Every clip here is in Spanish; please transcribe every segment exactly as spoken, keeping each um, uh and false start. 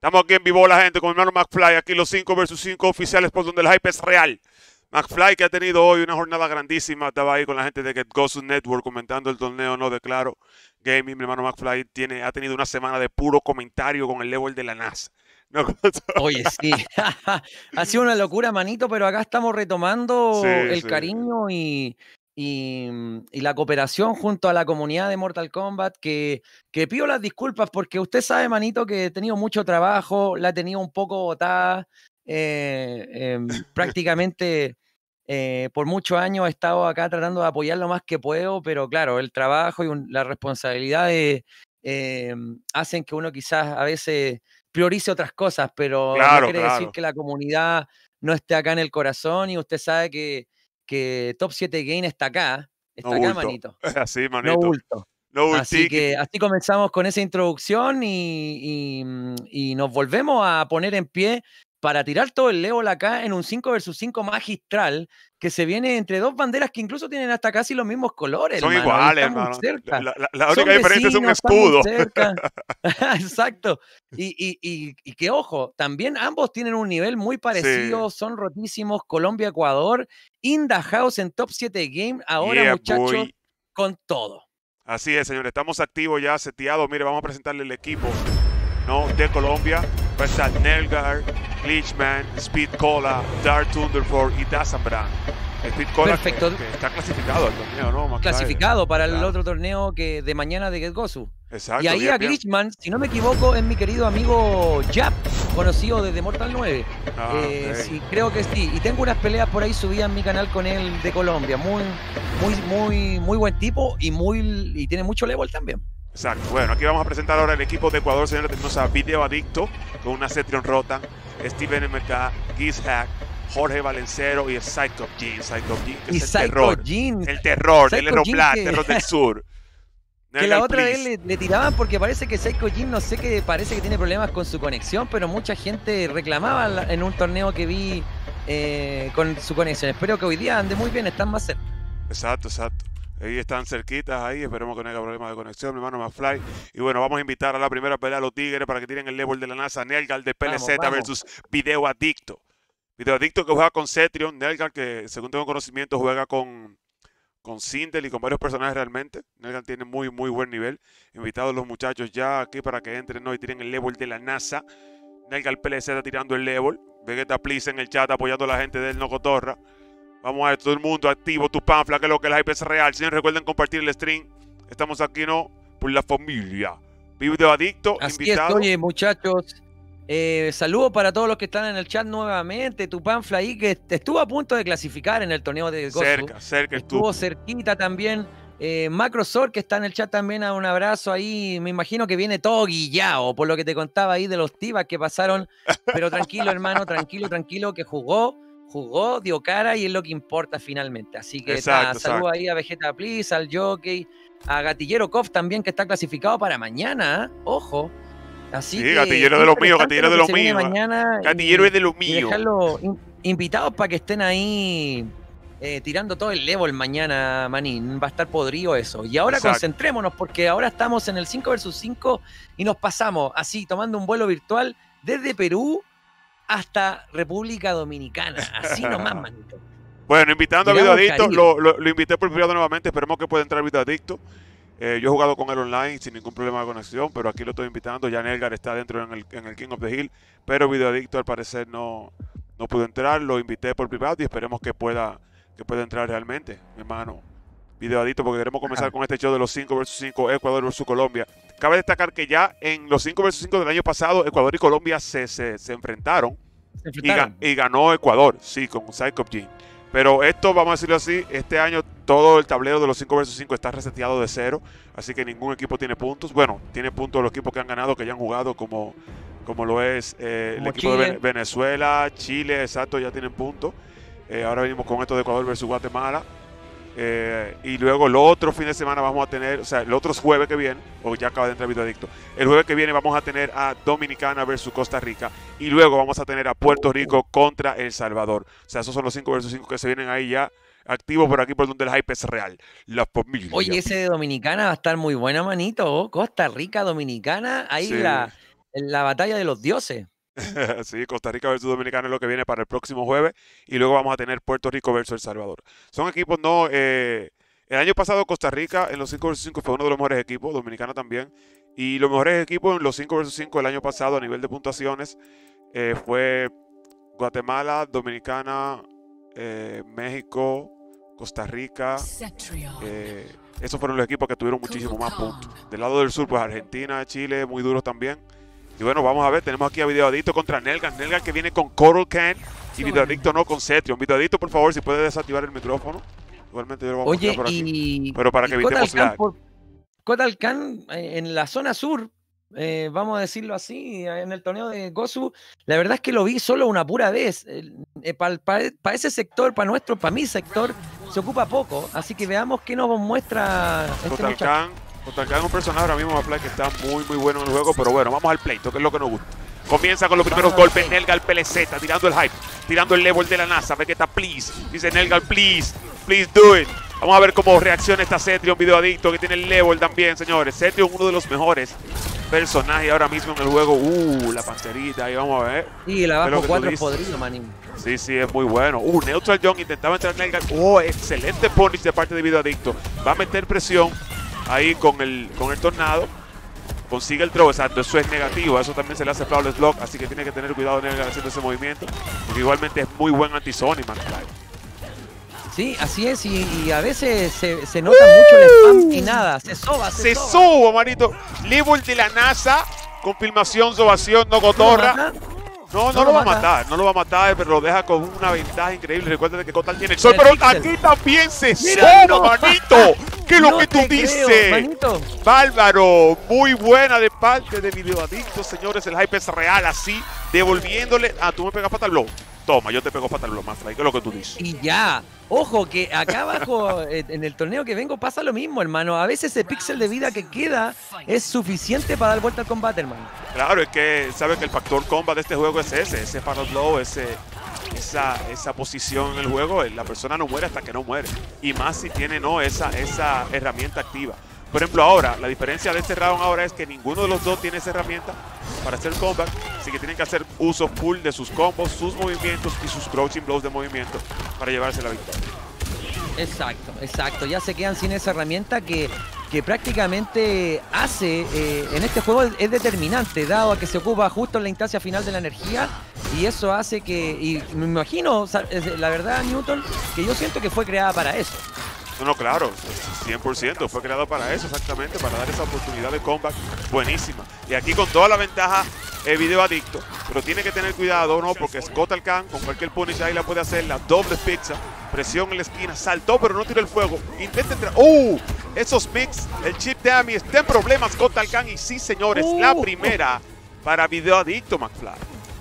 Estamos aquí en vivo la gente con mi hermano McFly, aquí los cinco versus cinco oficiales por donde el hype es real. McFly, que ha tenido hoy una jornada grandísima, estaba ahí con la gente de Get Gosu Network comentando el torneo No Declaro Gaming. Mi hermano McFly tiene, ha tenido una semana de puro comentario con el level de la NASA. No, Oye, sí, ha sido una locura, manito, pero acá estamos retomando sí, el sí. cariño y, y, y la cooperación junto a la comunidad de Mortal Kombat, que, que pido las disculpas porque usted sabe, manito, que he tenido mucho trabajo, la he tenido un poco botada, eh, eh, prácticamente eh, por muchos años he estado acá tratando de apoyar lo más que puedo, pero claro, el trabajo y un, las responsabilidades eh, hacen que uno quizás a veces priorice otras cosas, pero no Claro, quiere decir claro. que la comunidad no esté acá en el corazón y usted sabe que, que Top siete Game está acá, No está acá, bulto. manito, Así, no manito. bulto. No Así bultiqui. que así comenzamos con esa introducción y, y, y nos volvemos a poner en pie para tirar todo el level acá en un cinco versus cinco magistral que se viene entre dos banderas que incluso tienen hasta casi los mismos colores, Son hermano, y iguales, están muy hermano. cerca. La, la, la Son única diferencia es un vecinos, están muy escudo. cerca. Exacto. Y, y, y, y que ojo, también ambos tienen un nivel muy Sí. parecido, son rotísimos. Colombia, Ecuador, in the house en Top siete Game. Ahora, Yeah, muchachos, boy. con todo. Así es, señores. Estamos activos ya, seteados. Mire, vamos a presentarle el equipo, ¿no? De Colombia. Va a estar Nelgar, Glitchman, Speed Cola, Dark Thunderford y Dazambran. Speed Cola que, Perfecto. que está clasificado al torneo, ¿no? McFly? Clasificado para el Claro. otro torneo que de mañana de Get Gosu. Exacto, Y ahí bien, a bien. Glitchman, si no me equivoco, es mi querido amigo Jap, conocido desde Mortal nueve. Ah, eh, ok. sí, creo que sí. Y tengo unas peleas por ahí subidas en mi canal con él de Colombia. Muy, muy, muy, muy buen tipo y muy y tiene mucho level también. Exacto. Bueno, aquí vamos a presentar ahora el equipo de Ecuador, señores. Tenemos a Video Adicto con una Cetrion Rotan, Steven M K, Gizhack, Jorge Valencero y el Psycho Jean. Psycho Jean, que Y es el Psycho terror. Jean. El terror, Psycho el Aeroplat, Jean que- terror del sur. Que la Nelgar, otra vez please. le, le tiraban porque parece que Psycho Jim, no sé qué, parece que tiene problemas con su conexión, pero mucha gente reclamaba la- en un torneo que vi eh, con su conexión. Espero que hoy día ande muy bien, están más cerca. Exacto, exacto. Ahí están cerquitas ahí, esperemos que no haya problemas de conexión, mi hermano McFly. Y bueno, vamos a invitar a la primera pelea a los Tigres para que tiren el level de la NASA. Nelgar de P L Z Vamos, vamos. versus Video Adicto. Video Adicto que juega con Cetrion, Nelgar que según tengo conocimiento juega con, con Sindel y con varios personajes realmente. Nelgar tiene muy, muy buen nivel. Invitados los muchachos ya aquí para que entren, ¿no? Y tiren el level de la NASA. Nelgar P L Z tirando el level. Vegeta Please en el chat apoyando a la gente del No Cotorra. Vamos a ver, todo el mundo activo, tu panfla, que es lo que el hype es real. Señores, recuerden compartir el stream. Estamos aquí, ¿no? Por la familia. Video Adicto, Así invitado. es, oye, muchachos. Eh, saludos para todos los que están en el chat nuevamente. Tu Panfla ahí que estuvo a punto de clasificar en el torneo de Gosu. Cerca, cerca el Estuvo tupo. cerquita también. Eh, Macrosor, que está en el chat también, a un abrazo ahí. Me imagino que viene todo guillado por lo que te contaba ahí de los tibas que pasaron. Pero tranquilo, hermano, tranquilo, tranquilo, que jugó, jugó, dio cara y es lo que importa finalmente. Así que Exacto, nada, saludos exacto. ahí a Vegeta Please, al Jockey, a Gatillero Koff también, que está clasificado para mañana. ¿eh? Ojo. Así Sí, que gatillero de lo mío, interesante gatillero lo de que lo se viene mío. mañana Gatillero y, es de lo y mío. dejarlos in- invitados para que estén ahí eh, tirando todo el level mañana, manín. Va a estar podrido eso. Y ahora Exacto. concentrémonos porque ahora estamos en el cinco versus cinco y nos pasamos así, tomando un vuelo virtual desde Perú hasta República Dominicana. Así nomás, manito. Bueno, invitando Llegamos a al Video Adicto, Caribe. lo, lo, lo invité por privado nuevamente. Esperemos que pueda entrar Video Adicto. Eh, yo he jugado con él online sin ningún problema de conexión, pero aquí lo estoy invitando. Ya Nelgar está dentro en el, en el King of the Hill, pero Video Adicto al parecer no, no pudo entrar. Lo invité por privado y esperemos que pueda, que pueda entrar realmente, mi hermano. Video Adicto, porque queremos comenzar Ajá. con este show de los cinco versus cinco, Ecuador versus Colombia. Cabe destacar que ya en los cinco versus cinco del año pasado, Ecuador y Colombia se, se, se enfrentaron. Se Y, ga enfrentaron. y ganó Ecuador, sí, con Psycho Jean. Pero esto, vamos a decirlo así, este año todo el tablero de los cinco versus cinco está reseteado de cero, así que ningún equipo tiene puntos. Bueno, tiene puntos los equipos que han ganado, que ya han jugado, como, como lo es eh, el Como equipo Chile. de Venezuela, Chile, exacto, ya tienen puntos. Eh, ahora venimos con esto de Ecuador versus Guatemala. Eh, y luego el otro fin de semana vamos a tener, o sea, el otro jueves que viene, o ya acaba de entrar Video Adicto, el jueves que viene vamos a tener a Dominicana versus Costa Rica y luego vamos a tener a Puerto Rico contra El Salvador. O sea, esos son los cinco versus cinco que se vienen ahí ya activos por aquí por donde el hype es real. La familia. Oye, ese de Dominicana va a estar muy buena, manito. Costa Rica, Dominicana. Ahí Sí. la, la batalla de los dioses. Sí, Costa Rica versus Dominicana es lo que viene para el próximo jueves y luego vamos a tener Puerto Rico versus El Salvador. Son equipos no... Eh, el año pasado Costa Rica en los cinco versus cinco fue uno de los mejores equipos, Dominicana también. Y los mejores equipos en los cinco versus cinco el año pasado a nivel de puntuaciones eh, fue Guatemala, Dominicana, eh, México, Costa Rica. Eh, esos fueron los equipos que tuvieron muchísimo más puntos. Del lado del sur, pues Argentina, Chile, muy duros también. Y bueno, vamos a ver, tenemos aquí a Videoadicto contra Nelgan. Nelgan que viene con Coral Can y Videoadicto no con Cetrion. Videoadicto, por favor, si puede desactivar el micrófono. Igualmente yo lo vamos Oye, a por aquí. y, Pero para que y evitemos lag. Kotal Kahn eh, en la zona sur, eh, vamos a decirlo así, en el torneo de Gosu, la verdad es que lo vi solo una pura vez. Eh, eh, Para pa, pa ese sector, para nuestro, para mi sector, se ocupa poco. Así que veamos qué nos muestra este Kotal Kahn. Kotal Kahn es un personaje ahora mismo que está muy muy bueno en el juego, pero bueno, vamos al pleito, que es lo que nos gusta. Comienza con los primeros golpes, Nelgal P L Z, tirando el hype, tirando el level de la NASA, Vegeta, please, dice Nelgal, please, please do it. Vamos a ver cómo reacciona esta Cetrion, Videoadicto, que tiene el level también, señores. Cetrion, uno de los mejores personajes ahora mismo en el juego. Uh, la pancerita, ahí vamos a ver. Sí, la bajo cuatro es podrido, manín. Sí, sí, es muy bueno. Uh, Neutral Young intentaba entrar Nelgal. Oh, excelente punish de parte de Videoadicto. Va a meter presión ahí con el, con el tornado. Consigue el throw, exacto, eso es negativo, eso también se le hace flawless block, así que tiene que tener cuidado Nelgal haciendo ese movimiento, porque igualmente es muy buen anti-Sonic, McFly. Sí, así es, y, y a veces se, se nota ¡Uh! Mucho el spam y nada, se soba, se, se soba. Se soba, manito. Level de la NASA, confirmación, sobación, no cotorra. No, no, no, no lo va a matar, no lo va a matar, pero lo deja con una ventaja increíble. Recuerda que Kotal tiene el sol, pero aquí también se soba, no, manito. ¿Qué es lo no que tú dices? Creo, Bárbaro, muy buena de parte de Videoadicto, señores. El hype es real, así, devolviéndole. Ah, tú me pegas Fatal Blow. Toma, yo te pego Fatal Blow, más. ¿Qué es lo que tú dices? Y ya. Ojo, que acá abajo, en el torneo que vengo, pasa lo mismo, hermano. A veces ese píxel de vida que queda es suficiente para dar vuelta al combate, hermano. Claro, es que sabe que el factor combat de este juego es ese, ese Fatal Blow, ese, esa, esa posición en el juego. La persona no muere hasta que no muere. Y más si tiene no esa, esa herramienta activa. Por ejemplo, ahora, la diferencia de este round ahora es que ninguno de los dos tiene esa herramienta para hacer comeback, así que tienen que hacer uso full de sus combos, sus movimientos y sus crouching blows de movimiento para llevarse la victoria. Exacto, exacto. Ya se quedan sin esa herramienta que, que prácticamente hace, eh, en este juego es determinante, dado a que se ocupa justo en la instancia final de la energía, y eso hace que, y me imagino, la verdad, Newton, que yo siento que fue creada para eso. No, no, claro, cien por ciento fue creado para eso, exactamente, para dar esa oportunidad de comeback buenísima. Y aquí con toda la ventaja eh, Videoadicto, pero tiene que tener cuidado, ¿no? Porque Kotal Kahn con cualquier punish ahí la puede hacer, la doble pizza, presión en la esquina, saltó pero no tiró el fuego, intenta entrar, ¡uh! Esos mix, el chip damage, está en problemas Kotal Kahn y sí, señores, uh, la primera para Videoadicto, McFly.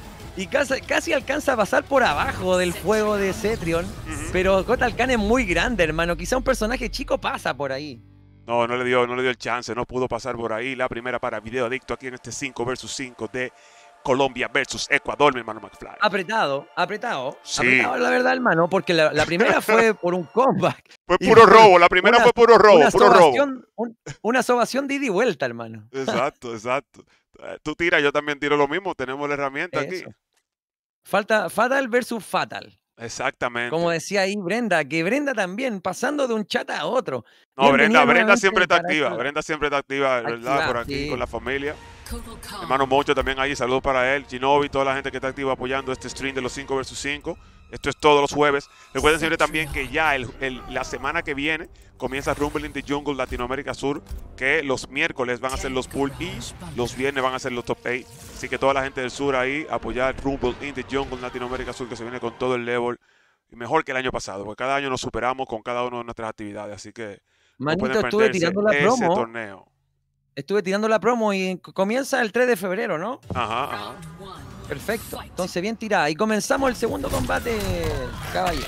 Y casi, casi alcanza a pasar por abajo del fuego de Cetrion, uh-huh. Pero Kotal Kahn es muy grande, hermano. Quizá un personaje chico pasa por ahí. No, no le dio, no le dio el chance, no pudo pasar por ahí. La primera para Videoadicto aquí en este cinco versus cinco de Colombia versus Ecuador, mi hermano McFly. Apretado, apretado. Sí. Apretado, la verdad, hermano, porque la, la primera fue por un comeback. Fue puro robo, la primera una, fue puro robo, una puro robo. Un, una sobación de ida y vuelta, hermano. Exacto, exacto. Tú tiras, yo también tiro lo mismo. Tenemos la herramienta Eso. aquí. Falta Fatal versus Fatal. Exactamente. Como decía ahí Brenda, que Brenda también, pasando de un chat a otro. No, Bienvenida Brenda, Brenda siempre está activa. Esta... Brenda siempre está activa, ¿verdad? Activa, por aquí, sí. Con la familia. Hermano Mocho también ahí, saludos para él. Ginobi, toda la gente que está activa apoyando este stream de los cinco versus cinco. Esto es todos los jueves. Recuerden siempre también que ya el, el, la semana que viene comienza Rumble in the Jungle Latinoamérica Sur, que los miércoles van a ser los pool y los viernes van a ser los top ocho. Así que toda la gente del sur ahí, apoyar Rumble in the Jungle Latinoamérica Sur, que se viene con todo el level. Y mejor que el año pasado, porque cada año nos superamos con cada una de nuestras actividades. Así que Manito, no estuve tirando la ese promo. torneo. Estuve tirando la promo y comienza el tres de febrero, ¿no? Ajá, ajá. Perfecto, entonces bien tirada. Y comenzamos el segundo combate, caballero.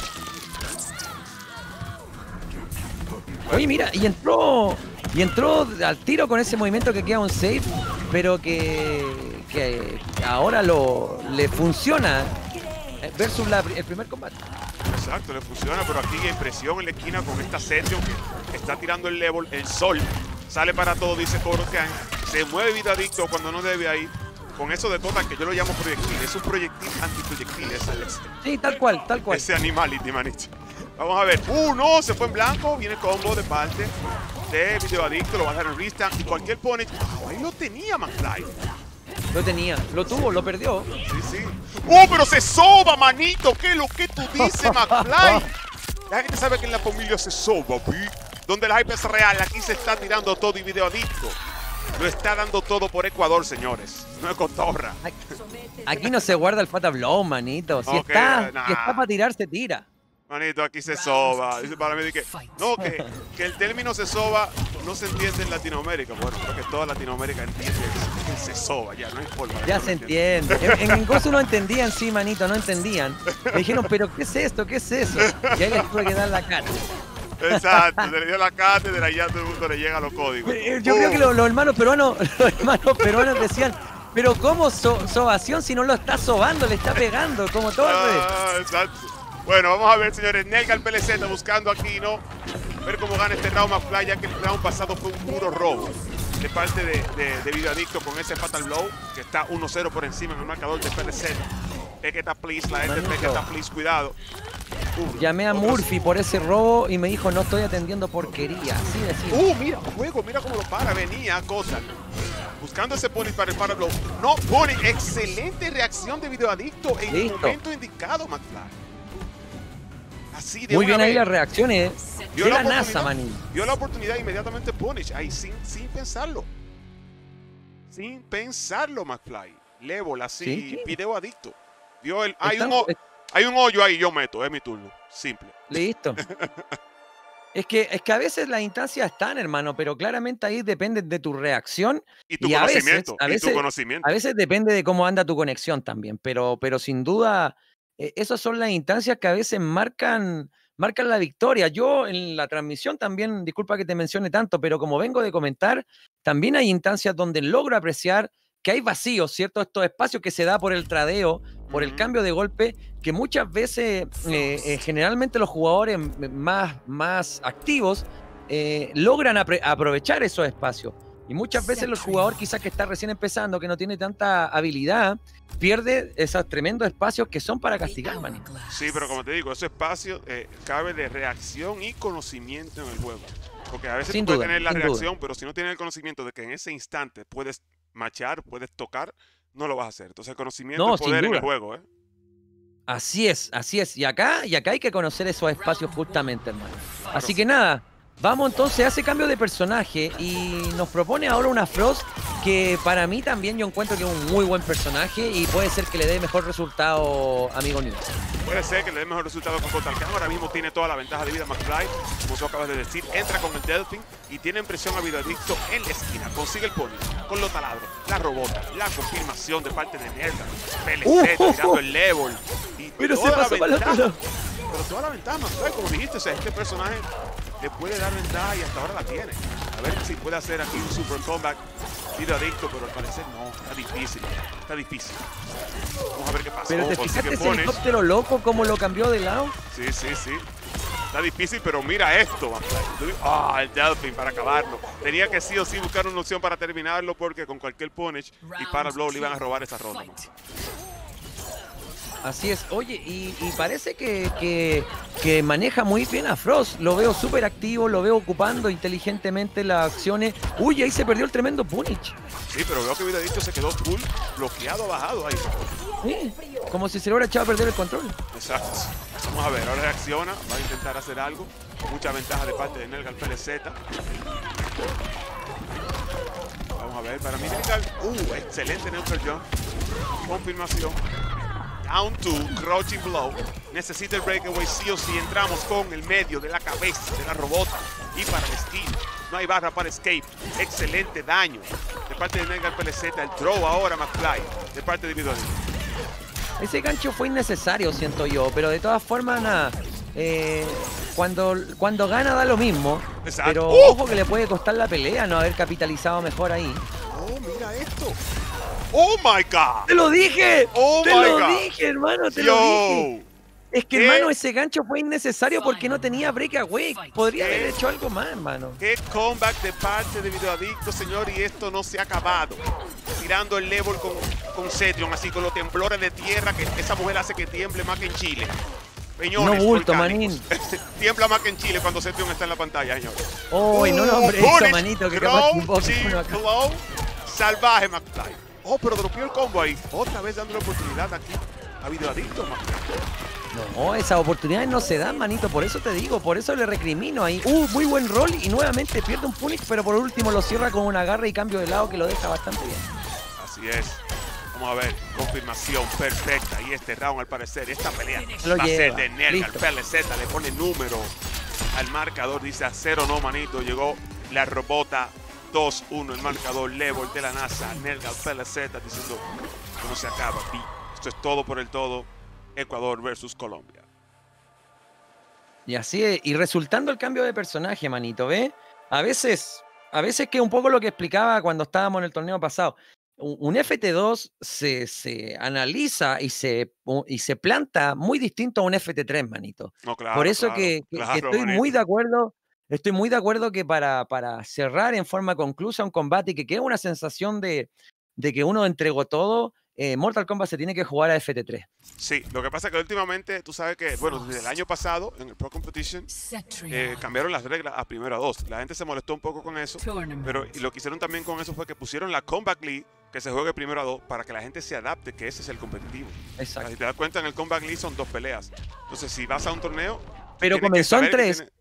Oye, mira, y entró y entró al tiro con ese movimiento que queda un safe, pero que, que ahora lo, le funciona versus la, el primer combate. Exacto, le funciona, pero aquí hay presión en la esquina con esta Cetrion que está tirando el level, el sol. Sale para todo, dice Kotal Kahn. Se mueve Videoadicto cuando no debe ahí. con eso de total que yo lo llamo proyectil. Es un proyectil antiproyectil. Ese, ese, Sí, tal cual, tal cual. ese animality, manito. Vamos a ver. Uh, no, se fue en blanco. Viene combo de parte de Videoadicto. Lo va a dar en restart. Y cualquier punish. Oh, ahí lo tenía, McFly. Lo tenía, lo tuvo, lo perdió. Sí, sí. ¡Uh, pero se soba, manito! ¿Qué es lo que tú dices, McFly? La gente sabe que en la familia se soba, ¿vi? Donde la hype es real, aquí se está tirando todo y Videoadicto lo está dando todo por Ecuador, señores. No es cotorra. Aquí no se guarda el Fatal Blow, manito. Si Ok, está, nah. si está para tirar, se tira. Manito, aquí se soba. Dice para mí que no, que, que el término se soba no se entiende en Latinoamérica. Bueno, creo que toda Latinoamérica entiende que se soba, ya no hay forma. Ya se entiende. En, en Gozu no entendían, sí, manito, no entendían. Le dijeron, pero ¿qué es esto? ¿Qué es eso? Y ahí les tuve que dar la cara. Exacto, se le dio la cátedra y ya todo el mundo le llega a los códigos. Yo creo que los, los hermanos peruanos, los hermanos peruanos decían, pero ¿cómo so, sobación si no lo está sobando, le está pegando, como todo al revés? Ah, exacto. Bueno, vamos a ver, señores. Nelgal P L Z buscando aquí, ¿no? Ver cómo gana este round McFly, ya que el round pasado fue un puro robo de parte de, de, de Videoadicto con ese Fatal Blow, que está uno cero por encima en el marcador de P L Z. Pequeta, please, la gente Pequeta, please, cuidado. Uh, Llamé a Murphy por ese robo y me dijo, no estoy atendiendo porquería. Así de simple. Uh, mira, juego, mira cómo lo para. Venía, cosa. Buscando ese pony para el Fatal Blow. No, pony, excelente reacción de Videoadicto en Listo. el momento indicado, McFly. Así de Muy una bien ahí vez. las reacciones Vio de la la NASA, oportunidad, manín. Vio la oportunidad inmediatamente Punish, ahí sin, sin pensarlo. Sin pensarlo, McFly. Level, así, Sí. Videoadicto. Vio el, hay, Están- un, ho- hay un hoyo ahí, yo meto, es mi turno. Simple. Listo. Es que, es que a veces las instancias están, hermano, pero claramente ahí depende de tu reacción. Y tu Y a veces, conocimiento, a y tu veces, conocimiento. a veces depende de cómo anda tu conexión también, pero, pero sin duda, eh, esas son las instancias que a veces marcan, marcan la victoria. Yo en la transmisión también, disculpa que te mencione tanto, pero como vengo de comentar, también hay instancias donde logro apreciar que hay vacíos, ¿cierto? Estos espacios que se da por el tradeo, por el Ujú. cambio de golpe, que muchas veces, eh, eh, generalmente los jugadores m- más, más activos eh, logran apre- aprovechar esos espacios. Y muchas veces el jugador quizás que está recién empezando, que no tiene tanta habilidad, pierde esos tremendos espacios que son para castigar, man. Sí, pero como te digo, ese espacio eh, cabe de reacción y conocimiento en el juego. Porque a veces Sin tú puedes duda, tener la sin duda. reacción, pero si no tienes el conocimiento de que en ese instante puedes machar, puedes tocar, no lo vas a hacer. Entonces el conocimiento No, es sin poder en el duda. juego, ¿eh? Así es, así es. Y acá, y acá hay que conocer esos espacios justamente, hermano. Claro. Así que nada, vamos entonces a ese cambio de personaje y nos propone ahora una Frost que para mí también yo encuentro que es un muy buen personaje y puede ser que le dé mejor resultado a Amigo News. Puede ser que le dé mejor resultado con Total Cam. Ahora mismo tiene toda la ventaja de vida McFly, como tú acabas de decir. Entra con el Delfin y tiene presión a Videoadicto en la esquina. Consigue el pony con los taladros, la robota, la confirmación de parte de Nerga. P L Z Uh, tirando el level. Y Pero se toda la pasó para el otro ventaja. lado. Pero toda la ventaja, McFly, como dijiste, o sea, este personaje le puede dar ventaja y hasta ahora la tiene. A ver si puede hacer aquí un super comeback Videoadicto, pero al parecer no, está difícil, está difícil. Vamos a ver qué pasa. Pero Oh, te consigue fijaste ese punish. helicóptero loco cómo lo cambió de lado. Sí, sí, sí. Está difícil, pero mira esto, McFly. Ah, el Delfin para acabarlo. Tenía que sí o sí buscar una opción para terminarlo porque con cualquier punish y para Blow le iban a robar esa ronda. Man. Así es. Oye, y, y parece que, que, que maneja muy bien a Frost. Lo veo súper activo, lo veo ocupando inteligentemente las acciones. Uy, ahí se perdió el tremendo punish. Sí, pero veo que Videoadicto se quedó full bloqueado, bajado ahí. Sí, como si se le hubiera echado a perder el control. Exacto. Vamos a ver, ahora reacciona, va a intentar hacer algo. Mucha ventaja de parte de Nelgal P L Z. Vamos a ver, para mí Nelgal, uh, excelente neutral jump. Confirmación. Down to crouching blow. Necesita el breakaway sí o sí. Entramos con el medio de la cabeza de la robota y para la esquina. No hay barra para escape. Excelente daño de parte de Nelgal P L Z. El throw ahora McFly de parte de Videoadicto. Ese gancho fue innecesario, siento yo, pero de todas formas, nada. Eh, cuando, cuando gana da lo mismo, Exacto. pero ¡Uh! ojo que le puede costar la pelea no haber capitalizado mejor ahí. Oh, mira esto. Oh my God. ¡Te lo dije! Oh ¡Te my lo God. dije, hermano! ¡Te lo dije! Yo. Es que, ¿Qué? hermano, ese gancho fue innecesario porque no tenía breakaway. Podría ¿Qué? haber hecho algo más, hermano. Qué comeback de parte de Videoadicto, señor, y esto no se ha acabado. Tirando el level con, con Cetrion, así con los temblores de tierra, que esa mujer hace que tiemble más que en Chile. Peñones, No bulto, volcánicos. Tiembla más que en Chile cuando Cetrion está en la pantalla, señor. Oh, no, no, hombre, Punish, esto, manito, que capaz que un poco G, uno acá. Glow, salvaje McFly. Oh, pero dropeó el combo ahí. Otra vez dándole oportunidad aquí a Videoadicto, McFly. No, esas oportunidades no se dan, manito, por eso te digo, por eso le recrimino ahí. Uh, muy buen rol y nuevamente pierde un punish, pero por último lo cierra con una garra y cambio de lado que lo deja bastante bien. Así es. Vamos a ver, confirmación perfecta. Y este round, al parecer, esta pelea Lo va lleva. a ser de Nergal. Listo. P L Z le pone número al marcador. Dice a cero, no, manito. Llegó la robota dos uno, el marcador level de la NASA. Nergal P L Z diciendo que no se acaba. Y esto es todo por el todo. Ecuador versus Colombia. Y así es, y resultando el cambio de personaje, manito, ¿ves? A veces, a veces que un poco lo que explicaba cuando estábamos en el torneo pasado, un un F T dos se, se analiza y se, y se planta muy distinto a un F T tres, manito. No, claro, Por eso claro, que, que- que claro, estoy manito. muy de acuerdo, estoy muy de acuerdo que para, para cerrar en forma conclusa un combate y que quede una sensación de, de que uno entregó todo, eh, Mortal Kombat se tiene que jugar a F T tres. Sí, lo que pasa es que últimamente, tú sabes que, bueno, desde el año pasado, en el Pro Competition, eh, cambiaron las reglas a primero a dos. La gente se molestó un poco con eso, pero y lo que hicieron también con eso fue que pusieron la Combat League, que se juegue primero a dos, para que la gente se adapte, que ese es el competitivo. Exacto. Si te das cuenta, en el Combat League son dos peleas. Entonces, si vas a un torneo... Pero tienes que comenzó en saber que tres. tiene-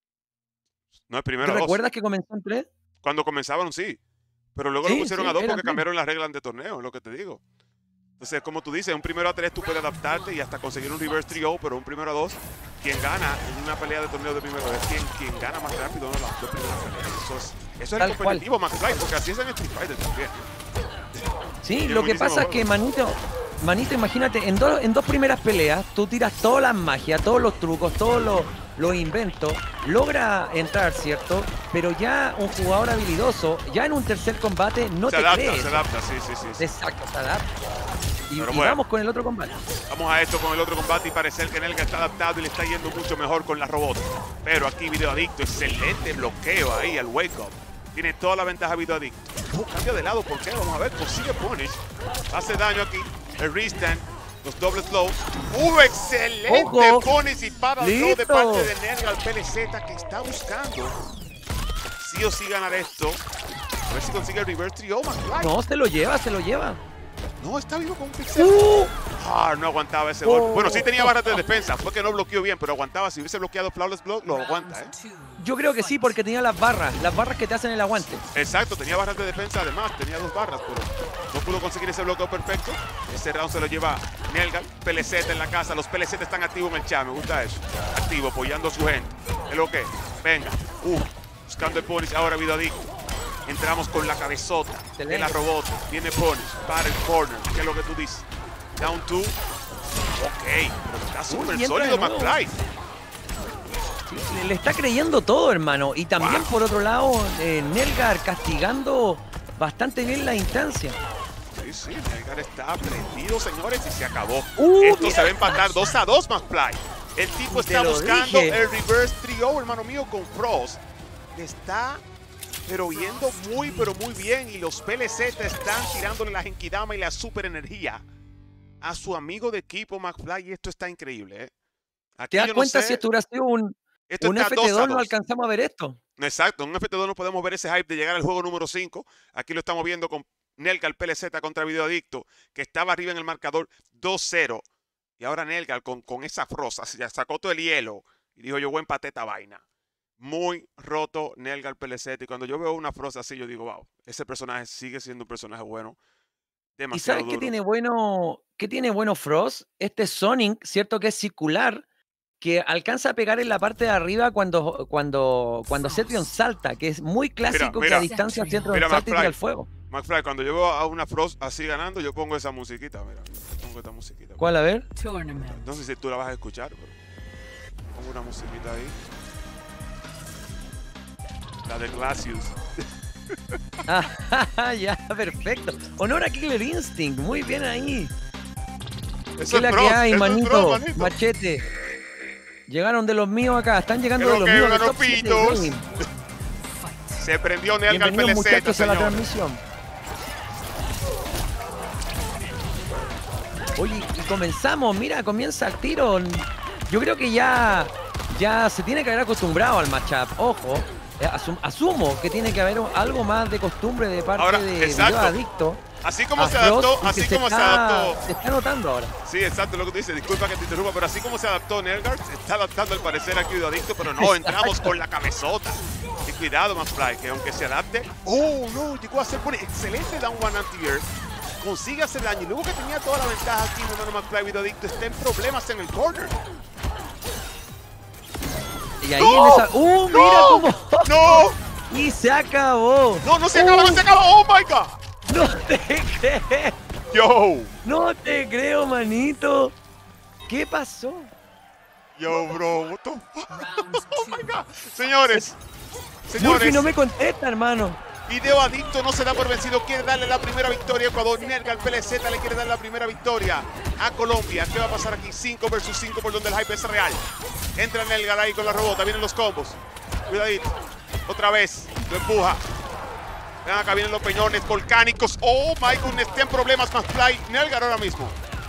No, es ¿Te primero a dos. recuerdas que comenzó en tres? Cuando comenzaron, sí. Pero luego Sí, lo pusieron sí, a dos eran porque tres. cambiaron las reglas de torneo, es lo que te digo. Entonces, como tú dices, un primero a tres tú puedes adaptarte y hasta conseguir un reverse trio, pero un primero a dos, quien gana en una pelea de torneo de primero es quien, quien gana más rápido en las dos primeras peleas. Eso es, eso es Tal el competitivo, McFly, porque así es en Street Fighter también. Sí, Tiene lo que buenísimo pasa es que, juego. manito, manito, imagínate, en, dos en dos primeras peleas, tú tiras todas las magias, todos los trucos, todos los, los inventos, logra entrar, ¿cierto? Pero ya un jugador habilidoso, ya en un tercer combate, no se te adapta, crees. se adapta, sí, sí, sí. sí. Exacto, se adapta. Y, Pero y bueno. vamos con el otro combate. Vamos a esto con el otro combate y parece que Nelga está adaptado y le está yendo mucho mejor con la robota. Pero aquí Videoadicto, excelente bloqueo ahí al Wake Up. Tiene toda la ventaja Videoadicto. Oh, cambia de lado, ¿por qué? Vamos a ver, consigue punish. Hace daño aquí. El restand, los dobles slow. ¡Uh, excelente Ojo. punish y para el throw de Listo. parte de Nelga al P L Z que está buscando sí o sí ganar esto. A ver si consigue el reverse trio, McFly. No, se lo lleva, se lo lleva. No, está vivo con un pixel. ¡Uh! Ah, no aguantaba ese Oh. golpe. Bueno, sí tenía barras de defensa. Fue que no bloqueó bien, pero aguantaba. Si hubiese bloqueado Flawless Block, lo aguanta, ¿eh? Yo creo que sí, porque tenía las barras, las barras que te hacen el aguante. Exacto, tenía barras de defensa además. Tenía dos barras, pero no pudo conseguir ese bloqueo perfecto. Ese round se lo lleva Nelgal. P L Z en la casa. Los P L Z están activos en el chat. Me gusta eso. Activo, apoyando a su gente. Es lo que. Venga. Uh, buscando el punish. Ahora Videoadicto. Entramos con la cabezota de la robota. Viene punish para el corner. ¿Qué es lo que tú dices? Down two. Ok, pero está súper y entra sólido de nuevo. McFly. Sí, le, le está creyendo todo, hermano. Y también, Wow. por otro lado, eh, Nelgar castigando bastante bien la instancia. Sí, sí, Nelgar está prendido, señores, y se acabó. Uh, Esto mira se va a el empatar dos a dos, McFly. El tipo Te está lo buscando dije. el reverse trio, hermano mío, con Frost. Está, pero yendo muy, pero muy bien. Y los P L Z están tirándole la genkidama y la super energía a su amigo de equipo, McFly. Y esto está increíble, ¿eh? Aquí ¿Te das yo no cuenta sé, si esto hubiera sido un, esto un está F T dos a dos? No dos. alcanzamos a ver esto. Exacto, en un F T dos no podemos ver ese hype de llegar al juego número cinco. Aquí lo estamos viendo con Nelgal P L Z contra Videoadicto, que estaba arriba en el marcador dos cero. Y ahora Nelgal con, con esa frosa, ya sacó todo el hielo y dijo yo voy a empatar esta vaina. Muy roto Nelgal P L Z. Y cuando yo veo una frosa así, yo digo, wow, ese personaje sigue siendo un personaje bueno. ¿Y Demasiado sabes qué duro. tiene bueno, qué tiene bueno Frost? Este Sonic, cierto que es circular, que alcanza a pegar en la parte de arriba cuando, cuando, cuando Cetrion salta, que es muy clásico que mira. a distancia Cetrion Mira, salta y tira McFly. el fuego. McFly, cuando yo veo a una Frost así ganando, yo pongo esa musiquita. Mira, pongo esta musiquita. ¿Cuál? A ver. No sé si tú la vas a escuchar, pero pongo una musiquita ahí. La de Glacius. Ah, ya, perfecto. Honor a Killer Instinct, muy bien ahí. Eso ¿Qué es es la pro, que hay, eso es manito? pro, manito. Machete. Llegaron de los míos acá, están llegando Creo de los que míos. de ganó Top siete Pitos. Gaming. Se prendió Nelgar Bienvenidos P L Z, muchachos a la señores. transmisión. Oye, y comenzamos, mira, comienza el tiro. Yo creo que ya, ya se tiene que haber acostumbrado al matchup. Ojo, eh, asum- asumo que tiene que haber algo más de costumbre de parte Ahora, de exacto. Video Adicto. Así como a se Frost, adaptó, y así que como se está, adaptó. Se está notando ahora. Sí, exacto lo que tú dices. Disculpa que te interrumpa, pero así como se adaptó Nelgar, se está adaptando al parecer aquí Videoadicto, pero no, entramos con la cabezota. Y cuidado, McFly, que aunque se adapte. Oh, no, llegó a ser un excelente down one anti-air. Consigue hacer daño. Y luego que tenía toda la ventaja aquí, mi hermano McFly, Videoadicto está en problemas en el corner. Y ahí ¡No! en esa. ¡Uh, mira ¡No! cómo! ¡No! Y se acabó. No, no se acaba, no se acaba. ¡Oh, my God! No te creo. Yo, No te creo, manito. ¿Qué pasó? yo, bro. What the fuck? Oh, my God. Señores, Murphy señores. no me contesta, hermano. Video Adicto no se da por vencido, quiere darle la primera victoria a Ecuador. Nelgar P L Z le quiere dar la primera victoria a Colombia. ¿Qué va a pasar aquí? cinco versus cinco por donde el hype es real. Entra Nelgar ahí con la robota, vienen los combos. Cuidadito. Otra vez, lo empuja. Ven acá, vienen los peñones volcánicos. Oh my goodness, tienen problemas más fly. Nelgar ahora mismo.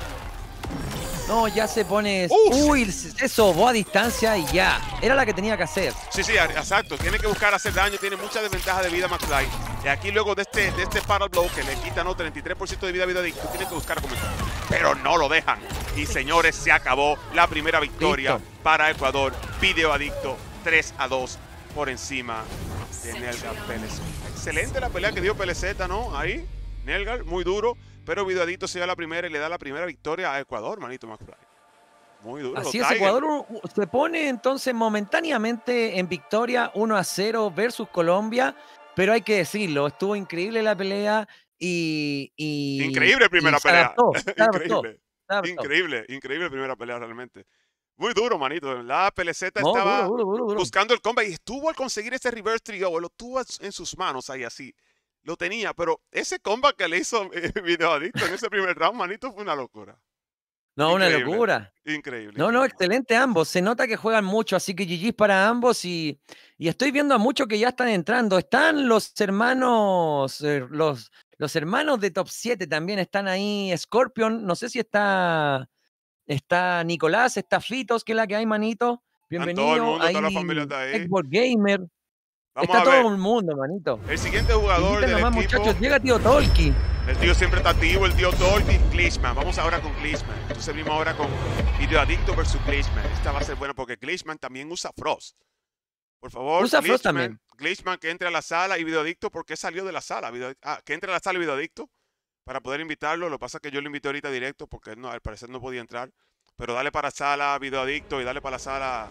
No, ya se pone. Uf. Uy, se sobó a distancia y ya. Era la que tenía que hacer. Sí, sí, exacto. Tiene que buscar hacer daño, tiene mucha desventaja de vida McFly. Y aquí luego de este, de este Paddle Blow que le quita ¿no? treinta y tres por ciento de vida a Video Adicto, tiene que buscar cómo. Pero no lo dejan. Y señores, se acabó la primera victoria Listo. para Ecuador. Video Adicto tres a dos por encima de Nelgar P L Z. Excelente la pelea que dio P L Z, ¿no? Ahí, Nelgar, muy duro. Pero Video Adicto se da la primera y le da la primera victoria a Ecuador, manito McFly. Muy duro. Así los es, Tiger. Ecuador uh, se pone entonces momentáneamente en victoria uno a cero versus Colombia, pero hay que decirlo, estuvo increíble la pelea y... y Increíble primera y se pelea. adaptó, se adaptó, Increíble. se adaptó. Increíble, increíble primera pelea realmente. Muy duro, manito. La P L Z No, estaba duro, duro, duro, duro. buscando el combat y estuvo al conseguir ese reverse trio, lo tuvo en sus manos ahí así. Lo tenía, pero ese combat que le hizo eh, Video Adicto en ese primer round, manito, fue una locura. No, una Increíble. locura. Increíble. No, no, increíble. excelente ambos. Se nota que juegan mucho, así que G G's para ambos y, y estoy viendo a muchos que ya están entrando. Están los hermanos, eh, los, los hermanos de Top siete también están ahí. Scorpion, no sé si está, está Nicolás, está Fitos, que es la que hay, manito. Están todo el Bienvenido. mundo, toda la Ahí familia está ahí. Xbox Gamer. Vamos está a ver. todo el mundo, manito. El siguiente jugador Inviten del nomás, equipo. muchachos. Llega tío Tolki. El tío siempre está activo, el tío Tolki, Glitchman. Vamos ahora con Glitchman. Entonces venimos ahora con Video Adicto versus Glitchman. Esta va a ser buena porque Glitchman también usa Frost. Por favor, Usa Frost Glitchman, también. Glitchman que entre a la sala y Video Adicto, ¿por qué salió de la sala? Video- ah, que entre a la sala y Video Adicto para poder invitarlo. Lo que pasa es que yo lo invité ahorita directo porque no, al parecer no podía entrar. Pero dale para sala, Video Adicto y dale para la sala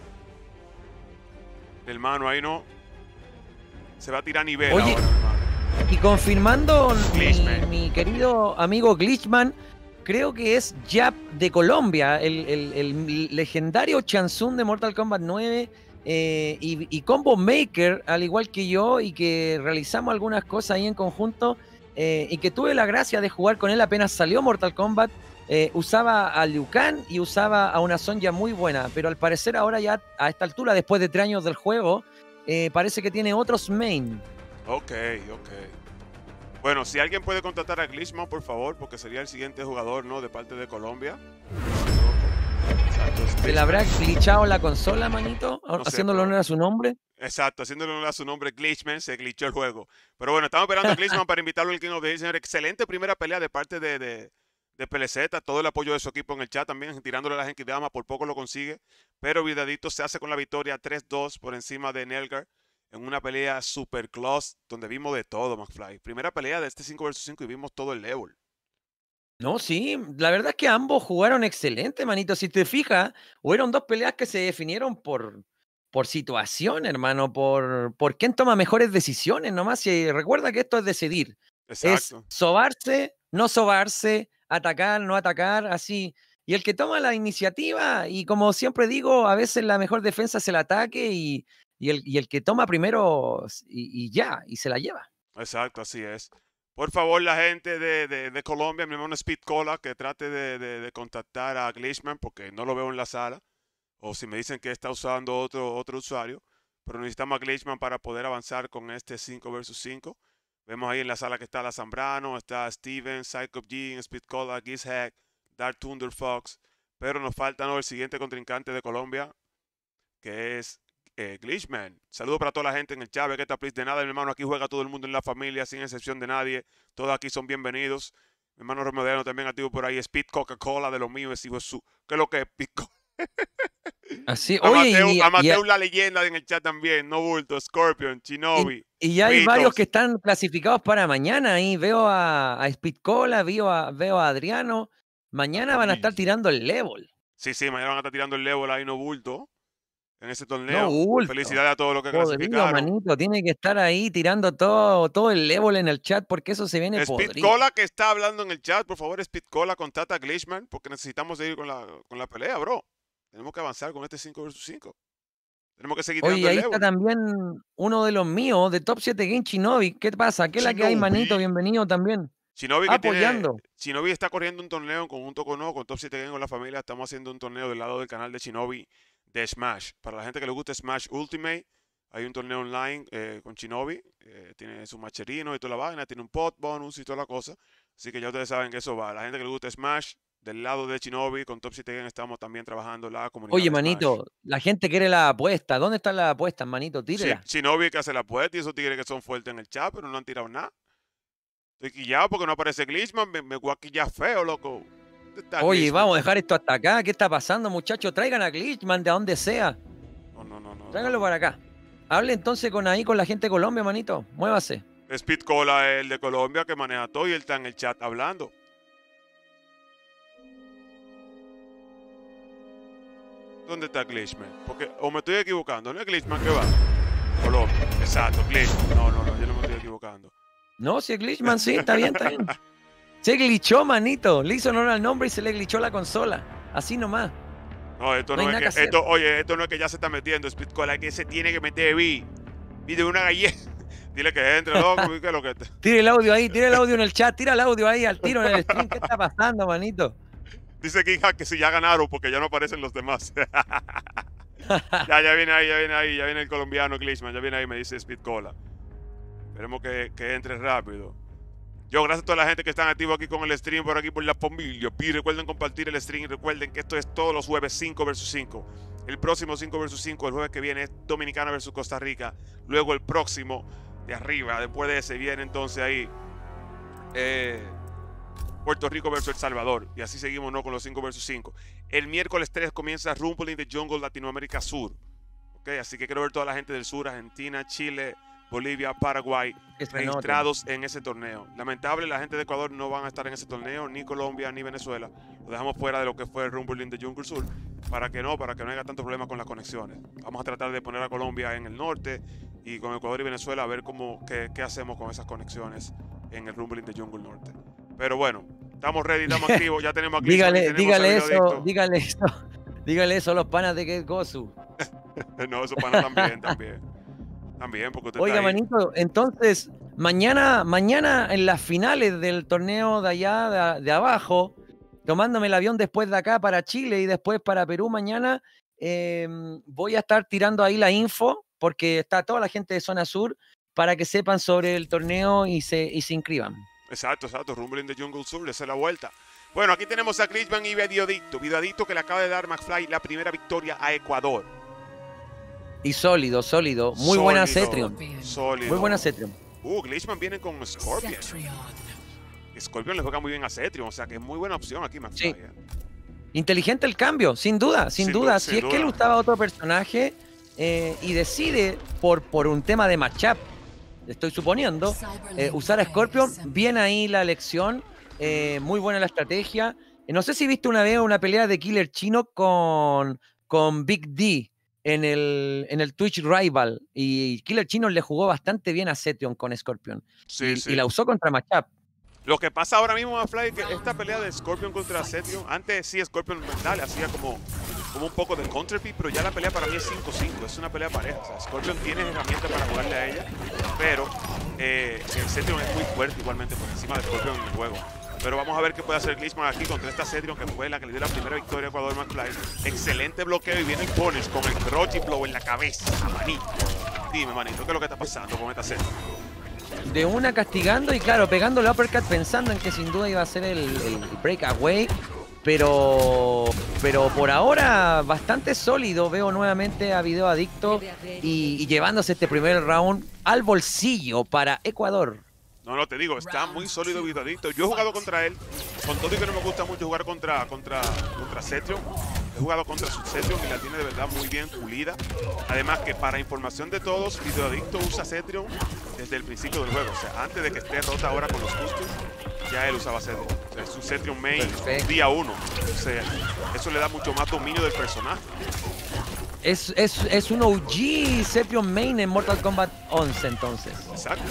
del mano ahí, ¿no? Se va a tirar nivel Oye, ahora, hermano. Y confirmando mi, Glitchman. mi querido amigo Glitchman, creo que es Jap de Colombia, el, el- el legendario Chansun de Mortal Kombat nueve eh, y, y Combo Maker, al igual que yo, y que realizamos algunas cosas ahí en conjunto eh, y que tuve la gracia de jugar con él apenas salió Mortal Kombat. Eh, usaba a Liu Kang y usaba a una Sonya muy buena, pero al parecer ahora ya a esta altura, después de tres años del juego, eh, parece que tiene otros main. Ok, ok. Bueno, si alguien puede contratar a Glitchman, por favor, porque sería el siguiente jugador, ¿no? De parte de Colombia. Exacto, es ¿Se le Glitchman. habrá glitchado la consola, manito? No sé, Haciéndole pero- honor a su nombre. Exacto, haciéndole honor a su nombre, Glitchman, se glitchó el juego. Pero bueno, estamos esperando a Glitchman para invitarlo al King of the Hill, señor. Excelente primera pelea de parte de, de, de P L Z, todo el apoyo de su equipo en el chat también, tirándole a la Genkidama, por poco lo consigue. Pero Vidadito se hace con la victoria tres dos por encima de Nelgar en una pelea super close, donde vimos de todo, McFly. Primera pelea de este cinco versus cinco y vimos todo el level. No, sí, la verdad es que ambos jugaron excelente, manito. Si te fijas, hubieron dos peleas que se definieron por, por situación, hermano, por, por quién toma mejores decisiones, nomás. Si recuerda que esto es decidir. Es Exacto. sobarse, no sobarse, atacar, no atacar, así. Y el que toma la iniciativa, y como siempre digo, a veces la mejor defensa es el ataque, y, y, el, y el que toma primero, y, y ya, y se la lleva. Exacto, así es. Por favor, la gente de, de, de Colombia, mi hermano Speed Cola, que trate de, de, de contactar a Glitchman porque no lo veo en la sala. O si me dicen que está usando otro, otro usuario. Pero necesitamos a Glitchman para poder avanzar con este cinco versus cinco. Vemos ahí en la sala que está la Zambrano, está Steven, Psycho G, Speed Cola, Gizhack, Dark Thunder Fox. Pero nos falta, ¿no?, el siguiente contrincante de Colombia, que es eh, Glitchman. Saludos para toda la gente en el chat. Que está please de nada, mi hermano. Aquí juega todo el mundo en la familia, sin excepción de nadie. Todos aquí son bienvenidos. Mi hermano Remediano también activo por ahí. Speed Coca-Cola de los míos. ¿Qué es lo que es Speed Coca? Así, A oye, Mateo, y, a y- Mateo la leyenda en el chat también. No bulto, Scorpion, y- Shinobi, y ya hay Ritos. varios que están clasificados para mañana. Ahí veo a, a Speed Cola, veo a, veo a Adriano. Mañana van a estar tirando el level. Sí, sí, mañana van a estar tirando el level ahí, no bulto, en ese No torneo. bulto. Felicidades a todos los que Podrido, clasificaron. manito. Tiene que estar ahí tirando todo, todo el level en el chat porque eso se viene Speed podrido. Cola que está hablando en el chat, por favor, Speed Cola, contacta a Glitchman porque necesitamos seguir con la, con la pelea, bro. Tenemos que avanzar con este cinco versus cinco. Tenemos que seguir Oye, tirando el ahí está level. también uno de los míos, de Top siete Game, Shinobi. ¿Qué pasa? ¿Qué es la que hay, manito? Shinobi. Bienvenido también. Shinobi, que tiene, Apoyando. Shinobi está corriendo un torneo en conjunto con, no, con Top siete Game con la familia. Estamos haciendo un torneo del lado del canal de Shinobi de Smash. Para la gente que le gusta Smash Ultimate, hay un torneo online eh, con Shinobi. Eh, tiene su macherino y toda la vaina. Tiene un pot bonus y toda la cosa. Así que ya ustedes saben que eso va. La gente que le gusta Smash, del lado de Shinobi, con Top siete Game estamos también trabajando la comunidad Oye, de Smash. manito, la gente quiere la apuesta. ¿Dónde están las apuestas, manito? Shi- Tírela. Shinobi que hace la apuesta y esos tigres que son fuertes en el chat, pero no han tirado nada. Estoy quillado porque no aparece Glitchman. Me, me voy a quillar feo, loco. ¿Dónde está Oye, Glitchman? vamos a dejar esto hasta acá. ¿Qué está pasando, muchachos? Traigan a Glitchman de donde sea. No, no, no, no. Tráiganlo no. para acá. Hable entonces con ahí con la gente de Colombia, manito. Muévase. Speed Cola es el de Colombia que maneja todo y él está en el chat hablando. ¿Dónde está Glitchman? Porque o me estoy equivocando. ¿No es Glitchman que va? Colombia. Exacto, Glitchman. No, no, no, yo no me estoy equivocando. No, si es Glitchman, sí, está bien, está bien. Se glitchó, manito. Le hizo honor al nombre y se le glitchó la consola. Así nomás. No, esto No no, hay es nada que, que hacer. esto, oye, esto no es que ya se está metiendo Speed Cola, es que se tiene que meter vi. Vi de una gallina. Dile que entre, loco, y que lo que te- Tire el audio ahí, tire el audio en el chat, tira el audio ahí al tiro en el stream. ¿Qué está pasando, manito? Dice Kinja que si ya ganaron porque ya no aparecen los demás. ya, ya viene ahí, ya viene ahí, ya viene el colombiano Glitchman, ya viene ahí, me dice Speed Cola. Esperemos que, que entre rápido. Yo, gracias a toda la gente que están activos aquí con el stream, por aquí por la familia. Y recuerden compartir el stream y recuerden que esto es todos los jueves cinco versus cinco. El próximo cinco versus cinco, el jueves que viene, es Dominicana versus Costa Rica. Luego el próximo de arriba, después de ese, viene entonces ahí eh, Puerto Rico versus El Salvador. Y así seguimos, ¿no?, con los cinco versus cinco. El miércoles tres comienza Rumble in the Jungle Latinoamérica Sur. ¿Ok? Así que quiero ver toda la gente del sur, Argentina, Chile, Bolivia, Paraguay, Que se registrados en ese torneo. Lamentable, la gente de Ecuador no van a estar en ese torneo, ni Colombia, ni Venezuela. Lo dejamos fuera de lo que fue el Rumble in the Jungle Sur, para que no, para que no haya tanto problema con las conexiones. Vamos a tratar de poner a Colombia en el norte y con Ecuador y Venezuela a ver cómo, qué, qué hacemos con esas conexiones en el Rumble in the Jungle Norte. Pero bueno, estamos ready, estamos activos, ya tenemos a Glitchman y Dígale, tenemos a dígale eso, Videoadicto. dígale eso. Dígale eso a los panas de Get Gozu. No, eso para también, también. También, porque usted Oiga, está ahí. manito, entonces, mañana, mañana en las finales del torneo de allá, de, de abajo, tomándome el avión después de acá para Chile y después para Perú mañana, eh, voy a estar tirando ahí la info, porque está toda la gente de Zona Sur, para que sepan sobre el torneo y se, y se inscriban. Exacto, exacto. Rumble in the Jungle Sur, esa es la vuelta. Bueno, aquí tenemos a Glitchman y Videoadicto. Videoadicto que le acaba de dar McFly la primera victoria a Ecuador. Y sólido, sólido. Muy buena Sólido, Cetrion. Sólido. Muy buena Cetrion. Uh, Glitchman viene con Scorpion. Scorpion le juega muy bien a Cetrion, o sea que es muy buena opción aquí, McFly. Sí. eh. Inteligente el cambio, sin duda, sin, Sin duda. du- Si sin es que le duda. gustaba otro personaje eh, y decide por, por un tema de matchup, estoy suponiendo, eh, usar a Scorpion, bien ahí la elección, eh, muy buena la estrategia. Eh, no sé si viste una vez una pelea de Killer Chino con, con Big D en el, en el Twitch Rival y Killer Chino le jugó bastante bien a Cetrion con Scorpion Sí, y, sí. y la usó contra matchup. Lo que pasa ahora mismo, McFly, es que esta pelea de Scorpion contra Cetrion, antes sí Scorpion mental hacía como como un poco de counterpick, pero ya la pelea para mí es cinco cinco, es una pelea pareja. O sea, Scorpion tiene herramientas para jugarle a ella, pero eh, el Cetrion es muy fuerte igualmente por encima de Scorpion en el juego. Pero vamos a ver qué puede hacer Glitchman aquí contra esta Cetrion, que fue la que le dio la primera victoria a Ecuador McFly. Excelente bloqueo y viene el Punish con el Crotchy Blow en la cabeza, manito. Dime, manito, ¿qué es lo que está pasando con esta Cetrion? De una castigando y claro, pegando el uppercut pensando en que sin duda iba a ser el, el breakaway. Pero, pero por ahora bastante sólido. Veo nuevamente a Video Adicto y, y llevándose este primer round al bolsillo para Ecuador. No, no, te digo, está muy sólido Video Adicto. Yo he jugado contra él, con todo y que no me gusta mucho jugar contra, contra, contra Cetrion. He jugado contra su Cetrion y la tiene de verdad muy bien pulida. Además que para información de todos, Video Adicto usa Cetrion desde el principio del juego. O sea, antes de que esté rota ahora con los justos, ya él usaba Cetrion. O sea, es un Cetrion main Perfecto. día uno. O sea, eso le da mucho más dominio del personaje. Es, es, es un O G Cetrion main en Mortal Kombat once entonces. Exacto.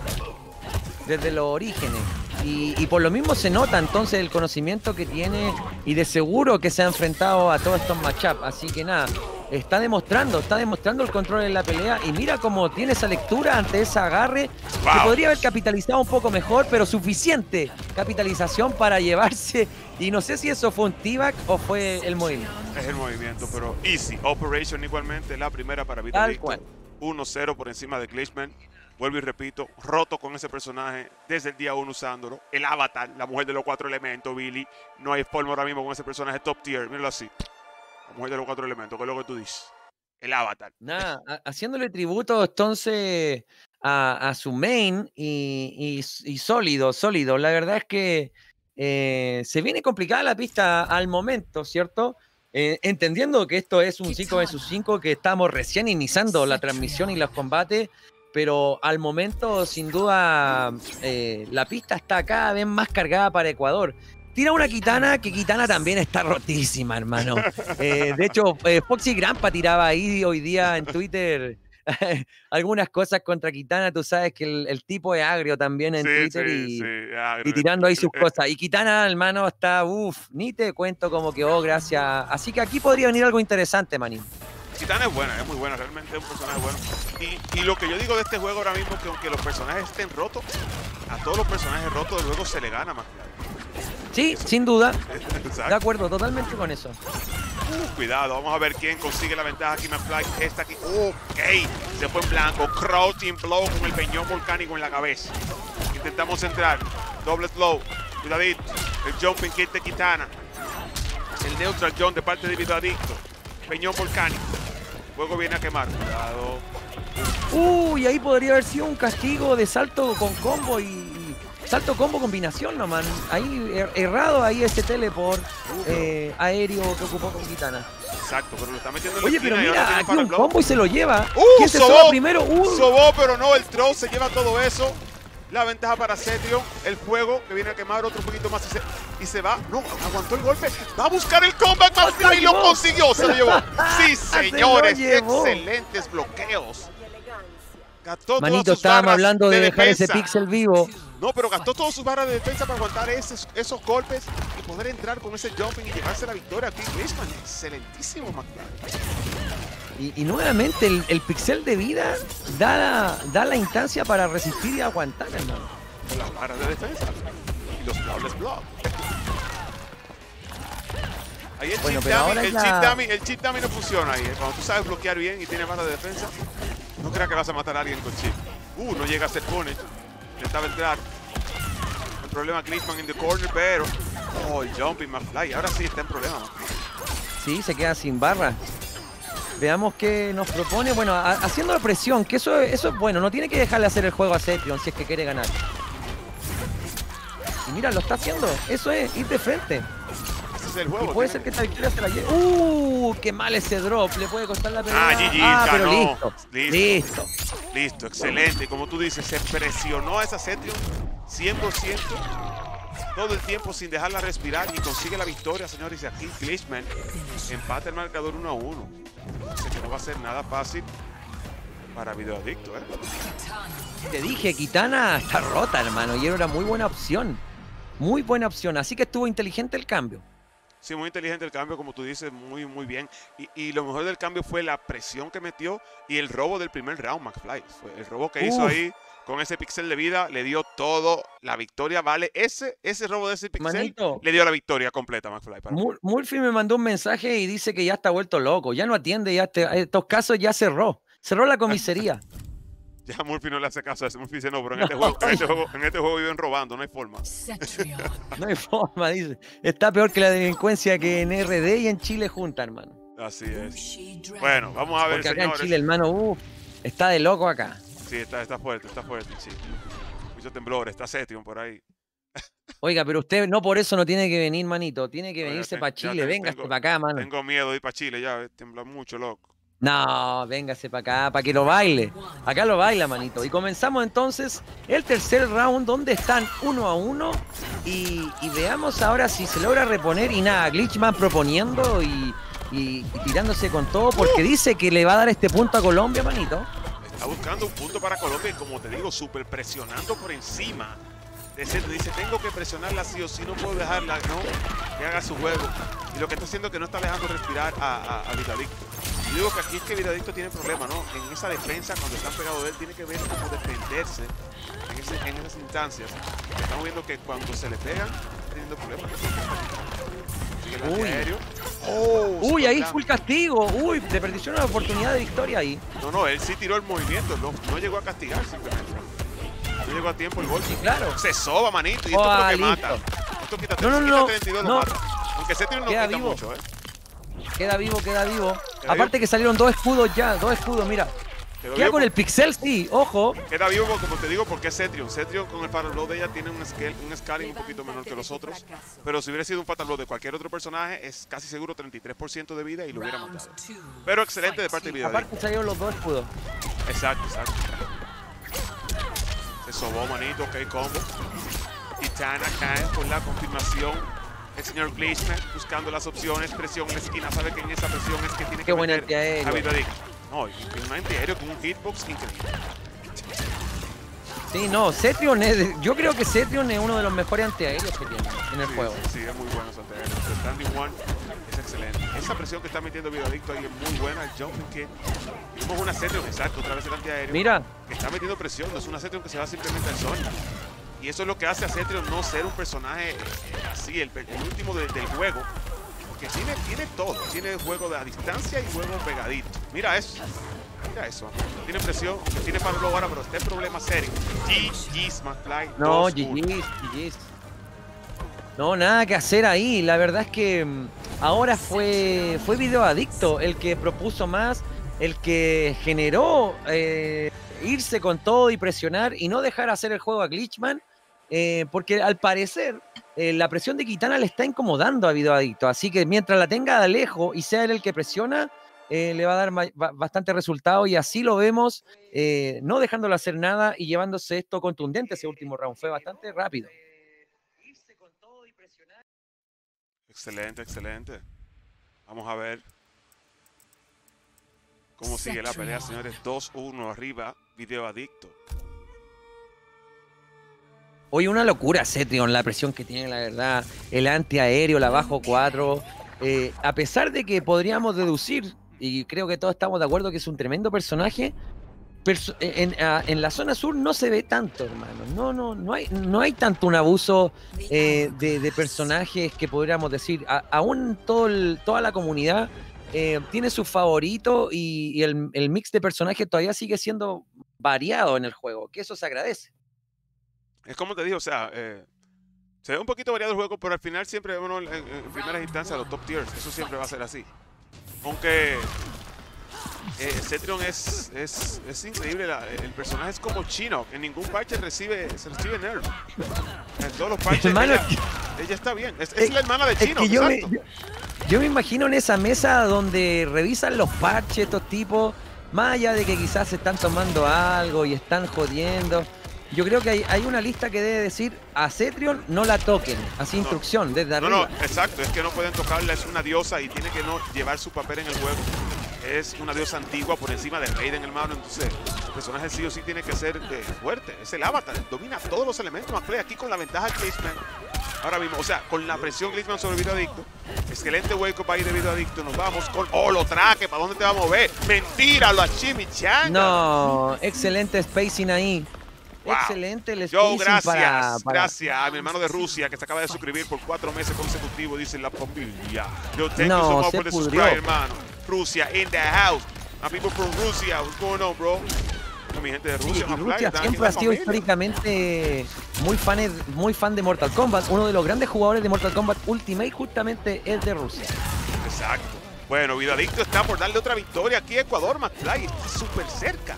Desde los orígenes. Y, y por lo mismo se nota entonces el conocimiento que tiene y de seguro que se ha enfrentado a todos estos matchups. Así que nada, está demostrando, está demostrando el control en la pelea y mira cómo tiene esa lectura ante ese agarre Wow. que podría haber capitalizado un poco mejor, pero suficiente capitalización para llevarse. Y no sé si eso fue un T-back o fue el movimiento. Es el movimiento, pero easy. Operation igualmente, la primera para Video Tal Adicto. cual. uno cero por encima de Glitchman. Vuelvo y repito, roto con ese personaje desde el día uno usándolo. El Avatar, la mujer de los cuatro elementos, Billy. No hay forma ahora mismo con ese personaje top tier. Míralo así. La mujer de los cuatro elementos, ¿qué es lo que tú dices? El Avatar. Nada, ha- haciéndole tributo entonces a, a su main y, y- y sólido, sólido. La verdad es que eh, se viene complicada la pista al momento, ¿cierto? Eh, entendiendo que esto es un cinco versus cinco, que estamos recién iniciando la transmisión y los combates, pero al momento, sin duda, eh, la pista está cada vez más cargada para Ecuador. Tira una Kitana, que Kitana también está rotísima, hermano. Eh, de hecho, eh, Foxy Grampa tiraba ahí hoy día en Twitter algunas cosas contra Kitana. Tú sabes que el, el tipo es agrio también en Sí, Twitter sí, y, sí. Ah, y tirando ahí sus cosas. Y Kitana, hermano, está, uff, ni te cuento cómo quedó, gracias. Así que aquí podría venir algo interesante, manín. Kitana es buena, es muy buena, realmente es un personaje bueno. Y, y lo que yo digo de este juego ahora mismo es que aunque los personajes estén rotos, a todos los personajes rotos del juego se le gana más claro. Sí, sin duda. Exacto. De acuerdo, totalmente con eso. Uh, cuidado, vamos a ver quién consigue la ventaja aquí, McFly. Esta aquí, ok, se fue en blanco. Crouching blow con el peñón volcánico en la cabeza. Intentamos entrar, doble slow, cuidadito. El jumping kick de Kitana. El neutral jump de parte de Video Adicto. Peñón volcánico. Luego viene a quemar. Cuidado. Uy, ahí podría haber sido un castigo de salto con combo y, y salto combo combinación nomás. Ahí er- errado ahí ese teleport eh, aéreo que ocupó con Kitana. Exacto, pero lo está metiendo en la Oye, esquina pero y ahora mira, tiene aquí para un blow. combo y se lo lleva. ¡Uh! ¿Quién se Sobó, soba primero? ¡Uh! Sobó, pero no, el throw se lleva todo eso. La ventaja para Cetrion, el fuego que viene a quemar otro poquito más y se, y se va. No, aguantó el golpe. Va a buscar el comeback más ¡Se lo y lo llevó! consiguió. Se lo llevó. Sí, Se lo señores, llevó. excelentes bloqueos. Gastó todas Manito, sus estábamos barras hablando de, dejar ese defensa. pixel vivo. No, pero gastó todas sus barras de defensa para aguantar esos, esos golpes y poder entrar con ese jumping y llevarse la victoria aquí. Glitchman, excelentísimo, McFly. Y, y nuevamente el, el pixel de vida da la, da la instancia para resistir y aguantar, hermano. Con las barras de defensa y los flawless block. Ahí el, Bueno, chip pero dummy, ahora el, ya- chip dummy, el chip dummy no funciona ahí. ¿eh? Cuando tú sabes bloquear bien y tienes barra de defensa, no creas que vas a matar a alguien con chip. Uh, no llega a ser punish. Intentaba entrar. El problema Glitchman in the corner, pero... Oh, el jumping McFly. Ahora sí está en problema, McFly. Sí, se queda sin barra. Veamos qué nos propone. Bueno, a- haciendo la presión, que eso, eso es bueno. No tiene que dejarle hacer el juego a Cetrion si es que quiere ganar. Y mira, lo está haciendo. Eso es, ir de frente. Ese es el Y juego. puede tiene- ser que esta victoria se la lleve. ¡Uh! ¡Qué mal ese drop! Le puede costar la pelea. Ah, G G, ah, pero ganó. listo. Listo. Listo. Listo, excelente. Como tú dices, se presionó a esa Cetrion cien por ciento todo el tiempo sin dejarla respirar y consigue la victoria, señores. Y aquí Glitchman empata el marcador uno a uno. Así que no va a ser nada fácil para Video Adicto, ¿eh? Te dije, Kitana está rota, hermano. Y era una muy buena opción. Muy buena opción. Así que estuvo inteligente el cambio. Sí, muy inteligente el cambio, como tú dices, muy, muy bien. Y, y lo mejor del cambio fue la presión que metió y el robo del primer round, McFly. Fue el robo que hizo Uf, ahí con ese pixel de vida, le dio todo. La victoria vale. Ese, ese robo de ese pixel manito, le dio la victoria completa, McFly, para mí. Mur- Murphy me mandó un mensaje y dice que ya está vuelto loco, ya no atiende, ya te- estos casos ya cerró, cerró la comisaría. Ya Murphy no le hace caso a ese. Murphy dice, no, pero en, No, este juego, en, este juego, en este juego viven robando, no hay forma. Cetrion. no hay forma, dice. Está peor que la delincuencia que en R D y en Chile junta, hermano. Así es. Bushi Bueno, Dragon. vamos a ver, Porque acá en señores. Chile, hermano, uh, está de loco acá. Sí, está, está fuerte, está fuerte, sí. Muchos temblores, está Cetrion por ahí. Oiga, pero usted no por eso no tiene que venir, manito. Tiene que No, ya venirse te- para ya Chile. te- Véngase tengo- para acá, mano. Tengo miedo de ir para Chile ya, eh, tiembla mucho, loco. No, véngase para acá, para que lo baile. Acá lo baila, manito. Y comenzamos entonces el tercer round, donde están uno a uno. Y, y veamos ahora si se logra reponer. Y nada, Glitchman proponiendo y, y- y tirándose con todo, porque dice que le va a dar este punto a Colombia, manito. Está buscando un punto para Colombia y, como te digo, súper presionando por encima. De Cetrion. Dice, tengo que presionarla sí o sí, no puedo dejarla, no, que haga su juego. Y lo que está haciendo es que no está dejando respirar a, a, a Vitadicto. Yo digo que aquí es que Vitadicto tiene problema, ¿no? En esa defensa, cuando están pegados de él, tiene que ver cómo defenderse en, ese, en esas instancias. Estamos viendo que cuando se le pegan, está teniendo problemas. Sigue el Uy. antiaéreo. Oh, Uy, super ahí plan. fue el castigo. Uy, le perdió una oportunidad de victoria ahí. No, no, él sí tiró el movimiento, no, no llegó a castigar simplemente. No llegó a tiempo el golpe. Sí, claro. Se soba, manito, y esto Oh, es lo que listo. mata. Esto quita, No, no, quita no, treinta y dos, lo no. mata. Aunque Cetrion no Queda quita vivo. mucho, ¿eh? Queda vivo, queda vivo. Queda Aparte vivo. que salieron dos escudos ya, dos escudos, mira. Quedó Queda vivo con el por- pixel, sí, ojo. Queda vivo, como te digo, porque es Cetrion. Cetrion con el Fatal Blow de ella tiene un, scale, un scaling un poquito menor que los otros. Pero si hubiera sido un Fatal Blow de cualquier otro personaje, es casi seguro treinta y tres por ciento de vida y lo hubiera Round matado. two. Pero excelente de parte de Vitadicto. Aparte salieron los dos escudos. Exacto, exacto. Se sobó, manito, ok, combo. Titana cae por la confirmación. El señor Glitchman buscando las opciones, presión en la esquina, sabe que en esa presión es que tiene Qué que buen meter antiaéreo. a Vitadicto. No, y un antiaéreo con un hitbox increíble. Sí, no, Cetrion es, yo creo que Cetrion es uno de los mejores antiaéreos que tiene en el Sí, juego. sí, sí, es muy bueno ese antiaéreo. El standing one es excelente. Esa presión que está metiendo Vitadicto ahí es muy buena. El jumping kick. Vimos una Cetrion, exacto, otra vez el antiaéreo. Mira, Que está metiendo presión, no es una Cetrion que se va simplemente al sol. Y eso es lo que hace a Cetrion no ser un personaje eh, así, el, el último de- del juego. Porque tiene, tiene todo. Tiene juego de a distancia y juego pegadito. Mira eso. Mira eso. Tiene presión, tiene para ahora, pero este es problema serio. G G's, McFly. no, dos G uno. G's, G G's. No, nada que hacer ahí. La verdad es que mm, ahora fue, fue Videoadicto el que propuso más, el que generó eh, irse con todo y presionar y no dejar hacer el juego a Glitchman, eh, porque al parecer eh, la presión de Kitana le está incomodando a Videoadicto. Así que mientras la tenga de lejos y sea él el que presiona, eh, le va a dar ma- ba- bastante resultado, y así lo vemos, eh, no dejándolo hacer nada y llevándose esto contundente. Ese último round fue bastante rápido. Excelente, excelente. Vamos a ver cómo sigue la pelea, señores. dos uno arriba, Videoadicto. Oye, una locura Cetrion, la presión que tiene, la verdad. El antiaéreo, la bajo cuatro. Eh, a pesar de que podríamos deducir, y creo que todos estamos de acuerdo que es un tremendo personaje, perso- en, a- en la zona sur no se ve tanto, hermano. No, no, no hay, no hay tanto un abuso eh, de, de personajes que podríamos decir. A- aún todo el- toda la comunidad eh, tiene sus favoritos, y, y el, el mix de personajes todavía sigue siendo variado en el juego, que eso se agradece. Es como te digo, o sea, eh, se ve un poquito variado el juego, pero al final siempre vemos en, en- en primeras instancias los top tiers. Eso siempre va a ser así. Aunque eh, Cetrion es, es, es increíble. la- el personaje es como Chino. En ningún parche recibe, se recibe nerf. En todos los parches Hermano, ella, ella está bien. Es, es la hermana de Es Chino, que yo me, exacto. yo, yo me imagino en esa mesa donde revisan los parches estos tipos, más allá de que quizás se están tomando algo y están jodiendo. Yo creo que hay, hay una lista que debe decir: a Cetrion no la toquen, así No. instrucción desde No, arriba. no, exacto. Es que no pueden tocarla. Es una diosa y tiene que no llevar su papel en el juego. Es una diosa antigua por encima de Raiden, hermano. Entonces, personaje sí o sí tiene que ser eh, fuerte. Es el avatar, domina todos los elementos. McFly aquí con la ventaja de Glitchman. Ahora mismo, o sea, con la presión Glitchman sobre Video Adicto. Excelente wake up ahí de Video Adicto. Nos vamos con... ¡Oh, lo traque! ¿Para dónde te va a mover? ¡Mentira! Lo chimichanga. No, excelente spacing ahí. Wow. Excelente el Yo, spacing gracias, para, para... gracias a mi hermano de Rusia que se acaba de suscribir por cuatro meses consecutivos, dice la familia. Yo tengo No, so much se for the pudrió. subscribe, hermano. Rusia in the house. My people from Rusia, what's going on, bro? Con mi gente de Sí, Rusia, y my Rusia fly, están aquí siempre en la ha sido familia. históricamente muy fan, muy fan de Mortal Kombat. Uno de los grandes jugadores de Mortal Kombat Ultimate justamente es de Rusia. Exacto. Bueno, Video Adicto está por darle otra victoria aquí a Ecuador, McFly. Está súper cerca.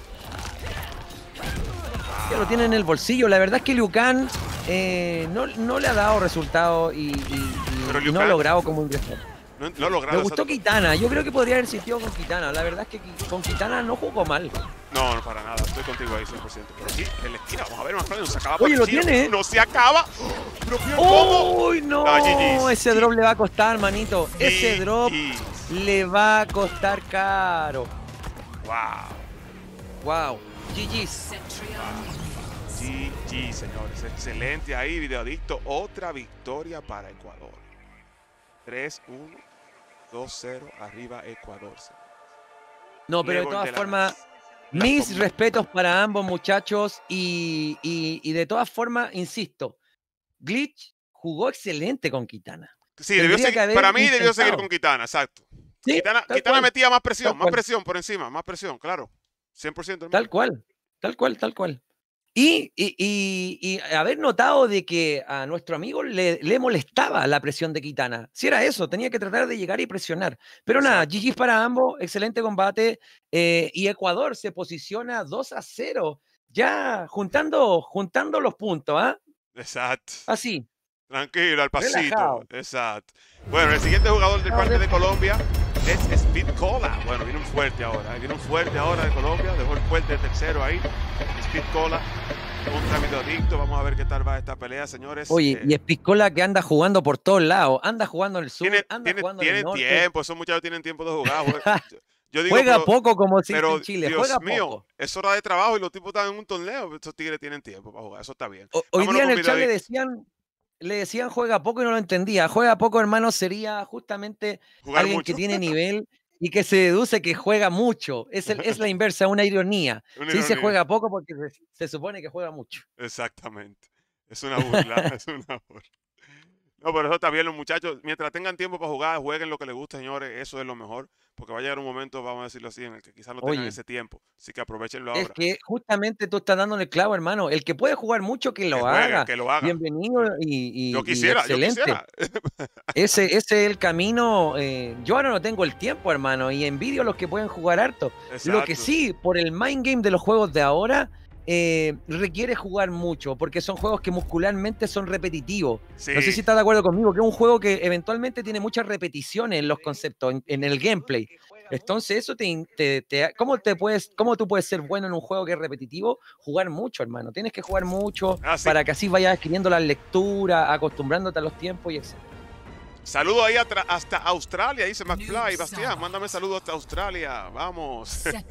Que lo tiene en el bolsillo. La verdad es que Liu Kang eh, no, no le ha dado resultado y, y- Pero y Liu no ha Kang- logrado como ingresar. No, no ha logrado. Me gustó esa- Kitana. Yo creo que podría haber sitiado con Kitana. La verdad es que qui- con Kitana no jugó mal. No, no, para nada. Estoy contigo ahí cien por ciento. Pero aquí, en la esquina, vamos a ver, McFly, no se acaba. Oye, por lo tiro. tiene, ¿eh? No se acaba. Pero bien, ¿cómo? ¡Uy, no! Ah, G Gs. Ese drop le va a costar, manito. Ese G drop Gs. le va a costar caro. Wow. Wow. G G's. G G, señores. Excelente ahí, Video Adicto. Otra victoria para Ecuador. tres uno, dos cero, arriba Ecuador. No, pero de Level todas de la- formas, la mis com- respetos para ambos muchachos y, y- y de todas formas, insisto, Glitch jugó excelente con Kitana. Sí, debió Tendría seguir- que haber para mí debió intentado. seguir con Kitana, exacto. Sí, Kitana, tal Kitana cual, metía más presión, tal más cual. presión por encima, más presión, claro. cien por ciento. Tal cual, tal cual, tal cual. Y, y- y- y haber notado de que a nuestro amigo le, le molestaba la presión de Kitana. Si era eso, tenía que tratar de llegar y presionar. Pero nada, Exacto. G G's para ambos, excelente combate. eh, y Ecuador se posiciona dos a cero, ya juntando, juntando los puntos, ¿ah? Exacto. Así. Tranquilo, al pasito. Relajado. Exacto. Bueno, el siguiente jugador de No, parte de- de Colombia es Speed Cola. Bueno, viene un fuerte ahora. ¿eh? Viene un fuerte ahora de Colombia. Dejó el fuerte tercero ahí. Speed Cola contra Video Adicto. Vamos a ver qué tal va esta pelea, señores. Oye, Eh, y Piscola que anda jugando por todos lados. Anda jugando en el sur, tiene anda tiene, jugando en tiene el norte. tiempo. Esos muchachos tienen tiempo de jugar. Jue- yo- Yo digo, Juega pero, poco, como se dice pero en Chile. Dios Juega mío, poco. es hora de trabajo y los tipos están en un torneo. Estos tigres tienen tiempo para jugar. Eso está bien. O- hoy Vámonos día en con el chat le Video decían, le decían juega poco y no lo entendía. Juega poco, hermano, sería justamente Jugar alguien mucho. que tiene nivel y que se deduce que juega mucho. Es, el- es la inversa, una ironía. Una Se dice ironía. juega poco porque se, se supone que juega mucho. Exactamente. Es una burla, es una burla. No, pero eso está bien, los muchachos. Mientras tengan tiempo para jugar, jueguen lo que les guste, señores. Eso es lo mejor. Porque va a llegar un momento, vamos a decirlo así, en el que quizás no tengan Oye. ese tiempo. Así que aprovechenlo Es ahora. que justamente tú estás dándole el clavo, hermano. El que puede jugar mucho, que lo Que juegue, haga. que lo haga. Bienvenido y, y- Yo y quisiera, yo excelente. quisiera. Ese, ese es el camino. eh, yo ahora no tengo el tiempo, hermano, y envidio a los que pueden jugar harto. Lo que Exacto. sí, por el mind game de los juegos de ahora, eh, requiere jugar mucho, porque son juegos que muscularmente son repetitivos. Sí, No sé si estás de acuerdo conmigo, que es un juego que eventualmente tiene muchas repeticiones en los conceptos, en, en el gameplay. Entonces, eso te, in- te, te- ¿cómo, te puedes, ¿cómo tú puedes ser bueno en un juego que es repetitivo? Jugar mucho, hermano. Tienes que jugar mucho Ah, sí. para que así vayas adquiriendo la lectura, acostumbrándote a los tiempos y etcétera. Saludo ahí atra- hasta Australia, dice McFly. Bastián, mándame saludos hasta Australia. Vamos.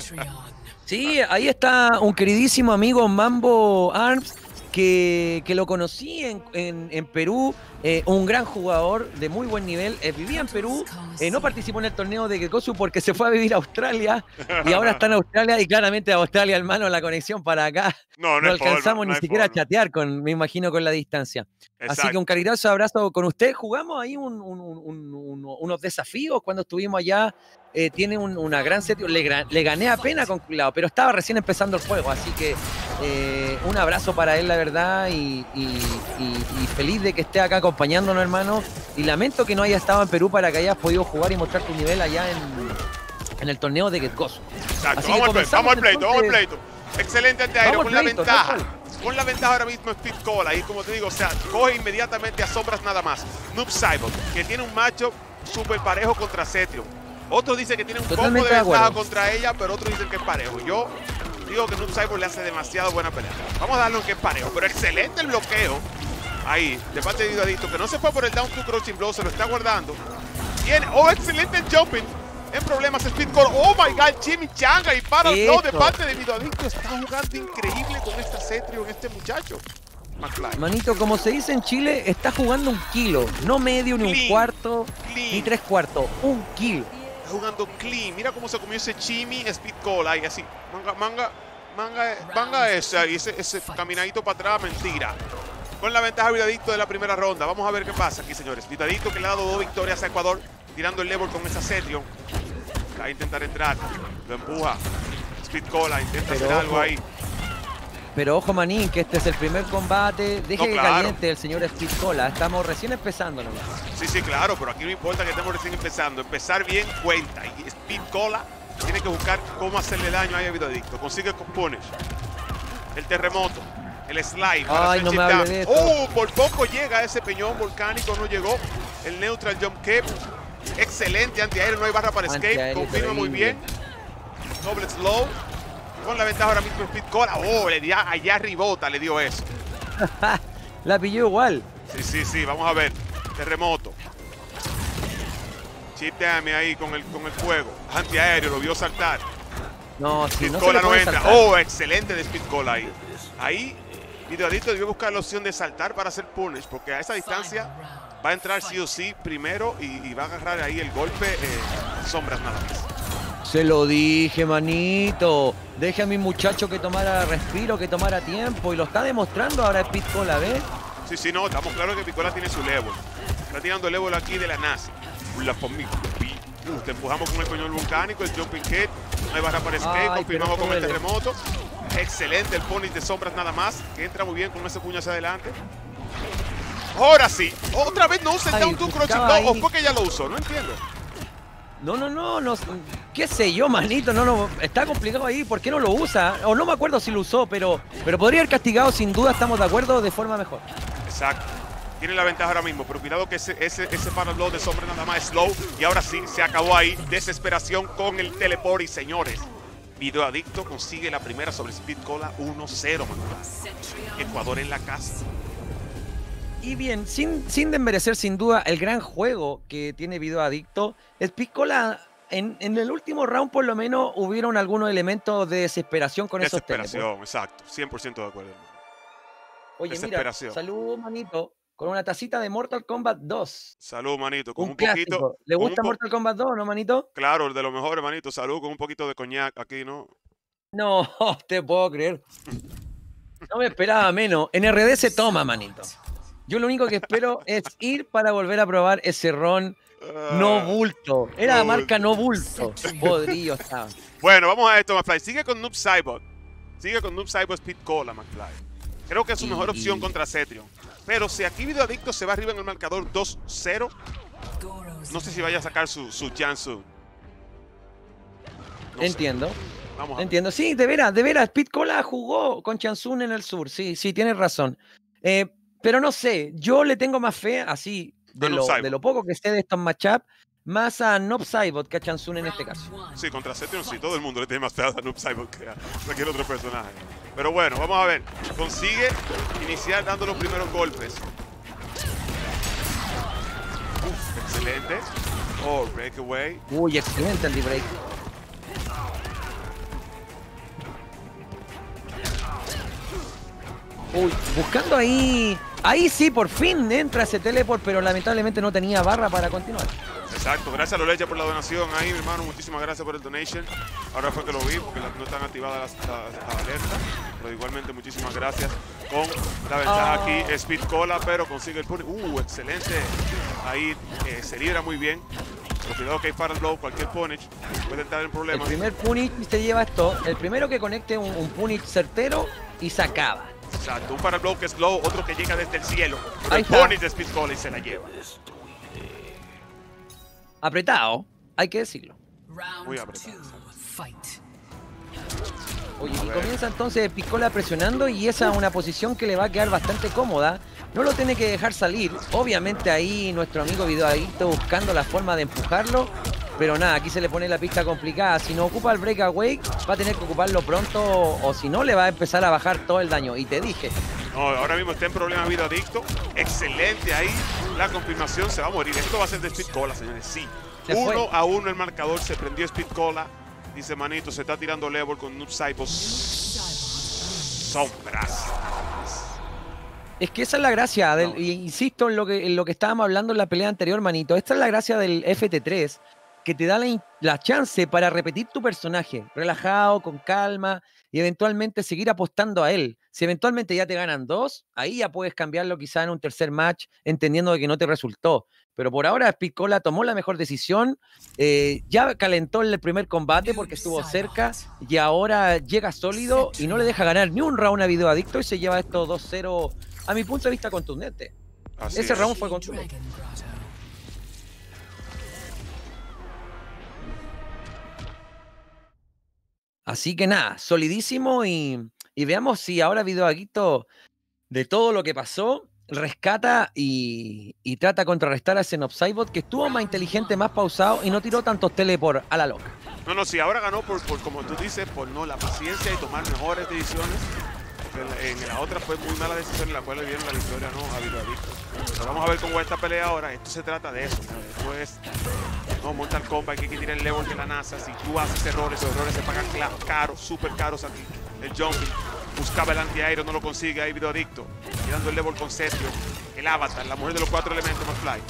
Sí, ahí está un queridísimo amigo Mambo Arms, que, que lo conocí en, en- en Perú, eh, un gran jugador de muy buen nivel. eh, vivía en Perú, eh, no participó en el torneo de Gekosu porque se fue a vivir a Australia y ahora está en Australia y claramente a Australia, hermano, la conexión para acá. No, no, No hay forma, alcanzamos no ni hay siquiera a forma. chatear, con, me imagino, con la distancia. Así Exacto. que un cariñoso abrazo con usted. Jugamos ahí un- un- un- un- unos desafíos cuando estuvimos allá. Eh, tiene un- una gran serie. Le, gra- le gané apenas con cuidado, pero estaba recién empezando el juego. Así que eh, un abrazo para él, la verdad. Y, y- y- y feliz de que esté acá acompañándonos, hermano. Y lamento que no haya estado en Perú para que hayas podido jugar y mostrar tu nivel allá en, en el torneo de Get Gozo. Exacto. Así que Vamos, al pleito, comenzamos, vamos al pleito, vamos al entonces. pleito. Excelente antiaéreo, Vamos con al la pleito, tal ventaja. cual. Con la ventaja ahora mismo Speed Cola. Y como te digo, o sea, coge inmediatamente a sombras nada más. Noob Cyborg, que tiene un macho súper parejo contra Cetrion. Otros dicen que tiene un Totalmente poco de de ventaja acuerdo. contra ella, pero otros dicen que es parejo. Yo digo que Noob Cyborg le hace demasiado buena pelea. Vamos a darle un que es parejo, pero excelente el bloqueo. Ahí, de parte de Video Adicto, que no se fue por el down to crouching blow, se lo está guardando. Tiene, oh, excelente el jumping. En problemas, Speed Cola. Oh my God, Chimichanga y para el Esto. de parte de Videoadicto. Está jugando increíble con esta Cetrion, este muchacho. McFly. Manito, como se dice en Chile, está jugando un kilo. No medio, ni un Clean. cuarto, Clean. ni tres cuartos. Un kilo. Está jugando clean. Mira cómo se comió ese Chimi, Speed Cola y así. Manga, manga, manga, manga esa y ese, ese caminadito para atrás, mentira. Con la ventaja Videoadicto de la primera ronda. Vamos a ver qué pasa aquí, señores. Videoadicto que le ha dado dos victorias a Ecuador, tirando el level con esa Cetrion. Va a intentar entrar, lo empuja. Speed Cola intenta Pero hacer algo ojo. ahí. Pero ojo, Manín, que este es el primer combate. Deje No, que claro. caliente el señor Speed Cola. Estamos recién empezando nomás. Sí, sí, claro, pero aquí no importa que estemos recién empezando. Empezar bien cuenta. Y Speed Cola tiene que buscar cómo hacerle daño ahí a Videoadicto. Consigue con Punish. El terremoto. El slide. Para Ay, hacer no chip me hable down. de esto. ¡Oh! Por poco llega a ese peñón volcánico. No llegó. El neutral jump kick. Excelente antiaéreo. No hay barra para escape. Antiaéreo Confirma muy terrible. bien. Doble slow. Con la ventaja ahora mismo Speed Cola. Oh, le dio allá ribota, le dio eso. La pilló igual. Sí, sí, sí, vamos a ver. Terremoto. Chip damage ahí con el, con el fuego. Antiaéreo, lo vio saltar. No, si Speed no se Cola le no puede entra. saltar. Oh, excelente de Speed Cola ahí. Ahí, Videoadicto debió buscar la opción de saltar para hacer punish, porque a esa distancia va a entrar sí o sí primero y, y va a agarrar ahí el golpe eh, sombras nada más. Se lo dije, manito. Deje a mi muchacho que tomara respiro, que tomara tiempo. Y lo está demostrando ahora Speed Cola, ¿ves? Sí, sí, no, estamos claros que Picola tiene su level. Está tirando el level aquí de la NASA. La familia. Uh, te empujamos con el peñón volcánico, el jumping hit. No hay barra para escape, Ay, confirmamos pero con el duele. terremoto. Excelente el punish de sombras nada más, que entra muy bien con ese puño hacia adelante. Ahora sí, otra vez no usa el Ay, down to crouching buscaba blow, o ahí. fue que ya lo usó, no entiendo. No, no, no, no. ¿Qué sé yo, manito? No, no. Está complicado ahí. ¿Por qué no lo usa? O no me acuerdo si lo usó, pero, pero podría haber castigado, sin duda, estamos de acuerdo, de forma mejor. Exacto. Tiene la ventaja ahora mismo, pero cuidado que ese, ese, ese para blow de sombra nada más es slow. Y ahora sí, se acabó ahí. Desesperación con el teleport. Y señores, Videoadicto consigue la primera sobre Speed Cola uno cero, man. Ecuador en la casa. Y bien, sin, sin desmerecer sin duda el gran juego que tiene Videoadicto, Speed Cola, en, en el último round por lo menos hubieron algunos elementos de desesperación con esos teleport. Desesperación, exacto. cien por ciento de acuerdo. Oye, mira, desesperación. salud, manito, con una tacita de Mortal Kombat dos. Salud, manito. Con Un, un, clásico. poquito. ¿Le con un gusta po- Mortal Kombat dos, no, manito? Claro, el de los mejores, manito. Salud con un poquito de coñac aquí, ¿no? No, te puedo creer. No me esperaba menos. En R D se toma, manito. Yo lo único que espero es ir para volver a probar ese ron no Ah, bulto. Era no la marca no bulto. Podrido estaba. Bueno, vamos a esto, McFly. Sigue con Noob Saibot. Sigue con Noob Saibot Speed Cola, McFly. Creo que es su mejor Y- opción contra Cetrion. Pero si aquí Videoadicto se va arriba en el marcador dos cero, no sé si vaya a sacar su, su Jansu. No sé. Entiendo. Vamos a ver. Entiendo. Sí, de veras, de veras. Speed Cola jugó con Chansun en el sur. Sí, sí, tienes razón. Eh, pero no sé, yo le tengo más fe, así, de A Noob lo, Saibot. de lo poco que sé de estos matchups, más a Noob Saibot que a Chansun en este caso. Sí, contra Cetrion sí, todo el mundo le tiene más fe a Noob Saibot que a cualquier otro personaje. Pero bueno, vamos a ver. Consigue iniciar dando los primeros golpes. Uf, excelente. Oh, breakaway. Uy, excelente el break. Uy, buscando ahí. Ahí sí, por fin entra ese teleport, pero lamentablemente no tenía barra para continuar. Exacto, gracias a Lolecha por la donación ahí, mi hermano. Muchísimas gracias por el donation. Ahora fue que lo vi porque la- no están activadas las, las- las alertas. Pero igualmente, muchísimas gracias. Con la ventaja Oh. aquí, Speed Cola, pero consigue el punish. Uh, excelente. Ahí eh, se libra muy bien. Pero cuidado que hay para blow, cualquier punish puede entrar en El problemas. primer punish se lleva esto. El primero que conecte un, un punish certero y se acaba. Exacto, un para blow que es low, otro que llega desde el cielo. Pero Ahí el está. punish de Speed Cola y se la lleva. Apretado, hay que decirlo. Muy apretado. Oye, A y ver. comienza entonces Picola presionando y esa es una posición que le va a quedar bastante cómoda. No lo tiene que dejar salir. Obviamente ahí nuestro amigo Videoadicto buscando la forma de empujarlo. Pero nada, aquí se le pone la pista complicada. Si no ocupa el breakaway, va a tener que ocuparlo pronto o si no le va a empezar a bajar todo el daño. Y te dije, No, ahora mismo está en problema Videoadicto. Excelente ahí. La confirmación se va a morir. Esto va a ser de Speed Cola, señores. Sí. Se uno fue. a uno el marcador, se prendió Speed Cola. Dice Manito, se está tirando level con Noob Saibot. Sombras. Es que esa es la gracia, del, No. y insisto en lo, que, en lo que estábamos hablando en la pelea anterior, manito. Esta es la gracia del F T tres, que te da la, in- la chance para repetir tu personaje, relajado, con calma, y eventualmente seguir apostando a él. Si eventualmente ya te ganan dos, ahí ya puedes cambiarlo quizá en un tercer match, entendiendo de que no te resultó. Pero por ahora Speed Cola tomó la mejor decisión, eh, ya calentó el primer combate porque estuvo cerca, y ahora llega sólido y no le deja ganar ni un round a Videoadicto y se lleva esto dos cero, a mi punto de vista, contundente. Así Ese es. round fue contundente. Así que nada, solidísimo, y, y veamos si ahora Videoadicto, de todo lo que pasó, rescata y, y trata de contrarrestar a ese Noob Saibot, que estuvo más inteligente, más pausado y no tiró tantos teleport a la loca. No, no, sí, ahora ganó por, por, como tú dices, por no la paciencia y tomar mejores decisiones. Porque en, en la otra fue muy mala decisión en la cual le dieron la victoria, ¿no?, a Videoadicto. Pero vamos a ver cómo va esta pelea ahora. Esto se trata de eso, ¿no? Esto es, no, Mortal Kombat, que hay que tirar el level de la NASA. Si tú haces errores, los errores se pagan caros, súper caros aquí. El jumping, buscaba el antiaéreo, no lo consigue, ahí Videoadicto. Tirando el level con Cetrion, el avatar, la mujer de los cuatro elementos, McFly.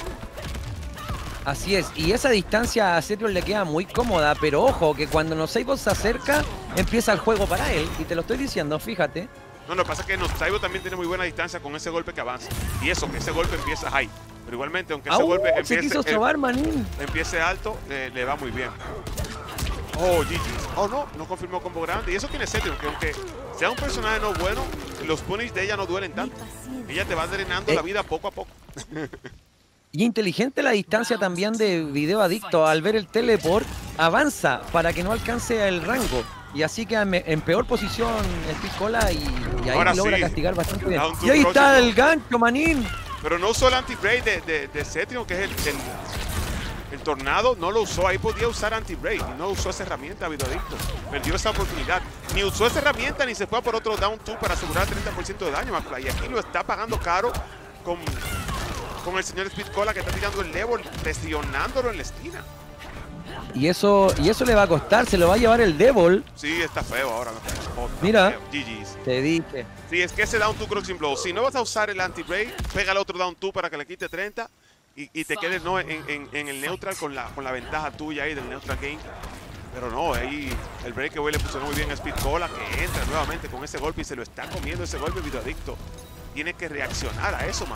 Así es, y esa distancia a Cetrion le queda muy cómoda, pero ojo, que cuando Noob Saibot se acerca, empieza el juego para él, y te lo estoy diciendo, fíjate. No, lo que pasa es que Noob Saibot también tiene muy buena distancia con ese golpe que avanza. Y eso, que ese golpe empieza high. Pero igualmente, aunque ese ¡Au! golpe Se empiece, quiso eh, sobar, manín. empiece alto, le, le va muy bien. Oh, G G. Oh, no, no confirmó combo grande. Y eso tiene Cetrion, que aunque sea un personaje no bueno, los punish de ella no duelen tanto. Ella te va drenando Eh. la vida poco a poco. Y inteligente la distancia también de Videoadicto. Al ver el teleport, avanza para que no alcance el rango. Y así queda en, en peor posición Speed Cola, y, y ahí Ahora logra sí. castigar bastante bien. Down to Y ahí está próximo. el gancho, manín. Pero no usó el anti-break de, de, de Cetrion, que es el, el, el tornado. No lo usó. Ahí podía usar anti-break. Y no usó esa herramienta, Videoadicto. Perdió esa oportunidad. Ni usó esa herramienta, ni se fue a por otro down two para asegurar el treinta por ciento de daño, McFly. Y aquí lo está pagando caro con, con el señor Speed Cola, que está tirando el level, presionándolo en la esquina. Y eso, y eso le va a costar, se lo va a llevar el Devil. Sí, está feo ahora. Oh, está Mira. feo. G G's. Te dije. Sí, es que ese down two crossing blow, si no vas a usar el anti-break, pega el otro down two para que le quite treinta y, y te quedes, ¿no?, en, en, en el neutral con la, con la ventaja tuya ahí del neutral game. Pero no, ahí el breakaway le funcionó muy bien a Speed Cola, que entra nuevamente con ese golpe y se lo está comiendo ese golpe. Videoadicto tiene que reaccionar a eso, man.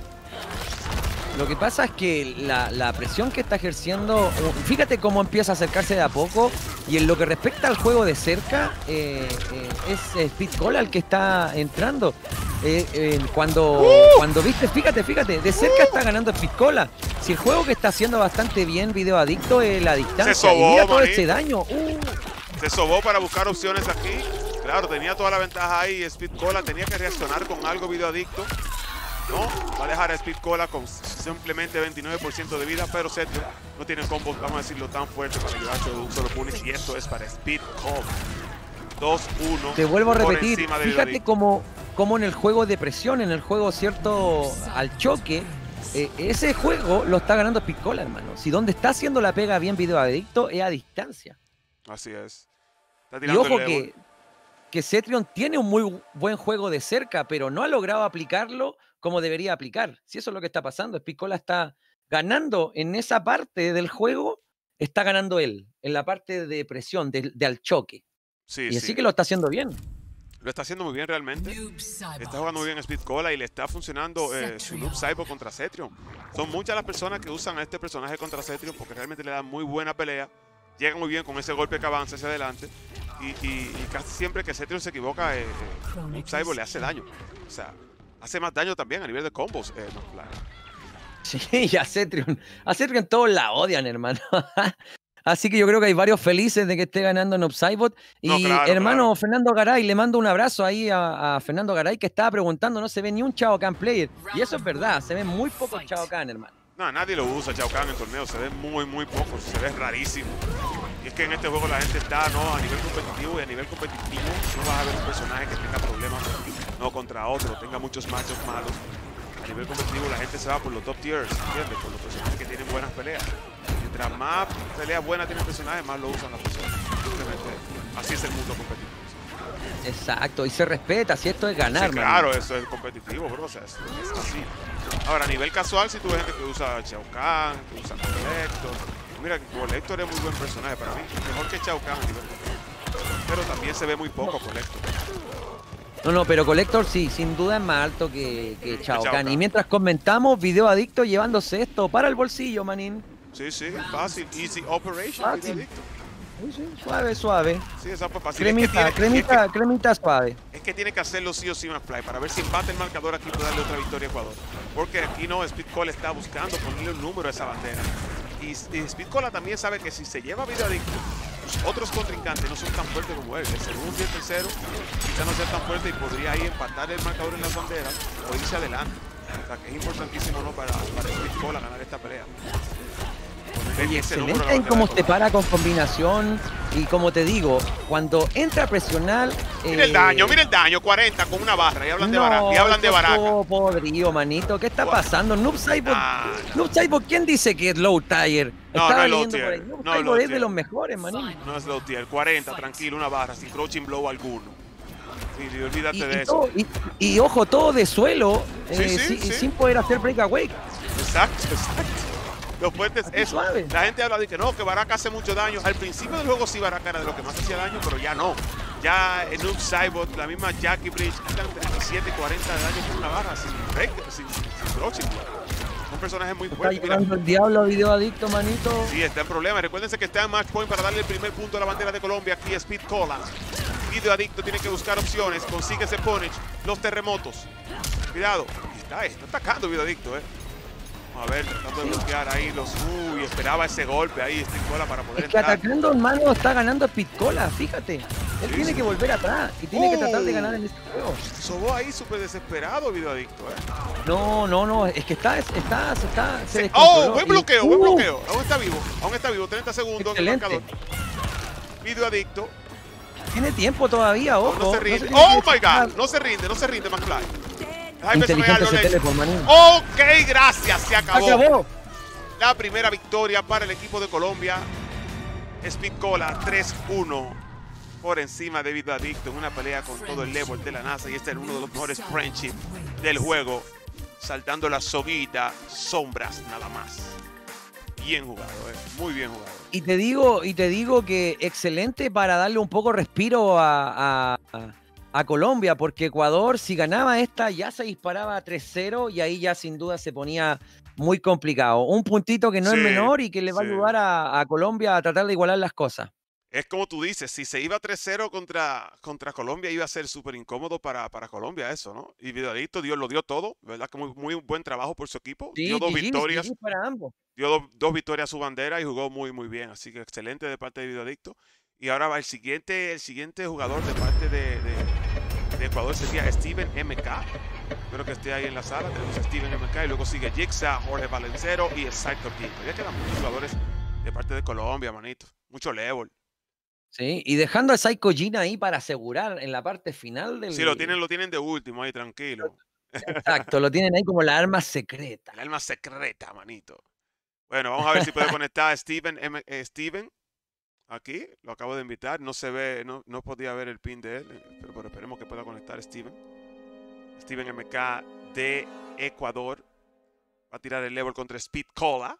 Lo que pasa es que la, la presión que está ejerciendo, fíjate cómo empieza a acercarse de a poco, y en lo que respecta al juego de cerca, eh, eh, es Speed Cola el que está entrando. Eh, eh, cuando, ¡Uh! cuando viste, fíjate, fíjate, de cerca está ganando Speed Cola. Si el juego que está haciendo bastante bien Videoadicto es la distancia, Se sobó, y mira todo manín. ese daño. Uh. Se sobó para buscar opciones aquí. Claro, tenía toda la ventaja ahí. Speed Cola tenía que reaccionar con algo, Videoadicto. No, va a dejar a Speed Cola con simplemente veintinueve por ciento de vida, pero Cetrion no tiene combos, vamos a decirlo, tan fuerte para llevarse de un solo punish, y esto es para Speed Cola. dos uno. Te vuelvo a por repetir, encima de fíjate Videoadicto. cómo, cómo en el juego de presión, en el juego cierto al choque, eh, ese juego lo está ganando Speed Cola, hermano. Si donde está haciendo la pega bien Videoadicto es a distancia. Así es. Está Y tirando ojo el level. que, que Cetrion tiene un muy buen juego de cerca, pero no ha logrado aplicarlo como debería aplicar. Si eso es lo que está pasando, Speed Cola está ganando en esa parte del juego, está ganando él, en la parte de presión, de, de al choque. Sí, Y sí. así que lo está haciendo bien. Lo está haciendo muy bien realmente. Está jugando muy bien Speed Cola y le está funcionando eh, su Noob Saibot contra Cetrion. Son muchas las personas que usan a este personaje contra Cetrion porque realmente le dan muy buena pelea. Llega muy bien con ese golpe que avanza hacia adelante. Y, y, y casi siempre que Cetrion se equivoca, eh, Noob Saibot le hace daño. O sea, hace más daño también a nivel de combos. Eh, no, claro. Sí, y a Cetrion. A Cetrion todos la odian, hermano. Así que yo creo que hay varios felices de que esté ganando Noob Saibot. Y No, claro, hermano claro. Fernando Garay, le mando un abrazo ahí a, a Fernando Garay, que estaba preguntando, no se ve ni un Shao Kahn player. Y eso es verdad, se ven muy pocos Shao Kahn, hermano. No, nadie lo usa, Shao Kahn, en torneos. Se ve muy, muy poco. Se ve rarísimo. Y es que en este juego la gente está, ¿no?, a nivel competitivo, y a nivel competitivo no vas a ver un personaje que tenga problemas, no, contra otro, tenga muchos matches malos. A nivel competitivo la gente se va por los top tiers, ¿entiendes? Por los personajes que tienen buenas peleas. mientras más pelea buena tiene el personaje, más lo usan las personas. Simplemente así es el mundo competitivo. Exacto, y se respeta, si esto es ganar, Sí, claro, eso es competitivo, bro, o sea, es, es así. Ahora, a nivel casual, si tú ves gente que usa Shao Kahn, que usa Collector, mira que Collector es muy buen personaje para mí, mejor que Shao Kahn a nivel competitivo. Pero también se ve muy poco Collector. No, no, pero Collector sí, sin duda es más alto que, que Shao Shao Kahn. Y Kahn. mientras comentamos, Video Adicto llevándose esto para el bolsillo, manín. Sí, sí, fácil, easy operation, Fácil. Video Adicto. Sí, sí, suave, suave. Sí, esa fue fácil. Cremita, es que tiene, cremita, es que, cremita suave. Es que tiene que hacerlo sí o sí McFly para ver si empata el marcador aquí y puede darle otra victoria a Ecuador. Porque aquí no, Speed Cola está buscando ponerle un número a esa bandera. Y, y Speed Cola también sabe que si se lleva Video Adicto, los otros contrincantes no son tan fuertes como él. El segundo y el tercero quizás no sea tan fuerte y podría ahí empatar el marcador en las banderas o irse adelante. O sea que es importantísimo, ¿no?, para, para Speed Cola ganar esta pelea. Oye, excelente en cómo se para con combinación y como te digo, cuando entra a presionar... Mira eh, el daño, mira el daño, cuarenta con una barra y hablan no, de baraca. Y hablan de baraca. Oh, podrido, manito, ¿qué está pasando? Noob Saibot, nah, Noob Saibot, ¿quién dice que es low tier? No, Estaba no es low leyendo tier. por ahí. Noob No, Saibot low es de tier. los mejores, manito. No es low tier, cuarenta, tranquilo, una barra, sin crouching blow alguno. Y, y olvídate Y, de y eso. todo, y, y ojo, todo de suelo, Sí, eh, sí, si- sí. sin poder hacer breakaway. Exacto, exacto. Lo fuerte es Así eso. suave. La gente habla de que no, que Baraka hace mucho daño. Al principio del juego sí Baraka era de lo que más hacía daño, pero ya no. Ya en Noob Saibot, la misma Jackie Bridge, quitan treinta y siete, cuarenta de daño con una barra sin break, sin, sin, sin crouching. Un personaje muy Está fuerte. Mira. llevando el diablo a Video Adicto, manito. Sí, está en problema. Recuérdense que está en match point para darle el primer punto a la bandera de Colombia. Aquí Speed Cola. Video Adicto tiene que buscar opciones. Consigue ese punish. Los terremotos. Cuidado. Y está, está atacando Video Adicto, eh. Vamos a ver, tratando de bloquear ahí los... Uy, esperaba ese golpe ahí, Speed Cola, para poder Es que entrar. atacando, hermano, está ganando Speed Cola, fíjate. Él Sí, tiene sí. que volver atrás y tiene que tratar de Oh. ganar en este juego. Sobó ahí súper desesperado Video Adicto, eh. No, no, no, es que está, está, se está, se Sí. descontroló. Oh, buen Y- bloqueo, buen ¡Uh! bloqueo. Aún está vivo, aún está vivo. treinta segundos en el Excelente. marcador. Video Adicto. Tiene tiempo todavía, ojo. No, no se rinde. tiene Oh que my dejar. God. No se rinde, no se rinde, McFly. Ay, Inteligente personal, ese no le- teléfono, manín. Ok, gracias, se acabó. Acabó. La primera victoria para el equipo de Colombia. Speed Cola tres uno por encima de Video Adicto en una pelea con todo el level de la NASA. Y este es uno de los mejores friendship del juego. Saltando la soguita, sombras nada más. Bien jugado, eh. Muy bien jugado. Y te digo, y te digo que excelente para darle un poco respiro a, a, a Colombia, porque Ecuador, si ganaba esta, ya se disparaba a tres cero y ahí ya sin duda se ponía muy complicado. Un puntito que no Sí, es menor y que le va sí. a ayudar a, a Colombia a tratar de igualar las cosas. Es como tú dices, si se iba tres cero contra, contra Colombia, iba a ser súper incómodo para, para Colombia eso, ¿no? Y Video Adicto dio, lo dio todo, ¿verdad? Que muy, muy buen trabajo por su equipo. Sí, dio dos G Gs, victorias. G Gs para ambos. Dio do- dos victorias a su bandera y jugó muy, muy bien. Así que excelente de parte de Video Adicto. Y ahora va el siguiente, el siguiente jugador de parte de, de- de Ecuador sería Steven M K. Espero que esté ahí en la sala. Tenemos a Steven M K y luego sigue Jigsaw, Jorge Valencero y el Psycho King. Ya quedan muchos jugadores de parte de Colombia, manito. Mucho level. Sí, y dejando a Psycho Gina ahí para asegurar en la parte final del... Si lo tienen, lo tienen de último ahí, tranquilo. Exacto, lo tienen ahí como la arma secreta. El alma secreta, manito. Bueno, vamos a ver si puede conectar a Steven M eh, Steven. Aquí, lo acabo de invitar. No se ve, no, no podía ver el pin de él, eh, pero, pero esperemos que pueda conectar a Steven. Steven M K de Ecuador. Va a tirar el level contra Speed Cola.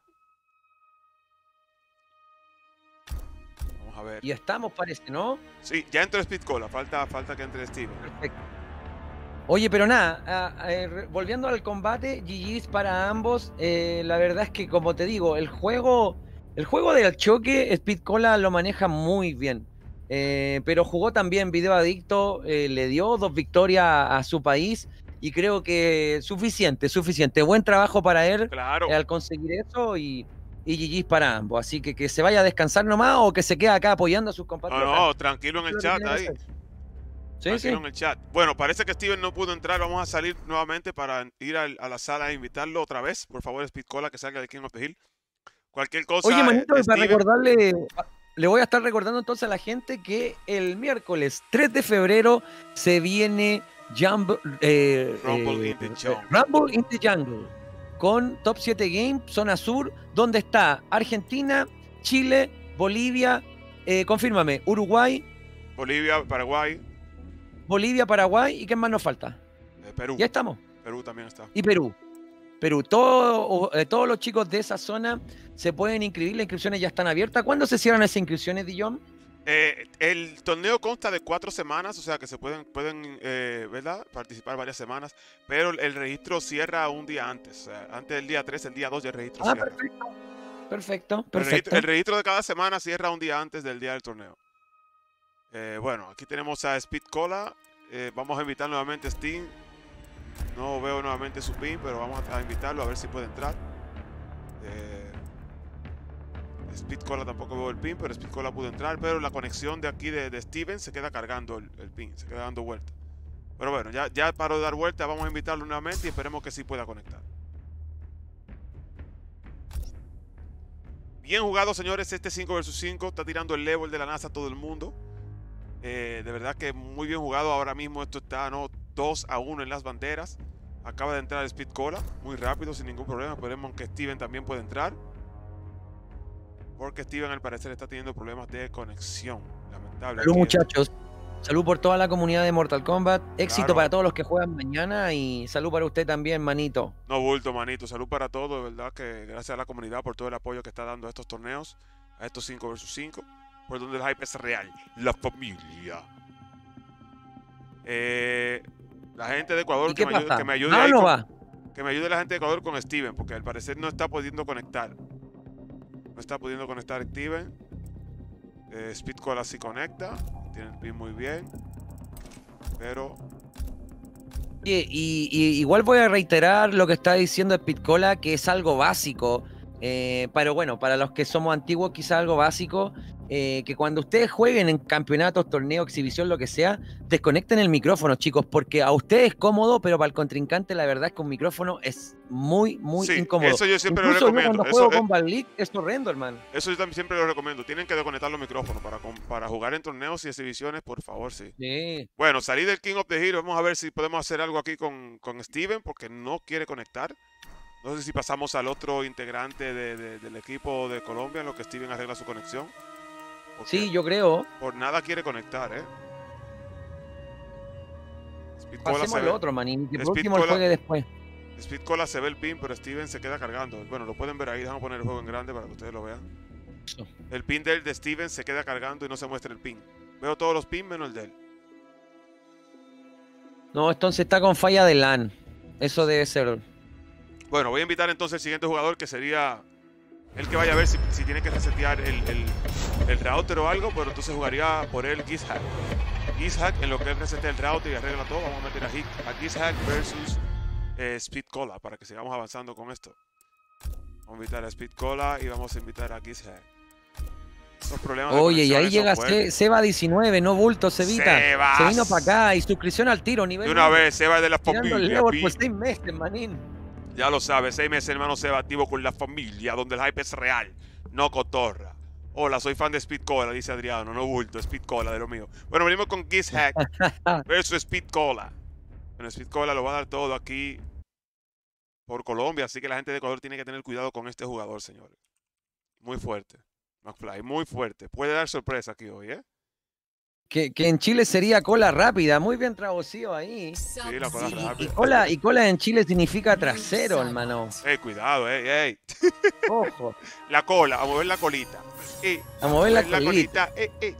Vamos a ver. Y estamos, parece, ¿no? Sí, ya entró Speed Cola. Falta, falta que entre Steven. Perfecto. Oye, pero nada, a- a- eh, volviendo al combate, G Gs para ambos. Eh, la verdad es que, como te digo, el juego, el juego del choque, Speed Cola lo maneja muy bien. Eh, pero jugó también Video Adicto, eh, le dio dos victorias a, a su país y creo que suficiente, suficiente. Buen trabajo para él Claro. eh, al conseguir eso y, y G Gs para ambos. Así que que se vaya a descansar nomás o que se quede acá apoyando a sus No, compatriotas. no, tranquilo en el Eso es lo chat que tiene que ahí. hacer. Sí, Tranquilo sí. en el chat. Bueno, parece que Steven no pudo entrar. Vamos a salir nuevamente para ir al- a, la sala e invitarlo otra vez. Por favor, Speed Cola, que salga de King of the Hill. Cualquier cosa. Oye, manito, eh, y para Steven, recordarle, le voy a estar recordando entonces a la gente que el miércoles tres de febrero se viene Jumbo- eh, Rumble eh, in the Jungle. Rumble in the Jungle con Top siete Game, zona sur, donde está Argentina, Chile, Bolivia, eh, confírmame, Uruguay, Bolivia, Paraguay, Bolivia, Paraguay, ¿y qué más nos falta? eh, Perú. Ya estamos. Perú también está. Y Perú. Perú. Todo, eh, todos los chicos de esa zona se pueden inscribir, las inscripciones ya están abiertas. ¿Cuándo se cierran esas inscripciones, Dillon? Eh, el torneo consta de cuatro semanas, o sea que se pueden, pueden eh, ¿verdad? Participar varias semanas, pero el registro cierra un día antes. O sea, antes del día tres, el día dos ya el registro Ah, cierra. perfecto. Perfecto, El perfecto. registro, el registro de cada semana cierra un día antes del día del torneo. Eh, bueno, aquí tenemos a Speed Cola. Eh, vamos a invitar nuevamente a Steam. No veo nuevamente su pin, pero vamos a invitarlo a ver si puede entrar. Eh, Speed Cola tampoco veo el pin, pero Speed Cola pudo entrar. Pero la conexión de aquí de, de Steven se queda cargando el, el pin, se queda dando vuelta. Pero bueno, ya, ya paró de dar vuelta, vamos a invitarlo nuevamente y esperemos que sí pueda conectar. Bien jugado, señores, este cinco versus cinco. Está tirando el level de la NASA a todo el mundo. Eh, de verdad que muy bien jugado. Ahora mismo esto está ¿no? dos a uno en las banderas. Acaba de entrar Speed Cola, muy rápido, sin ningún problema. Esperemos que Steven también pueda entrar. Porque Steven al parecer está teniendo problemas de conexión. Lamentable. Salud, Aquí muchachos. Salud por toda la comunidad de Mortal Kombat. Éxito Claro. para todos los que juegan mañana y salud para usted también, manito. No bulto, manito. Salud para todos. De verdad que gracias a la comunidad por todo el apoyo que está dando a estos torneos. A estos cinco versus cinco. Por donde el hype es real. La familia. Eh, la gente de Ecuador ¿Y que qué me, ayude, pasa? que me ayude ¿Va o ahí no con- va? que me ayude la gente de Ecuador con Steven. Porque al parecer no está pudiendo conectar. No está pudiendo conectar Steven. Eh, Speed Cola sí conecta. Tiene el pin muy bien. Pero Oye, y, y igual voy a reiterar lo que está diciendo Speedcola, que es algo básico. Eh, pero bueno, para los que somos antiguos, quizá algo básico. eh, que cuando ustedes jueguen en campeonatos, torneos, exhibición, lo que sea, desconecten el micrófono, chicos, porque a ustedes es cómodo, pero para el contrincante la verdad es que un micrófono es muy, muy sí, incómodo. eso yo siempre Incluso lo yo recomiendo. cuando Eso, juego eh, Combat League es horrendo, hermano. eso yo también siempre lo recomiendo. Tienen que desconectar los micrófonos para, com- para jugar en torneos y exhibiciones, por favor, sí. Sí. Bueno, salí del King of the Hill. Vamos a ver si podemos hacer algo aquí con, con Steven, porque no quiere conectar. No sé si pasamos al otro integrante de- de- del equipo de Colombia en lo que Steven arregla su conexión. Porque Sí, yo creo. por nada quiere conectar, ¿eh? Speed Cola Pasemos se al ve- otro, manín. Que por Speed último el Cola- juegue después. Speed Cola se ve el pin, pero Steven se queda cargando. Bueno, lo pueden ver ahí. Déjame poner el juego en grande para que ustedes lo vean. Eso. El pin del de Steven se queda cargando y no se muestra el pin. Veo todos los pins menos el de él. No, entonces está con falla de LAN. Eso debe ser. Bueno, voy a invitar entonces al siguiente jugador, que sería el que vaya a ver si, si tiene que resetear el, el, el router o algo, pero entonces jugaría por él Gizhack. Gizhack, en lo que él resetea el router y arregla todo, vamos a meter a, Hick- a Gizhack versus eh, Speed Cola para que sigamos avanzando con esto. Vamos a invitar a Speed Cola y vamos a invitar a Gizhack. Esos problemas de Oye, y ahí conexiones son llega fuertes. Se- Seba diecinueve, no bulto, Cevita. Sebas. Se vino para acá y suscripción al tiro, nivel De una uno. vez, Seba de la Tirando el familia. level pi. por seis meses, manín. Ya lo sabes, seis meses, hermano Seba, activo con la familia, donde el hype es real, no cotorra. Hola, soy fan de Speed Cola, dice Adriano, no bulto, Speed Cola de lo mío. Bueno, venimos con Gizhack versus Speed Cola. Bueno, Speed Cola lo va a dar todo aquí por Colombia, así que la gente de Ecuador tiene que tener cuidado con este jugador, señores. Muy fuerte, McFly, muy fuerte. Puede dar sorpresa aquí hoy, ¿eh? Que, que en Chile sería cola rápida, muy bien traducido ahí. Sí, la cola Y, rápida. cola, y cola en Chile significa trasero, hermano. Ey, cuidado, ey, ey. Ojo, La cola, a mover la colita. Ey, a mover la la colita. colita, ey, ey.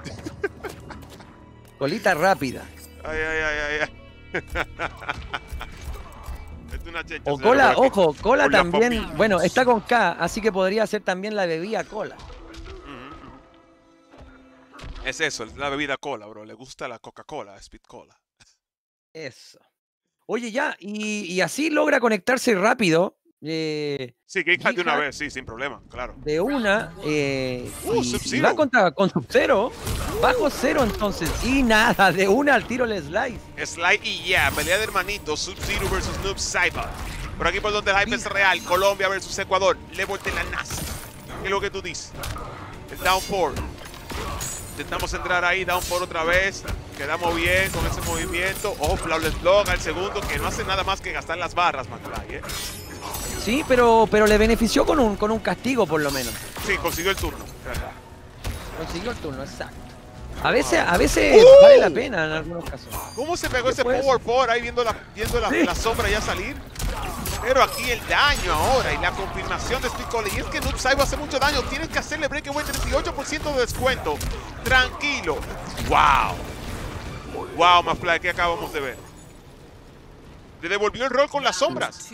Colita rápida. Ay, ay, ay, ay, ay. Es una checha, O señora, cola, por aquí. ojo, cola Por la también, familia. bueno, está con K, así que podría ser también la bebida cola. Ujú, ujú. Es eso, es la bebida cola, bro. Le gusta la Coca-Cola, Speed Cola. Eso. Oye, ya, y, y así logra conectarse rápido. eh, Sí, que de una Gizhack. vez, sí, sin problema, claro. de una eh, Uh, y, Sub-Zero. y va contra, con Sub-Zero, bajo cero entonces, y nada, de una al tiro el slice. Slide y yeah, pelea de hermanitos, Sub-Zero versus Noob Saibot. Por aquí por donde el hype es real, Colombia versus Ecuador, level de la NASA. ¿Qué es lo que tú dices? El down four. Intentamos entrar ahí, down four otra vez. Quedamos bien con ese movimiento. Ojo, Flawless Block al segundo, que no hace nada más que gastar las barras, McFly, ¿eh? Sí, pero, pero le benefició con un, con un castigo, por lo menos. Sí, consiguió el turno. Consiguió el turno, exacto. A veces, a veces ¡Uh! vale la pena en algunos casos. ¿Cómo se pegó ese Después- power forward ahí viendo la, viendo la, Sí. la sombra ya salir? Pero aquí el daño ahora y la confirmación de Speed Cola. Y es que Noob Saibot hace mucho daño. Tienes que hacerle breakaway treinta y ocho por ciento de descuento. Tranquilo. ¡Wow! ¡Wow, McFly! ¿Qué acabamos de ver? Le devolvió el rol con las sombras.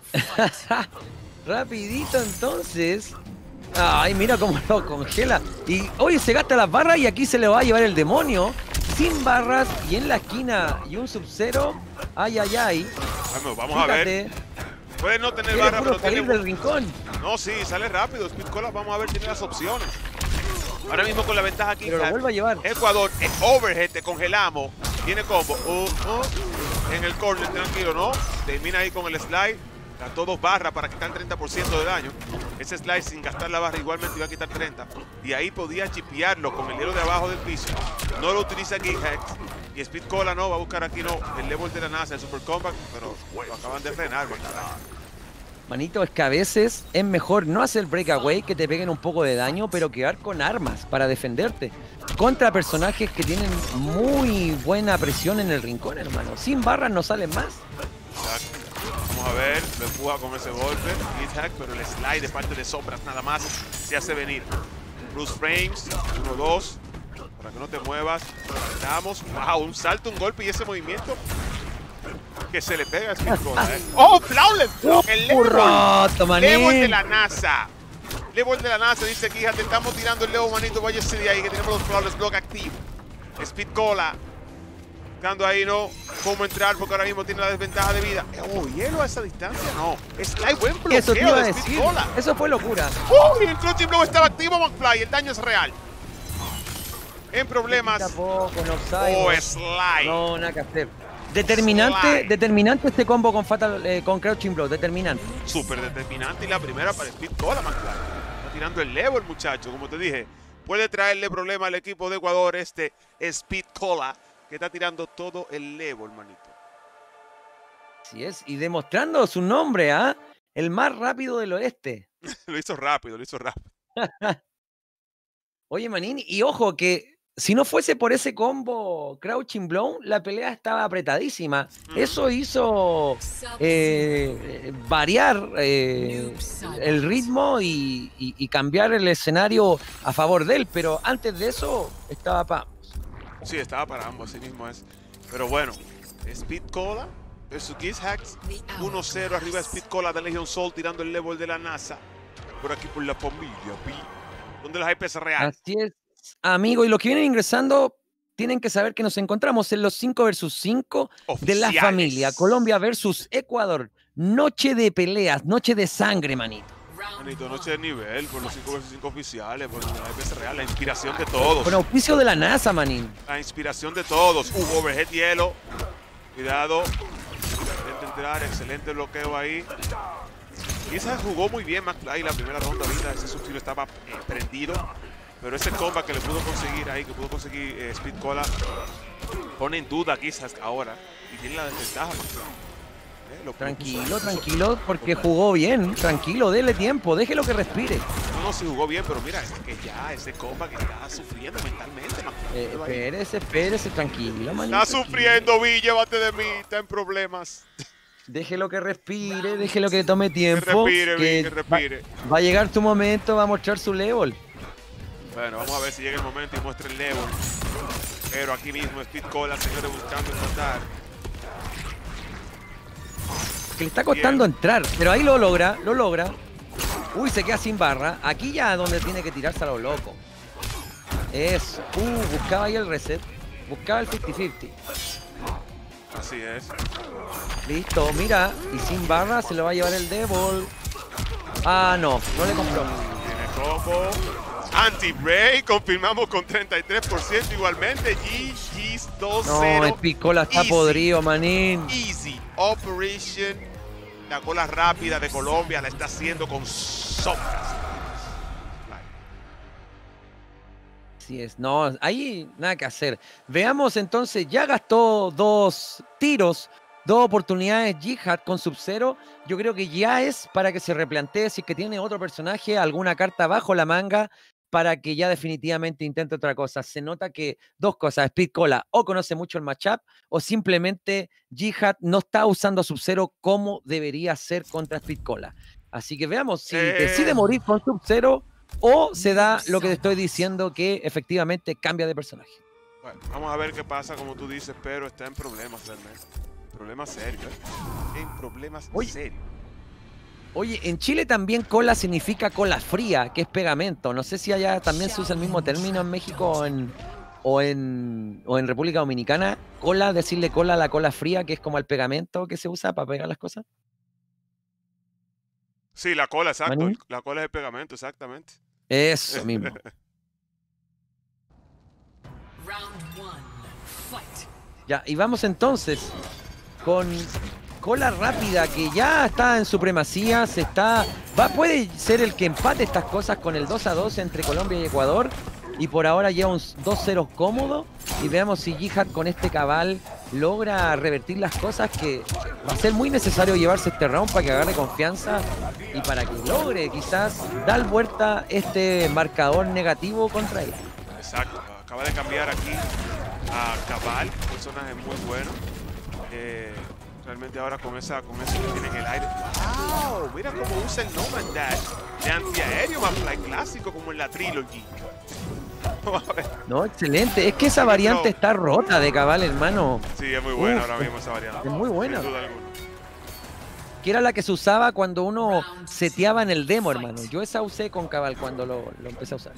Rapidito entonces. Ay, mira cómo lo congela. Y hoy se gasta las barras y aquí se le va a llevar el demonio. Sin barras y en la esquina y un Sub-Zero. Ay, ay, ay. Vamos, vamos a ver. Fíjate, Puede no tener quiere barra, puro pero salir tiene... del rincón. No, sí, sale rápido. Speed Cola, vamos a ver, tiene las opciones. Ahora mismo con la ventaja aquí. Pero lo vuelve a llevar. Ecuador, en overhead, te congelamos. Tiene combo. Uh, uh, en el corner, tranquilo, ¿no? Termina ahí con el slide. Gastó dos barras para quitar treinta por ciento de daño. Ese slide sin gastar la barra igualmente iba a quitar treinta. Y ahí podía chipearlo con el hielo de abajo del piso. No lo utiliza Geekhex. Y Speed Cola no, va a buscar aquí no el level de la NASA, el Super Compact, pero lo acaban de frenar, man. Manito, es que a veces es mejor no hacer breakaway, que te peguen un poco de daño, pero quedar con armas para defenderte. Contra personajes que tienen muy buena presión en el rincón, hermano. Sin barras no salen más. Exacto. Vamos a ver, lo empuja con ese golpe, Geekhex, pero el slide de parte de sombras nada más se hace venir. Bruce Frames, uno dos, para que no te muevas. Damos, wow, un salto, un golpe y ese movimiento que se le pega a Speed Cola, ¿eh? ¡Oh, flawless! El level, ¡Roto, manín! level de la NASA. Level de la NASA, dice aquí, te estamos tirando el level, manito, váyase de ahí, que tenemos los flawless block activos. Speed Cola, buscando ahí, ¿no? Cómo entrar, porque ahora mismo tiene la desventaja de vida. Oh, hielo a esa distancia, no. Slide, buen Eso te bloqueo iba a de Speed decir. Cola. Eso fue locura. ¡Uy! El Clutching Blow estaba activo, McFly. El daño es real. En problemas. Tampoco, no Oh, sabe. slide. No, nada que hacer. Determinante, Slide. determinante este combo con Fatal, eh, con Crouching Blow, determinante. Súper determinante. Y la primera para Speed Cola, McFly. Está tirando el level, muchacho. Como te dije, puede traerle problema al equipo de Ecuador este Speed Cola, que está tirando todo el level, manito. Así es. Y demostrando su nombre, ¿ah? El más rápido del oeste. Lo hizo rápido, lo hizo rápido. Oye, Manín, y ojo que si no fuese por ese combo Crouching Blow, la pelea estaba apretadísima. Ujú. Eso hizo eh, eh, variar eh, el ritmo y, y- y cambiar el escenario a favor de él, pero antes de eso estaba pa. Sí, estaba para ambos, así mismo es. Pero bueno, Speed Cola versus Geekhex. uno cero arriba de Speed Cola de Legion Soul tirando el level de la NASA. Por aquí por la familia, Pi. Donde la I P es real. Así es, amigo. Y los que vienen ingresando tienen que saber que nos encontramos en los cinco versus cinco de la Oficiales. familia. Colombia versus Ecuador. Noche de peleas, noche de sangre, manito. Manito, noche de nivel, por los cinco versus cinco oficiales, por la I P es real, la inspiración de todos. Con auspicio de la NASA, manín. La inspiración de todos. Uh, overhead hielo. Cuidado. Excelente entrar, excelente bloqueo ahí. Quizás jugó muy bien McFly la primera ronda ahorita. Ese subtilo estaba eh, prendido. Pero ese combat que le pudo conseguir ahí, que pudo conseguir eh, Speed Cola, pone en duda quizás ahora. Y tiene la desventaja, McFly. Eh, lo pudo Tranquilo, usar. tranquilo, porque jugó bien. Tranquilo, dele tiempo, déjelo que respire. No, no, sí jugó bien, pero mira, es que ya ese combat que está sufriendo mentalmente, McFly. Eh, Míralo ahí. espérese, espérese, tranquilo, manito. Está sufriendo, Vi, llévate de mí, está en problemas. Déjelo que respire, déjelo que tome Que tiempo. respire, Vi, que va- respire. Va a llegar tu momento, va a mostrar su level. Bueno, vamos a ver si llega el momento y muestra el level. Pero aquí mismo Speed Cola, señores, buscando empatar. Que le está costando entrar, pero ahí lo logra, lo logra. Uy, se queda sin barra. Aquí ya es donde tiene que tirarse a lo loco. Eso. Uh, buscaba ahí el reset. Buscaba el cincuenta cincuenta. Así es. Listo, mira. Y sin barra se lo va a llevar el Devil. Ah, no, no le compró. Tiene combo. Anti-break, confirmamos con treinta y tres por ciento igualmente. G G's dos cero. No, el Picola está Easy. podrido, manín. Easy Operation. La cola rápida de Colombia la está haciendo con sombras. Así es, no, ahí nada que hacer. Veamos entonces, ya gastó dos tiros dos oportunidades Jihad con Sub-Zero, yo creo que ya es para que se replantee si es que tiene otro personaje, alguna carta bajo la manga, para que ya definitivamente intente otra cosa. Se nota que dos cosas, Speed Cola o conoce mucho el matchup, o simplemente Jihad no está usando Sub-Zero como debería ser contra Speed Cola. Así que veamos si Eh, decide morir con Sub-Zero o se da lo que te estoy diciendo, que efectivamente cambia de personaje. Bueno, vamos a ver qué pasa, como tú dices, pero está en problemas realmente. Problemas serios, ¿eh? En problemas Oye, serios. Oye, en Chile también cola significa cola fría, que es pegamento. No sé si allá también se usa el mismo término en México o en, o en, o en República Dominicana. Cola, decirle cola a la cola fría, que es como el pegamento que se usa para pegar las cosas. Sí, la cola, exacto. ¿Manín? La cola es el pegamento, exactamente. Eso mismo. Ya, y vamos entonces con cola rápida, que ya está en supremacía, se está, va, puede ser el que empate estas cosas con el dos a dos entre Colombia y Ecuador, y por ahora lleva un dos cero cómodo, y veamos si Jihad con este cabal logra revertir las cosas, que va a ser muy necesario llevarse este round para que agarre confianza y para que logre quizás dar vuelta este marcador negativo contra él. Exacto, acaba de cambiar aquí a Cabal, un personaje muy bueno. Eh, realmente ahora con esa con eso que tiene en el aire. ¡Wow! Mira cómo usa el Nomad Dash de antiaéreo Mafly clásico como en la Trilogy. No, excelente. Es que esa variante está rota de Cabal, hermano. Sí, es muy buena Uf, ahora mismo esa variante. Es muy buena. Sin duda alguna. Que era la que se usaba cuando uno seteaba en el demo, hermano. Yo esa usé con Cabal cuando lo, lo empecé a usar.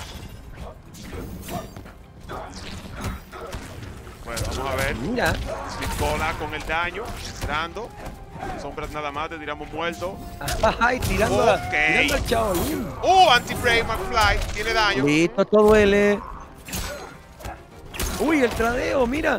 Bueno, vamos a ver. Mira. Speed Cola con el daño, entrando. Sombras nada más, te tiramos muerto. Ay, tirando, Ok. tirando al Shaolin. ¡Uh! Anti-Brave McFly, tiene daño. Listo, esto duele. Uy, el tradeo, mira.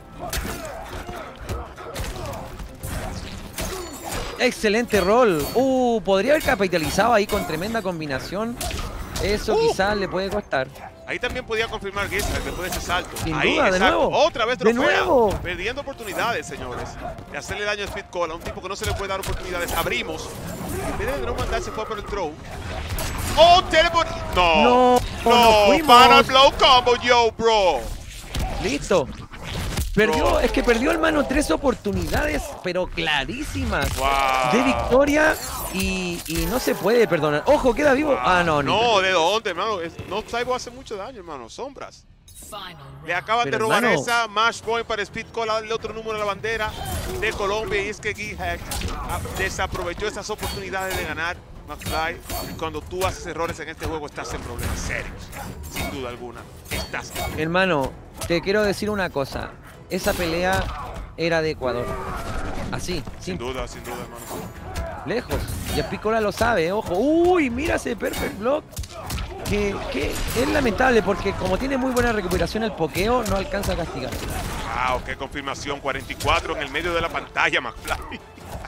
Excelente rol. Uh, podría haber capitalizado ahí con tremenda combinación. Eso Uh. quizás le puede costar. Ahí también podía confirmar Gisler después de ese salto. Sin Ahí, duda, de exacto. nuevo. Otra vez De trofea. nuevo. Perdiendo oportunidades, señores. De hacerle daño a Speed Cola. Un tipo que no se le puede dar oportunidades. Abrimos. En vez de no mandar, se fue por el throw. ¡Oh, teleport! No. No, No. nos fuimos. Para el blow combo, yo, bro. Listo. Perdió, Bro. es que perdió, hermano, tres oportunidades, pero clarísimas, Wow. de victoria, y, y no se puede perdonar. Ojo, queda vivo. Wow. Ah, no, no. No, ¿de dónde, hermano? Es- No Saibo hace mucho daño, hermano. Sombras. Le acaban Pero, de robar hermano, esa match point para Speed Cola, darle otro número a la bandera de Colombia. Y es que Jihad ah, desaprovechó esas oportunidades de ganar McFly. Cuando tú haces errores en este juego, estás en problemas serios. Sin duda alguna, estás en problemas. hermano, te quiero decir una cosa. Esa pelea era de Ecuador. Así, Sin sin duda, sin duda, hermano. lejos. Y el Picola lo sabe, ojo. Uy, mira ese perfect block. Que, que es lamentable porque como tiene muy buena recuperación el pokeo, no alcanza a castigar. Wow, qué confirmación. cuarenta y cuatro en el medio de la pantalla, McFly.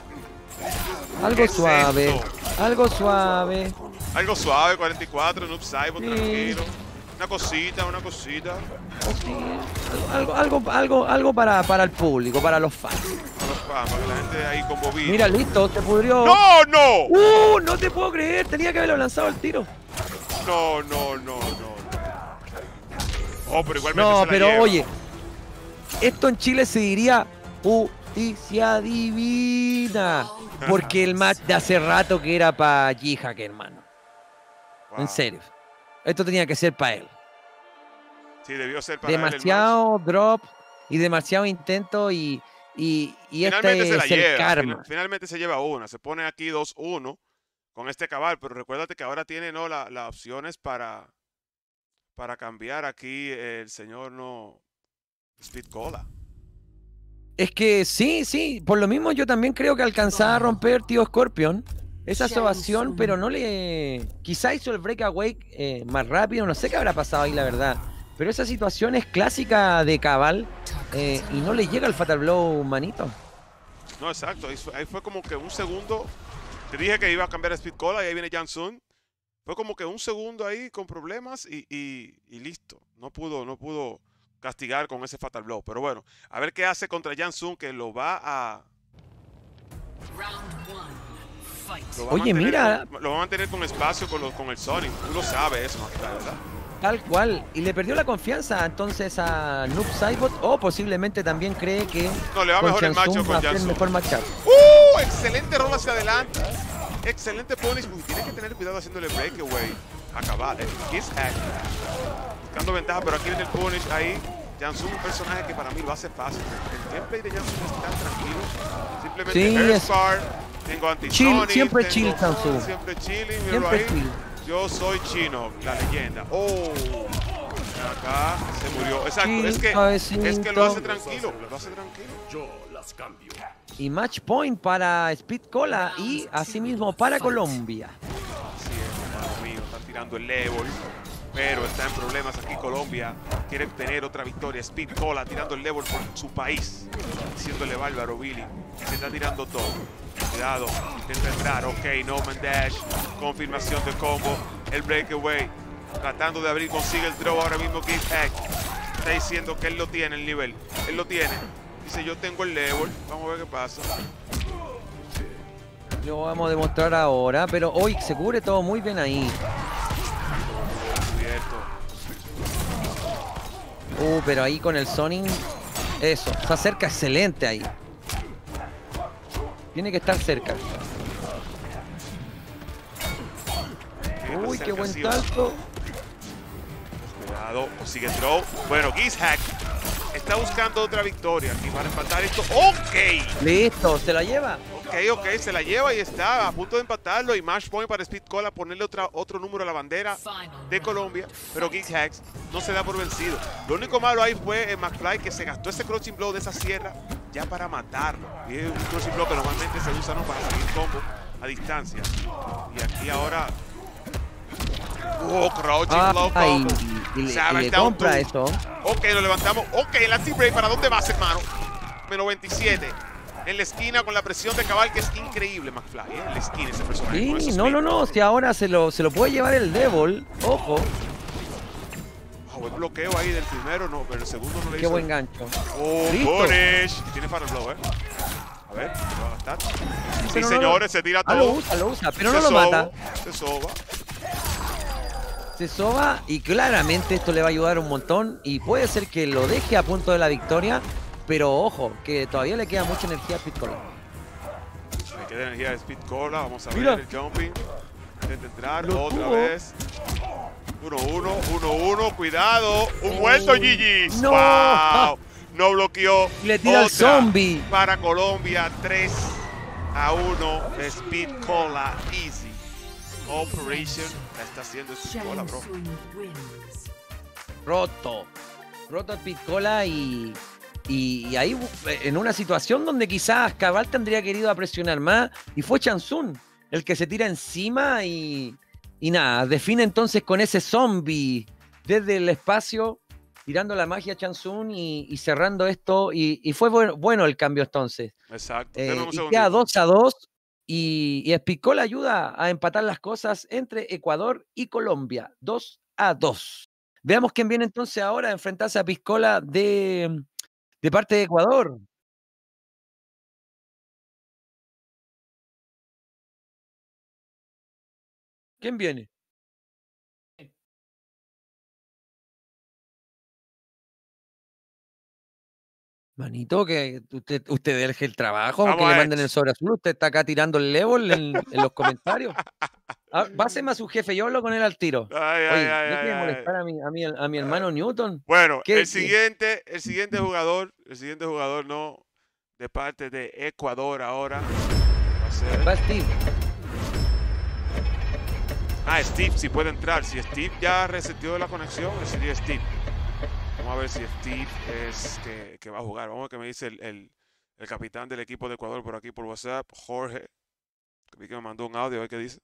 Algo ¿Qué es suave, esto? algo suave. Algo suave, cuarenta y cuatro, Noob Saibo, Sí. tranquilo. Una cosita, una cosita. Sí, algo, algo, algo, algo para, para el público, para los fans. Para que la gente ahí con bobito. Mira, listo, te pudrió. ¡No, no! ¡Uh! No te puedo creer, tenía que haberlo lanzado al tiro. No, no, no, no. Oh, pero igualmente No, se la pero lleva. oye, esto en Chile se diría justicia divina. Porque el match de hace rato que era para Jihad, hermano. Wow. En serio. Esto tenía que ser para él. Sí, debió ser para él el match. Demasiado drop y demasiado intento y, y, y Finalmente este se la es el lleva. karma. Final- Finalmente se lleva una. Se pone aquí dos uno con este cabal. Pero recuérdate que ahora tiene no las la opciones para, para cambiar aquí el señor no Speed Cola. Es que sí, sí, por lo mismo yo también creo que alcanzaba a romper Tío Scorpion esa sobación, pero no le... Quizá hizo el breakaway eh, más rápido, no sé qué habrá pasado ahí, la verdad. Pero esa situación es clásica de Cabal eh, y no le llega el Fatal Blow, manito. No, exacto. Ahí fue, ahí fue como que un segundo. Te dije que iba a cambiar a Speed Cola y ahí viene Jansun. Fue como que un segundo ahí con problemas y, y, y listo. No pudo, no pudo castigar con ese Fatal Blow. Pero bueno, a ver qué hace contra Jansun, que lo va a... Lo va a Oye, mantener mira, con, lo va a mantener con espacio con, los, con el Sonic. Tú lo sabes eso, McFly, ¿verdad? tal cual. Y le perdió la confianza entonces a Noob Saibot, o posiblemente también cree que No, le va con mejor el Chansung macho va a con ser el Jansun. mejor matchup. ¡Uh! Excelente rol hacia adelante. Excelente punish. Uy, tiene que tener cuidado haciéndole breakaway. Acabar, eh. Kiss hack. Buscando ventaja, pero aquí viene el punish ahí. Jansun, un personaje que para mí lo hace fácil. El gameplay de Jansun es tan tranquilo. Simplemente Sí, es Earthspark, tengo anti chill, siempre chill, Jansun. siempre chilling, míralo Siempre ahí. chill. Yo soy Chino, la leyenda. Oh, acá se murió. Exacto, Chill, es que, suavecito. es que lo hace tranquilo, lo hace tranquilo. Yo las cambio. Y match point para Speed Cola y asimismo para Colombia. Así es, hermano mío, están tirando el level, pero está en problemas aquí Colombia. Quiere tener otra victoria. Speed Cola tirando el level por su país, haciéndole bárbaro Billy. Se está tirando todo. Cuidado, intenta entrar. Ok, no man dash. Confirmación de combo. El breakaway. Tratando de abrir, consigue el throw ahora mismo. Give hack. Está diciendo que él lo tiene el nivel. Él lo tiene. Dice, yo tengo el level. Vamos a ver qué pasa. Lo vamos a demostrar ahora, pero hoy se cubre todo muy bien ahí. Cubierto. Uh, pero ahí con el Sonic, eso, está cerca, excelente ahí. Tiene que estar cerca. Uy, qué buen salto. Cuidado, consigue throw. Bueno, Gizhack está buscando otra victoria aquí para empatar esto. Ok. Listo, se la lleva. Ok, ok, se la lleva y está a punto de empatarlo. Y match point para Speed Cola, ponerle otra, otro número a la bandera de Colombia. Pero Gizhack no se da por vencido. Lo único malo ahí fue el McFly, que se gastó ese crouching blow de esa sierra ya para matarlo. Y es un crouching blow que normalmente se usa, ¿no?, para salir combo a distancia. Y aquí ahora... Oh, crouching blow Ay, combo. y, le, y Savage le down compra two. eso. Ok, lo levantamos. Ok, el anti-break, ¿para dónde vas, hermano? Menos veintisiete. En la esquina con la presión de Cabal, que es increíble, McFly, ¿eh? En la esquina ese personaje. Sí, con esos no, no, micros. no, si ahora se lo, se lo puede llevar el Devil, ojo. Oh, el bloqueo ahí del primero, no, pero el segundo no le Qué hizo. buen gancho. Oh, Listo. punish. Y tiene para el blow, ¿eh? A ver, ¿lo va a gastar? Sí, Pero no lo- señores, se tira Ah, lo todo. usa, lo usa, pero Se no lo soba, mata. Se soba. Se soba y claramente esto le va a ayudar un montón y puede ser que lo deje a punto de la victoria, pero ojo, que todavía le queda mucha energía a Pitcola. Me queda energía de Speed Cola. Vamos a Mira. ver el jumping. Intenta entrar Lo otra tuvo. vez. uno uno, uno uno. Cuidado. Un vuelto, Uy, G G's. no. Wow. No bloqueó. Le tira el Otra zombie. para Colombia. tres a uno. Speed Cola. Easy. Operation. La está haciendo Speed Cola, bro. Roto. Roto a Pitcola y, y, y ahí en una situación donde quizás Cabal tendría querido a presionar más y fue Chansun el que se tira encima y, y nada, define entonces con ese zombie desde el espacio tirando la magia a Chansun y, y cerrando esto y, y fue bueno, bueno el cambio entonces. Exacto. Eh, Denme un y segundito. queda dos a dos y, y Speedcola ayuda a empatar las cosas entre Ecuador y Colombia. dos a dos. Veamos quién viene entonces ahora a enfrentarse a Piscola de, de parte de Ecuador. ¿Quién viene? Manito, que usted, usted deje el trabajo, que Vamos le a manden el Edge. sobre azul. Usted está acá tirando el level en, en los comentarios. Ah, páseme a su jefe, yo hablo con él al tiro. Ay, ay, Oye, ay, deje ay, de ay. molestar a mi, a mi, a mi hermano Newton. Bueno, ¿Qué- el qué? siguiente, el siguiente jugador, el siguiente jugador no, de parte de Ecuador ahora va a ser... Va Steve. Ah, Steve, si puede entrar. Si Steve ya resetió la conexión, sería Steve. Vamos a ver si Steve es que, que va a jugar. Vamos a ver qué me dice el, el, el capitán del equipo de Ecuador por aquí por WhatsApp, Jorge. Vi que me mandó un audio, a ver qué dice.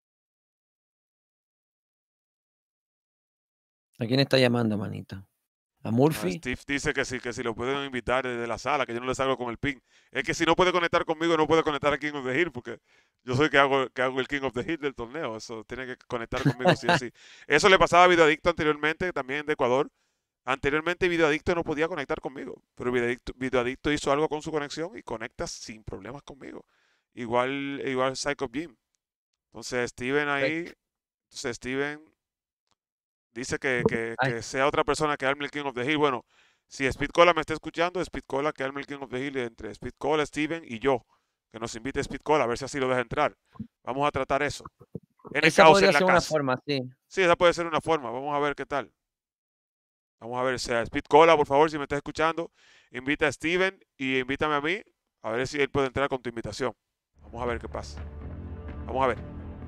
¿A quién está llamando, manita? A Ah, Murphy. Steve dice que si, que si lo pueden invitar desde la sala, que yo no le salgo con el ping. Es que si no puede conectar conmigo, no puede conectar a King of the Hill, porque yo soy que hago, que hago el King of the Hill del torneo. Eso tiene que conectar conmigo sí o sí. Eso le pasaba a Videoadicto anteriormente, también de Ecuador. Anteriormente Videoadicto no podía conectar conmigo, pero Videoadicto, Videoadicto hizo algo con su conexión y conecta sin problemas conmigo. Igual, igual Psycho Jim. Entonces Steven ahí, Perfecto. entonces Steven dice que, que, Ay, que sea otra persona que arme el King of the Hill. Bueno, si Speed Cola me está escuchando, Speed Cola que arme el King of the Hill entre Speed Cola, Steven y yo. Que nos invite Speed Cola, a ver si así lo deja entrar. Vamos a tratar eso. En el esa caos podría en la ser una casa. forma, sí. Sí, esa puede ser una forma. Vamos a ver qué tal. Vamos a ver, sea Speed Cola, por favor, si me está escuchando, invita a Steven y invítame a mí, a ver si él puede entrar con tu invitación. Vamos a ver qué pasa. Vamos a ver.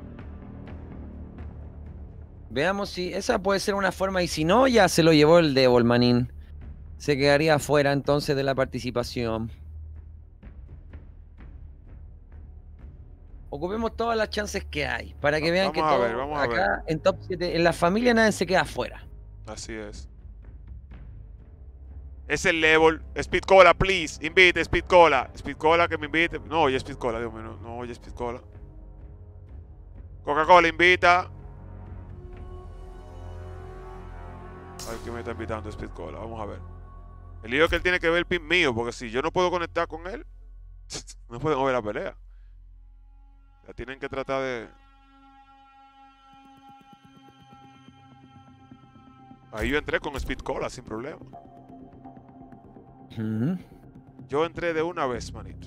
Veamos si esa puede ser una forma y si no, ya se lo llevó el Devil Manín. Se quedaría fuera entonces de la participación. Ocupemos todas las chances que hay para que Va- vean que vamos a ver, todo vamos a ver. acá en Top siete, en la familia nadie se queda fuera. Así es. Es el level. Speed Cola, please. Invite, Speed Cola. Speed Cola que me invite. No oye Speed Cola, Dios mío. No, no oye Speed Cola. Coca-Cola invita. A ver quién me está invitando Speed Cola. Vamos a ver. El lío es que él tiene que ver el pin mío, porque si yo no puedo conectar con él, no pueden ver la pelea. Ya tienen que tratar de. Ahí yo entré con Speed Cola sin problema. Ujú. Yo entré de una vez, manito.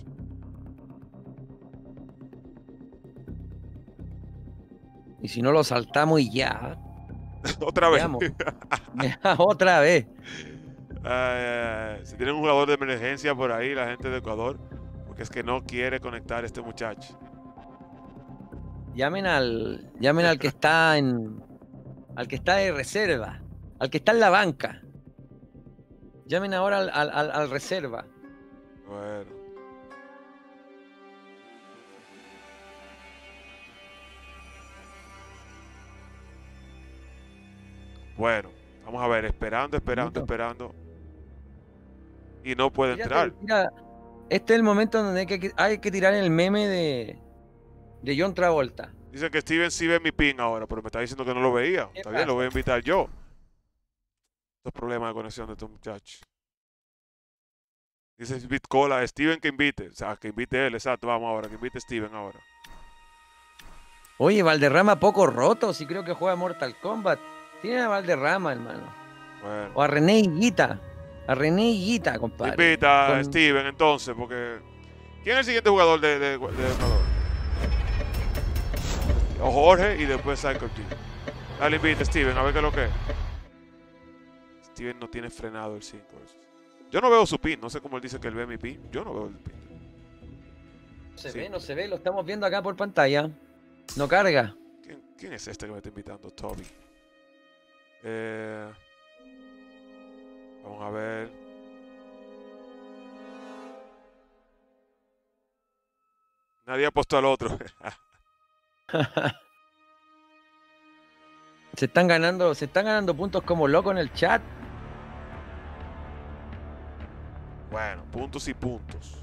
Y si no lo saltamos y ya. Otra vez. Veamos. Otra vez. Eh, si tienen un jugador de emergencia por ahí, la gente de Ecuador, porque es que no quiere conectar a este muchacho. Llamen al, llamen al que está en, al que está de reserva, al que está en la banca. Llamen ahora al, al, al- al reserva. Bueno. Bueno, vamos a ver, esperando, esperando, Bonito. esperando. Y no puede Tírate- entrar. tira- este es el momento donde hay que, hay que tirar el meme de, de John Travolta. Dice que Steven sí ve mi ping ahora, pero me está diciendo que no lo veía. ¿Qué Está bien, lo pasa? voy a invitar yo. Estos problemas de conexión de estos muchachos. Dice Bitcola, Steven que invite. O sea, que invite él, exacto. Vamos ahora, que invite Steven ahora. Oye, Valderrama poco roto, si creo que juega Mortal Kombat. Tiene a Valderrama, hermano. Bueno. O a René Higuita. A René Higuita, compadre. Invita a Con- Steven entonces, porque. ¿Quién es el siguiente jugador de, de, de Ecuador? O Jorge y después Psycho G. Dale, invita a Steven, a ver qué es lo que es. Steven no tiene frenado el cinco. Yo no veo su pin, no sé cómo él dice que él ve mi pin. Yo no veo el pin. No se Sí. ve, no se ve, lo estamos viendo acá por pantalla. No carga. ¿Quién, quién es este que me está invitando? Toby. Eh, vamos a ver. Nadie apostó al otro. Se están ganando, se están ganando puntos como loco en el chat. Bueno, puntos y puntos.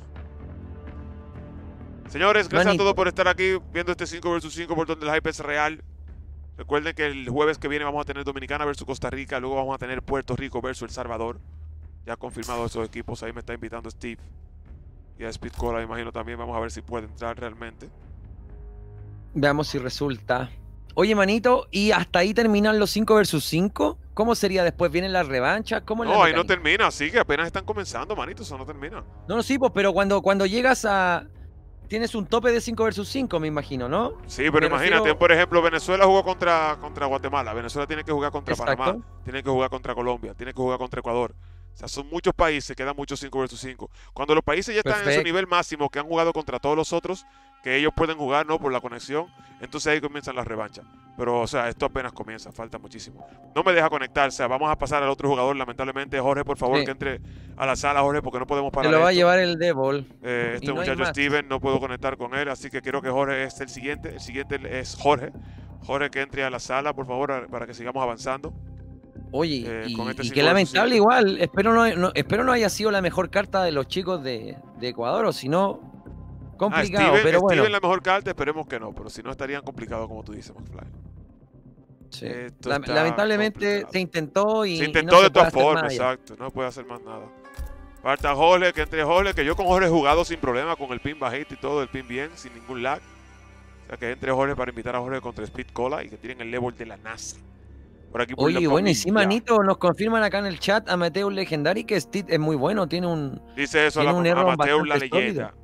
Señores, gracias Manito. a todos por estar aquí viendo este cinco versus cinco por donde el hype es real. Recuerden que el jueves que viene vamos a tener Dominicana versus Costa Rica, luego vamos a tener Puerto Rico versus El Salvador. Ya confirmado esos equipos, ahí me está invitando Steve. Y a Speed Cola, imagino también, vamos a ver si puede entrar realmente. Veamos si resulta. Oye, manito, ¿y hasta ahí terminan los cinco versus cinco? ¿Cómo sería después? ¿Vienen las revanchas? ¿Cómo es la No, ahí no mecánica? termina, sí que apenas están comenzando, manito, eso no termina. No, no, sí, pues, pero cuando, cuando llegas a... Tienes un tope de cinco versus cinco, me imagino, ¿no? Sí, pero Me imagínate, refiero- por ejemplo, Venezuela jugó contra, contra Guatemala, Venezuela tiene que jugar contra Exacto. Panamá, tiene que jugar contra Colombia, tiene que jugar contra Ecuador. O sea, son muchos países, quedan muchos cinco versus cinco. Cuando los países ya están en su Perfecto. nivel máximo, que han jugado contra todos los otros, que ellos pueden jugar, ¿no? Por la conexión, entonces ahí comienzan las revanchas. Pero, o sea, esto apenas comienza, falta muchísimo. No me deja conectar, o sea, vamos a pasar al otro jugador, lamentablemente. Jorge, por favor, Sí. que entre a la sala, Jorge, porque no podemos Se parar lo va a esto. llevar el Devil. Eh, Y este no hay muchacho más. Steven, no puedo conectar con él, así que quiero que Jorge es el siguiente. El siguiente es Jorge. Jorge, que entre a la sala, por favor, a- para que sigamos avanzando. Oye, eh, y, con este y cinco qué versus lamentable cinco. igual. Espero no, no- espero no haya sido la mejor carta de los chicos de, de Ecuador, o si no, Ah, complicado, Steven, pero Steven bueno. la mejor carta, esperemos que no, pero si no estarían complicados como tú dices, McFly. Sí. Esto Lam- está lamentablemente complicado. se intentó Se y, y no intentó de se puede todas hacer más formas, allá. exacto, no puede hacer más nada. Falta Jorge, que entre Jorge, que yo con Jorge he jugado sin problema, con el pin bajito y todo, el pin bien, sin ningún lag. O sea, que entre Jorge para invitar a Jorge contra Speed Cola y que tienen el level de la NASA. Por aquí por la Oye, bueno, y sí, familia. manito, nos confirman acá en el chat a Mateus Legendary que Steve es muy bueno, tiene un, Dice eso a, la, tiene un a error Mateo la bastante sólido. leyenda.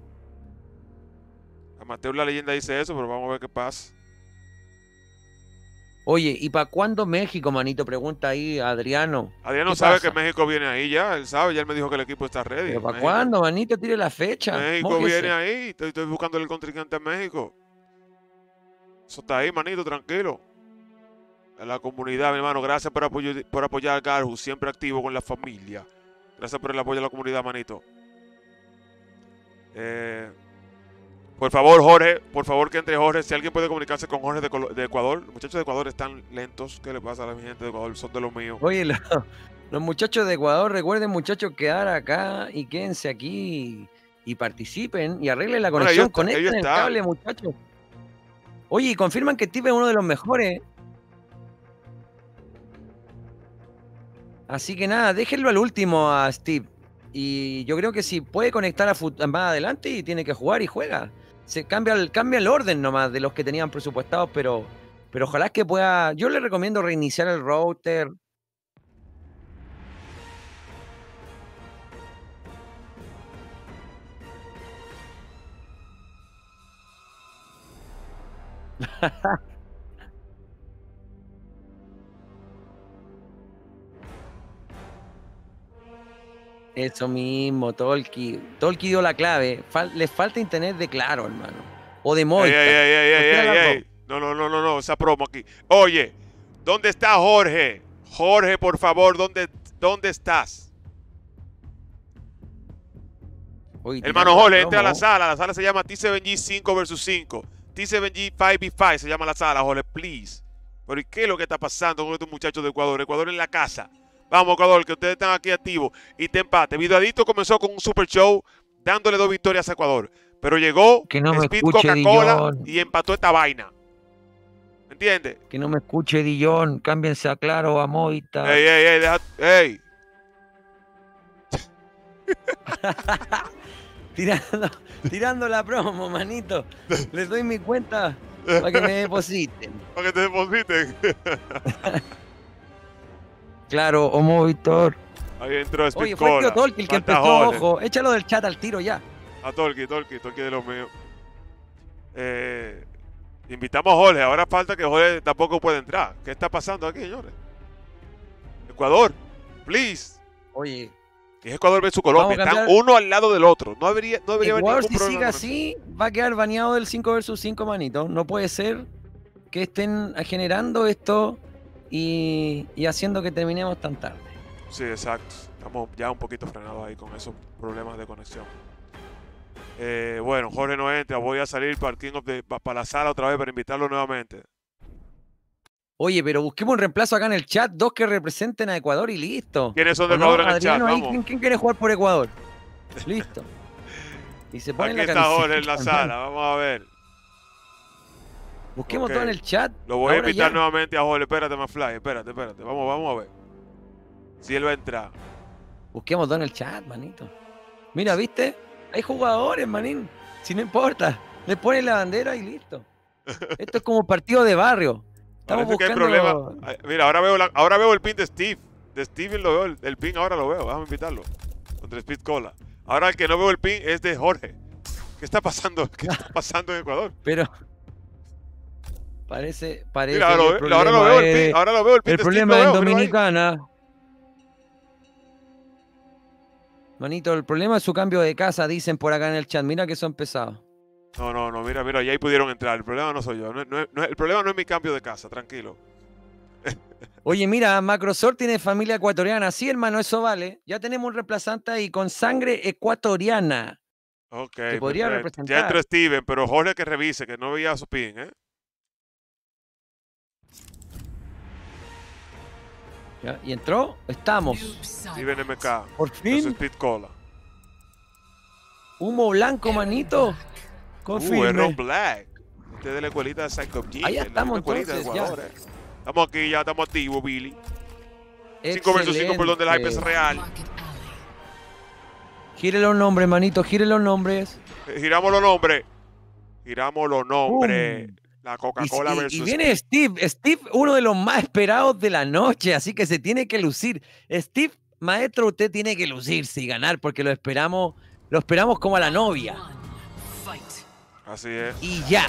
A Mateo la leyenda dice eso, pero vamos a ver qué pasa. Oye, ¿y para cuándo México, manito? Pregunta ahí Adriano. Adriano ¿Qué sabe que pasa? México viene ahí ya, él sabe, ya él me dijo que el equipo está ready. ¿Pero para México, cuándo, manito? Tire la fecha. México viene Mójese. ahí, estoy, estoy buscando el contrincante en México. Eso está ahí, manito, tranquilo. A la comunidad, mi hermano, gracias por, apoyo, por apoyar a Garhu, siempre activo con la familia. Gracias por el apoyo a la comunidad, manito. Eh, por favor, Jorge, por favor que entre Jorge, si alguien puede comunicarse con Jorge de, Colo- de Ecuador. Los muchachos de Ecuador están lentos. ¿Qué le pasa a la gente de Ecuador? Son de los míos. Oye, lo- los muchachos de Ecuador, recuerden, muchachos, quedar acá y quédense aquí y, y participen y arreglen la Bueno, conexión. ellos, ta- ellos Conecten el están. cable, muchachos. Oye, y confirman que Steve es uno de los mejores. Así que nada, déjenlo al último a Steve. Y yo creo que si puede conectar a fut- más adelante y tiene que jugar y juega. Se cambia el, cambia el orden nomás de los que tenían presupuestados, pero, pero ojalá que pueda. Yo le recomiendo reiniciar el router. Eso mismo, Tolki. Tolki dio la clave. Fal- les falta internet de Claro, hermano. O de Ey, Movistar. ey, ey, ey, Cualquiera ey, de las ey, dos. ey. No, no, no, no, no, esa promo aquí. Oye, ¿dónde está Jorge? Jorge, por favor, ¿dónde, dónde estás? Oye, Hermano tirando la Jorge, entra a la promo. sala. La sala se llama T siete G cinco versus cinco. T siete G cinco v cinco se llama la sala, Jorge, please. Pero ¿y qué es lo que está pasando con estos muchachos de Ecuador? Ecuador en la casa. Vamos, Ecuador, que ustedes están aquí activos. Y te empate. Videadito comenzó con un super show dándole dos victorias a Ecuador. Pero llegó Que no me Speed escuche Coca-Cola Dillon. y empató esta vaina. ¿Me entiendes? Que no me escuche Dillon. Cámbiense a Claro o a Movistar. Ey, ey, ey, deja. Ey. tirando, tirando la promo, manito. Les doy mi cuenta para que me depositen. Para que te depositen. Claro, o Movistar. Ahí entró Speed Oye, fue el tío Cola. Tolki el que Falta empezó, Jorge. ojo. Échalo del chat al tiro ya. A Tolki, Tolki, Tolki de los míos. Eh, invitamos a Jorge. Ahora falta que Jorge tampoco pueda entrar. ¿Qué está pasando aquí, señores? Ecuador, please. Oye, Es Ecuador versus Colombia. Vamos a Están cambiar- uno al lado del otro. No debería, no debería haber Ecuador, ningún si problema. sigue con eso. así, va a quedar baneado del cinco versus cinco, manito. No puede ser que estén generando esto y, y haciendo que terminemos tan tarde. Sí, exacto. Estamos ya un poquito frenados ahí con esos problemas de conexión. Eh, bueno, Jorge no entra. Voy a salir para, el King of the- pa- para la sala otra vez para invitarlo nuevamente. Oye, pero busquemos un reemplazo acá en el chat, dos que representen a Ecuador y listo. ¿Quiénes son de ¿O no? Ecuador en el chat? Adriano, ahí, Vamos. ¿quién, quién quiere jugar por Ecuador? Listo. Y se ponen Aquí la está camiseta. Jorge en la hermano. sala. Vamos a ver. Busquemos Ok. todo en el chat. Lo voy a ahora invitar ya. nuevamente a Jorge. Espérate, Mafly. Espérate, espérate. Vamos, vamos a ver. Si él va a entrar. Busquemos todo en el chat, manito. Mira, ¿viste? Hay jugadores, manín. Si no importa. Le ponen la bandera y listo. Esto es como partido de barrio. Estamos Parece que hay buscando. problema. Ay, Mira, ahora veo, la- ahora veo el pin de Steve. De Steven lo veo. El, el pin ahora lo veo. Vamos a invitarlo. Contra Speed Cola. Ahora el que no veo el pin es de Jorge. ¿Qué está pasando? ¿Qué está pasando en Ecuador? Pero. Parece. Parece Mira, que ahora, el lo, ahora lo problema veo el es- pin. Ahora lo veo el pin El de Steve. problema lo es en veo, míralo ahí. Dominicana. Manito, el problema es su cambio de casa, dicen por acá en el chat. Mira que son pesados. No, no, no. Mira, mira. Y ahí pudieron entrar. El problema no soy yo. No, no- no- el problema no es mi cambio de casa. Tranquilo. Oye, mira, Macrosor tiene familia ecuatoriana. Sí, hermano, eso vale. Ya tenemos un reemplazante ahí con sangre ecuatoriana. Ok, Que podría perfecto. Ya representar. entró Steven, pero Jorge que revise, que no veía su pin, ¿eh? ¿Ya? Y entró, estamos. Steven M K. Por fin. Speed Cola. Humo blanco, manito. Uh, Confirme. Erron Black. Este es de la escuelita de Psycho G. Ahí de la estamos, misma escuelita de entonces, ya. Ecuador, eh. Estamos aquí, ya estamos activos, Billy. cinco versus cinco, perdón, del hype es real. Gire los nombres, manito, gire los nombres. Eh, Giramos los nombres. Giramos los nombres. Boom. La Y, Coca-Cola y- versus y viene Steve. Steve, uno de los más esperados de la noche, así que se tiene que lucir. Steve, maestro, usted tiene que lucirse y ganar porque lo esperamos, lo esperamos como a la novia. Así es. Y ya.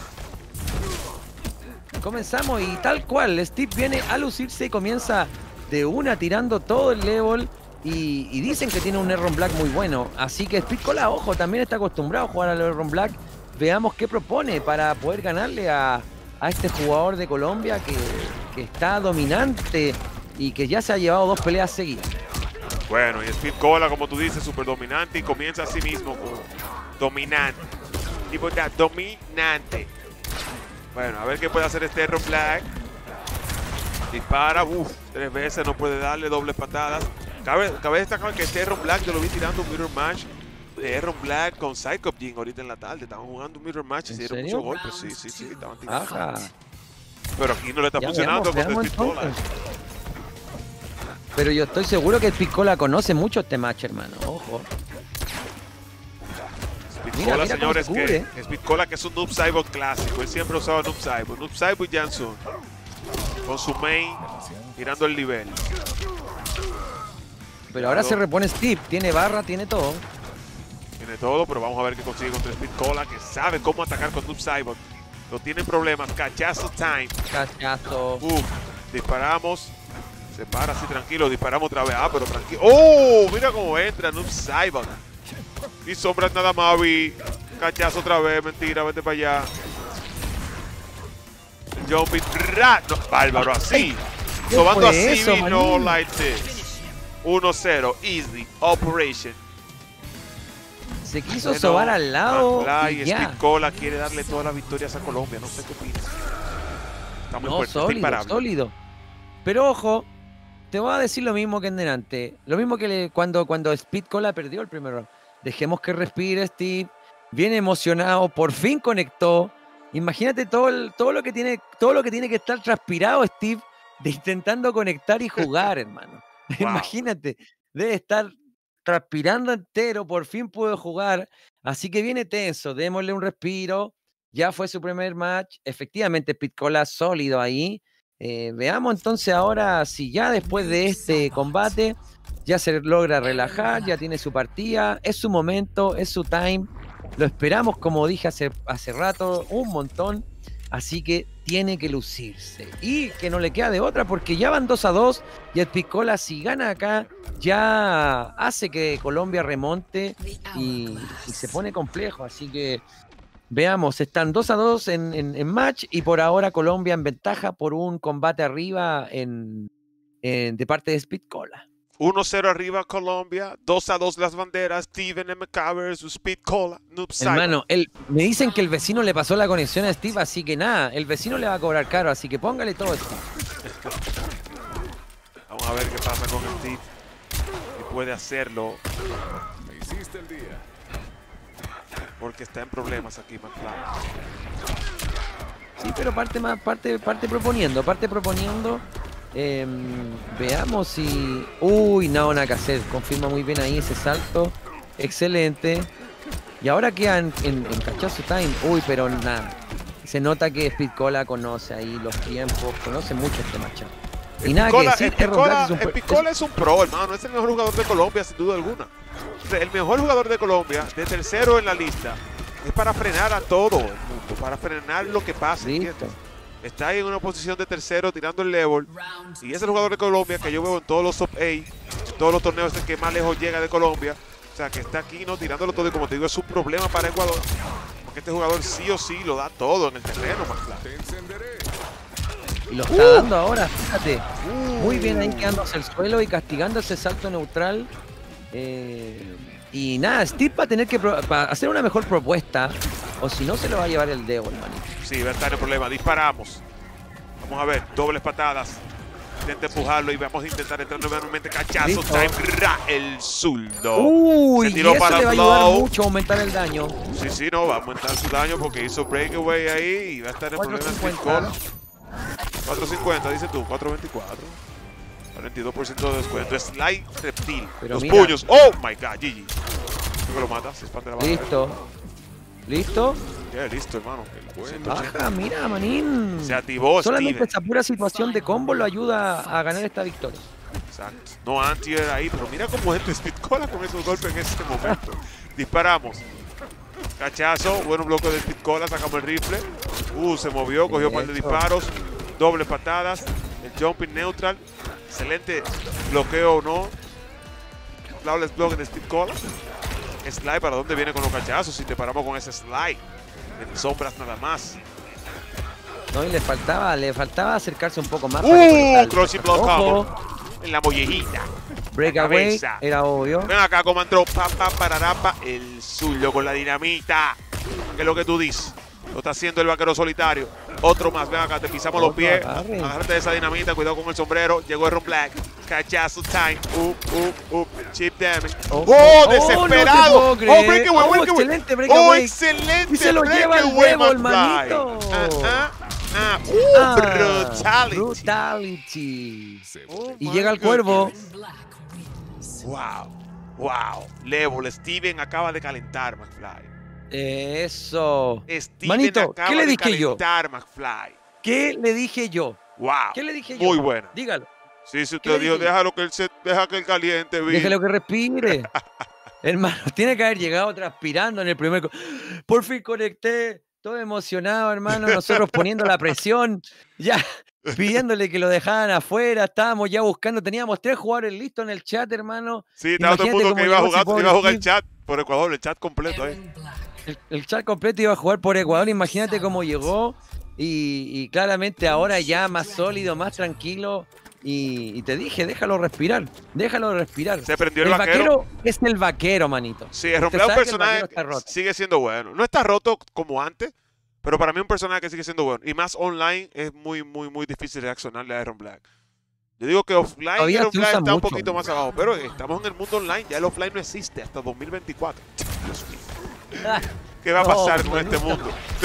Comenzamos y tal cual, Steve viene a lucirse y comienza de una tirando todo el level y, y dicen que tiene un Erron Black muy bueno. Así que Speed Cola, ojo, también está acostumbrado a jugar al Erron Black. Veamos qué propone para poder ganarle a, a este jugador de Colombia que, que está dominante y que ya se ha llevado dos peleas seguidas. Bueno, y Speed Cola, como tú dices, súper dominante y comienza así mismo como dominante. Tipo ya, dominante. Bueno, a ver qué puede hacer este Erron Black. Dispara, uff, tres veces, no puede darle dobles patadas. Cabe, cabe destacar que este Erron Black yo lo vi tirando un mirror match de Erron Black con Psycho Jin ahorita en la tarde. Estaban jugando un mirror match y ¿En se dieron serio? muchos golpes. Sí, sí, sí, estaban tirando. Ajá. Pero aquí no le está Ya funcionando veamos, con veamos Speed Cola. entonces. Pero yo estoy seguro que Speed Cola conoce mucho este match, hermano. Ojo. Speed Mira, Cola, mira cómo señores, se que cubre. Speed Cola que es un Noob Saibot clásico. Él siempre usaba Noob Saibot. Noob Saibot y Jansun. Con su main, tirando el nivel. Pero ahora se repone Steve. Tiene barra, tiene todo. Tiene todo, pero vamos a ver qué consigue contra Speed Cola, que sabe cómo atacar con Noob Saibot. No tiene problemas. Cachazo time. Cachazo. Uf, disparamos. Se para así tranquilo. Disparamos otra vez. Ah, pero tranquilo. ¡Oh! Mira cómo entra Noob Saibot. Y sombras nada más, vi. Cachazo otra vez. Mentira, vete para allá. Jumping rat. No, bárbaro, así. ¿Qué Sobando fue así, eso, vi, no manín? like this. uno cero. Easy. Operation. Se quiso Bueno, sobar al lado Ancla y y ya. Speed Cola quiere darle todas las victorias a Colombia. No sé qué opinas. Está muy No, fuerte, está sólido, imparable. sólido. Pero ojo, te voy a decir lo mismo que en delante. Lo mismo que le- cuando, cuando Speed Cola perdió el primer round. Dejemos que respire Steve. Viene emocionado, por fin conectó. Imagínate todo, el- todo, lo que tiene, todo lo que tiene que estar transpirado Steve de intentando conectar y jugar, hermano. Wow. Imagínate, debe estar transpirando entero, por fin pudo jugar. Así que viene tenso, démosle un respiro. Ya fue su primer match. Efectivamente, Speed Cola sólido ahí. Eh, veamos entonces ahora si ya después de este combate ya se logra relajar, ya tiene su partida, es su momento, es su time. Lo esperamos, como dije hace, hace rato, un montón. Así que tiene que lucirse. Y que no le queda de otra porque ya van dos a dos. Y el Picola, si gana acá, ya hace que Colombia remonte y, y se pone complejo. Así que veamos, están dos a dos en, en, en match. Y por ahora Colombia en ventaja por un combate arriba en, en, de parte de Speed Cola. uno cero arriba Colombia, dos a dos las banderas, Steven M K versus Speed Cola, Noob Saibot. Hermano, el, me dicen que el vecino le pasó la conexión a Steve, así que nada, el vecino le va a cobrar caro, así que póngale todo esto. Vamos a ver qué pasa con Steve. Si puede hacerlo. Me hiciste el día. Porque está en problemas aquí, McFly. Sí, pero parte más, parte, parte proponiendo, parte proponiendo. Eh, veamos si... Uy, no, nada que hacer. Confirma muy bien ahí ese salto. Excelente. Y ahora queda en, en, en cachazo time. Uy, pero nada. Se nota que Speed Cola conoce ahí los tiempos. Conoce mucho este matchup. Y nada que Picola, decir. el Erron Picola, Black es un el pro- Picola es un pro, hermano. Es el mejor jugador de Colombia, sin duda alguna. El mejor jugador de Colombia, de tercero en la lista. Es para frenar a todo el mundo, para frenar lo que pasa. Listo. ¿Entiendes? Está ahí en una posición de tercero tirando el level. Y es el jugador de Colombia que yo veo en todos los top ocho, en todos los torneos en que más lejos llega de Colombia. O sea, que está aquí, ¿no? Tirándolo todo. Y como te digo, es un problema para Ecuador. Porque este jugador sí o sí lo da todo en el terreno, más claro. Te encenderé. Y lo está dando ahora, fíjate. Muy bien ahí quedándose al suelo y castigando ese salto neutral. Eh, y nada, Steve va a tener que pro- va a hacer una mejor propuesta. O si no, se lo va a llevar el dedo, hermanito. Sí, va a estar el problema. Disparamos. Vamos a ver, dobles patadas. Intenta empujarlo y vamos a intentar entrar nuevamente. Cachazo Listo. time. Ra, el zurdo. Uy, Se y tiró eso para le va a el ayudar blow. mucho a aumentar el daño. Sí, sí, no, va a aumentar su daño porque hizo breakaway ahí y va a estar en problemas. Speed Cola. cuatro cincuenta, dice tú, cuatro veinticuatro. cuarenta y dos por ciento de descuento. Slide reptil. Pero Los mira. puños. Oh my god, G G. Creo que lo mata, se expande la barra. Listo. ¿Listo? Ya, listo, hermano. El bueno. Baja, mira, manín. Se activó Solamente Steven. esa pura situación de combo lo ayuda a ganar esta victoria. Exacto. No anti-air ahí, pero mira cómo es tu Speed Cola con esos golpes en este momento. Disparamos. Cachazo, buen bloque de Speed Cola, sacamos el rifle. Uh, se movió, cogió un par de Eso. disparos. Doble patadas. El jumping neutral. Excelente bloqueo o no. Flawless block de Speed Cola. Slide, ¿para dónde viene con los cachazos? Si te paramos con ese slide. En sombras nada más. No, y le faltaba, le faltaba acercarse un poco más. para conectar Uh, el crushing block ojo. combo. En la mollejita. Breakaway, cabeza. era obvio. Ven acá, comandro. Pa, pa, pararapa. El suyo con la dinamita. ¿Qué es lo que tú dices? Lo está haciendo el vaquero solitario. Otro más. Ven acá, te pisamos los Otro pies. agarre. Agárrate de esa dinamita. Cuidado con el sombrero. Llegó Aaron Black. Cachazo time. Up, up, up. Chip damage. Oh, ¡Oh, oh, desesperado! no te puedo ¡Oh, creer. breakaway, Oh, breakaway! excelente ¡Oh, breakaway. excelente! Y se lo lleva el breakaway, huevo, el McFly! manito. Ah, ah, ah. Uh, Ah, brutality. brutality. Se Oh, Y my llega el cuervo. Wow, wow. Level, Steven acaba de calentar, McFly. Eso. Steven Manito, acaba ¿qué le de dije yo? calentar, McFly. ¿Qué le dije yo? Wow. ¿Qué le dije yo? Muy buena. Dígalo. Sí, si ¿Qué le usted dijo, dije yo? déjalo que él se, deja que él caliente, Bill. Déjalo que respire. Hermano, tiene que haber llegado transpirando en el primer. co- Por fin conecté. Todo emocionado, hermano. Nosotros poniendo la presión. Ya pidiéndole que lo dejaran afuera. Estábamos ya buscando. Teníamos tres jugadores listos en el chat, hermano. Sí, estaba todo el Imagínate mundo que cómo iba a llegó ese jugar, pobre iba a jugar el Steve. chat por Ecuador, el chat completo ahí. El, el chat completo iba a jugar por Ecuador. Imagínate cómo llegó. Y, y claramente ahora ya más sólido, más tranquilo. Y, y te dije, déjalo respirar. Déjalo respirar. Se prendió el, El vaquero. vaquero es el vaquero, manito. Sí, el Usted Romeo sabe que el personaje vaquero está roto. sigue siendo bueno. No está roto como antes, pero para mí un personaje que sigue siendo bueno. Y más online es muy, muy, muy difícil reaccionarle a Iron Black. Yo digo que offline Todavía Iron se Black usa está un mucho. poquito más abajo, pero estamos en el mundo online. Ya el offline no existe hasta dos mil veinticuatro. Dios mío. Ah, ¿Qué va a No, pasar con manito. este mundo?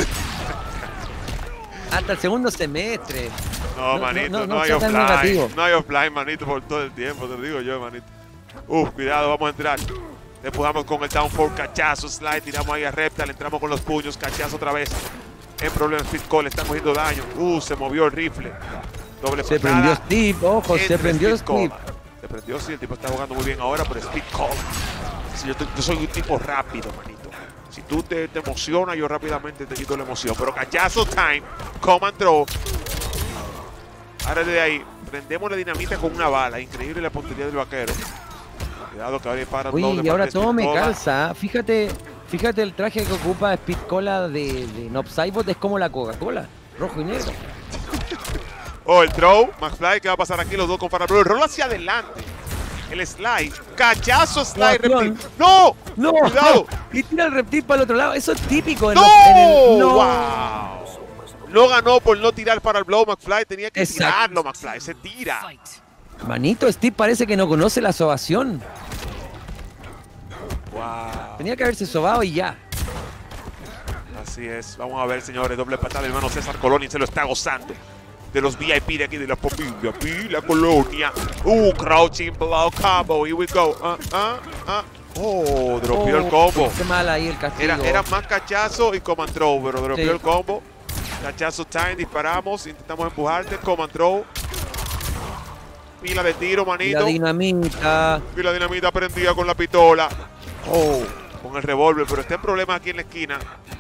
hasta el segundo semestre. No, No, manito, no, no, no hay sea tan offline. negativo. No hay offline, manito, por todo el tiempo, te lo digo yo, manito. Uf, cuidado, vamos a entrar. Le empujamos con el down four, cachazo, slide, tiramos ahí a Reptal, entramos con los puños, cachazo otra vez. En problema, Speed Call, está cogiendo daño. Uh, se movió el rifle. Doble Se patada. prendió Steve, ojo, se Entre prendió Speed Call. Steve. Se prendió, sí, el tipo está jugando muy bien ahora, pero Speed Call. Sí, yo, estoy- yo soy un tipo rápido, manito. Si tú te, te emocionas, yo rápidamente te quito la emoción. Pero cachazo time, come and throw. Ahora de ahí, prendemos la dinamita con una bala. Increíble la puntería del vaquero. Cuidado que ahora para Uy, y ahora todo me calza. Fíjate, fíjate el traje que ocupa Speed Cola de, de Nob Saibot, es como la Coca-Cola, rojo y negro. Oh, el throw, McFly, ¿qué va a pasar aquí? Los dos con Farabro. El rol hacia adelante. El slide. Cachazo slide. Acción. Reptil. ¡No! ¡No! ¡Cuidado! Y tira el reptil para el otro lado. Eso es típico en, ¡No! los- en el. ¡No! ¡Wow! No ganó por no tirar para el blow, McFly. Tenía que Exacto. tirarlo, McFly. Se tira. Manito, Steve parece que no conoce la sobación. ¡Wow! Tenía que haberse sobado y ya. Así es. Vamos a ver, señores. Doble patada. El hermano César Colón se lo está gozando. De los V I P de aquí, de la familia, la colonia. Uh, crouching blow combo. Here we go. Ah, ah, ah. Oh, dropió el combo. Qué mal ahí el castigo. Era, era más cachazo y command throw, pero dropió Sí. el combo. Cachazo time, disparamos, intentamos empujarte, command throw. Pila de tiro, Y la manito. dinamita. Y la dinamita prendida con la pistola. Oh, con el revólver, pero está en problemas aquí en la esquina.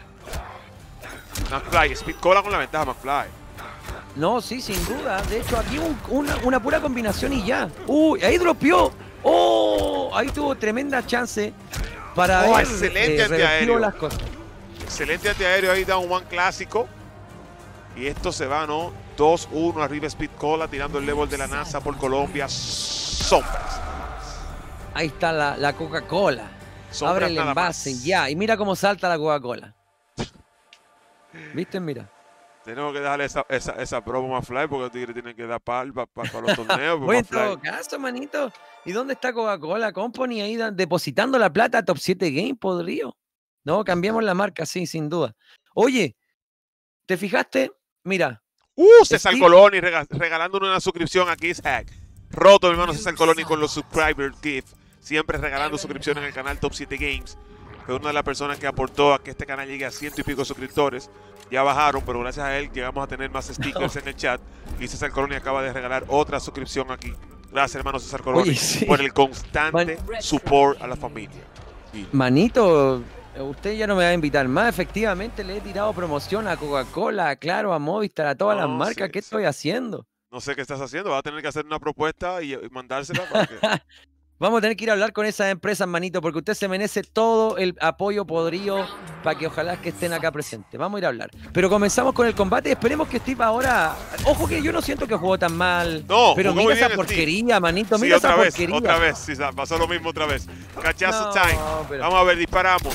McFly, Speed Cola con la ventaja, McFly. No, sí, sin duda. De hecho, aquí un- una, una pura combinación y ya. Uy, ahí dropeó. Oh, ahí tuvo tremenda chance para Oh, haber excelente eh, revertido antiaéreo. las cosas. Excelente antiaéreo ahí, down one clásico. Y esto se va, ¿no? dos uno arriba Speed Cola, tirando el level de la NASA por Colombia. Sombras. Ahí está la, la Coca-Cola. Sombras Abre el nada envase más. ya. Y mira cómo salta la Coca-Cola. ¿Viste? Mira. Tenemos que darle esa, esa, esa promo a Fly porque los tigres tienen que dar para pa, pa, pa los torneos. Bueno, en todo caso, manito. ¿Y dónde está Coca-Cola Company ahí da, depositando la plata a Top siete Game, podrío? No, cambiamos la marca, sí, sin duda. Oye, ¿te fijaste? Mira. Uh, César Steve... Coloni rega regalándonos una suscripción a Kiss Hack. Roto, mi hermano César Coloni con los subscriber gift. Siempre regalando suscripciones en el canal Top siete Games. Fue una de las personas que aportó a que este canal llegue a ciento y pico suscriptores. Ya bajaron, pero gracias a él llegamos a tener más stickers no. en el chat. Y César Coloni acaba de regalar otra suscripción aquí. Gracias, hermano César Coloni, Oye, sí. por el constante Man... support a la familia. Y... Manito, usted ya no me va a invitar más. Efectivamente, le he tirado promoción a Coca-Cola, a Claro, a Movistar, a todas no, las marcas. Sí, ¿Qué sí. estoy haciendo? No sé qué estás haciendo. Vas a tener que hacer una propuesta y, y mandársela para que... Vamos a tener que ir a hablar con esas empresas, manito, porque usted se merece todo el apoyo podrido para que ojalá que estén acá presentes. Vamos a ir a hablar. Pero comenzamos con el combate. Esperemos que Steve ahora... Ojo que yo no siento que jugó tan mal. No, pero mira esa porquería, Steve. manito. Mira sí, otra esa vez, porquería. Otra vez, sí, pasó lo mismo otra vez. Cachazo no, time. Pero... Vamos a ver, disparamos.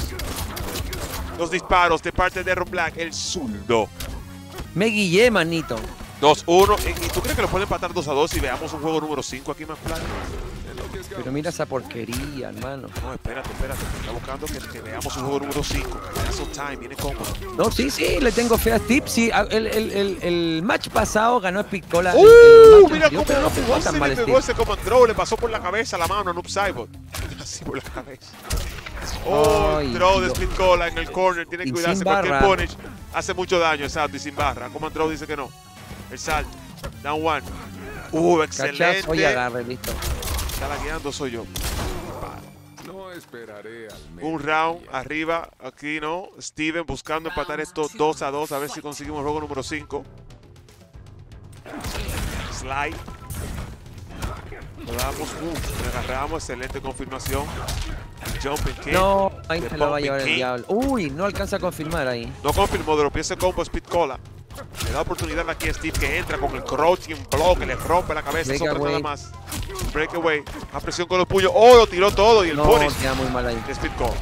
Los disparos de parte de Ron Black, el zurdo. Me guillé, manito. dos uno. ¿Y tú crees que lo pueden empatar dos a dos y veamos un juego número cinco aquí, McFly? Pero mira esa porquería, hermano. No, espérate, espérate. Está buscando que, que veamos un juego número cinco. Caso time, viene cómodo. No, sí, sí, le tengo fe a Steve. Sí, el, el, el, el match pasado ganó Spicola. ¡Uh! El, el mira cómo pero no jugó tan se mal le pegó ese command throw, le pasó por la cabeza la mano a Noob Saibot. Así por la cabeza. Oh, Ay, throw de Spicola en el corner. Tiene que cuidarse. Cualquier punish hace mucho daño, exacto, y sin barra. Command throw dice que no. El salto. Down one. Uh, excelente. Cachazo y agarre, listo. Está lagueando, soy yo. No esperaré al medio. Un round arriba, aquí no. Steven buscando empatar esto dos a dos. A ver si conseguimos juego número cinco. Slide. Lo damos, uh, le agarramos, excelente confirmación. Jumping kick. No, ahí se la va a llevar el diablo. Uy, no alcanza a confirmar ahí. No confirmó, de los pies de combo Spicola. Le da oportunidad aquí a Steve que entra con el crouching block que le rompe la cabeza sobre nada más. Breakaway, a presión con los puños. Oh, lo tiró todo y el no, punish. Queda muy mal ahí. De Spicola.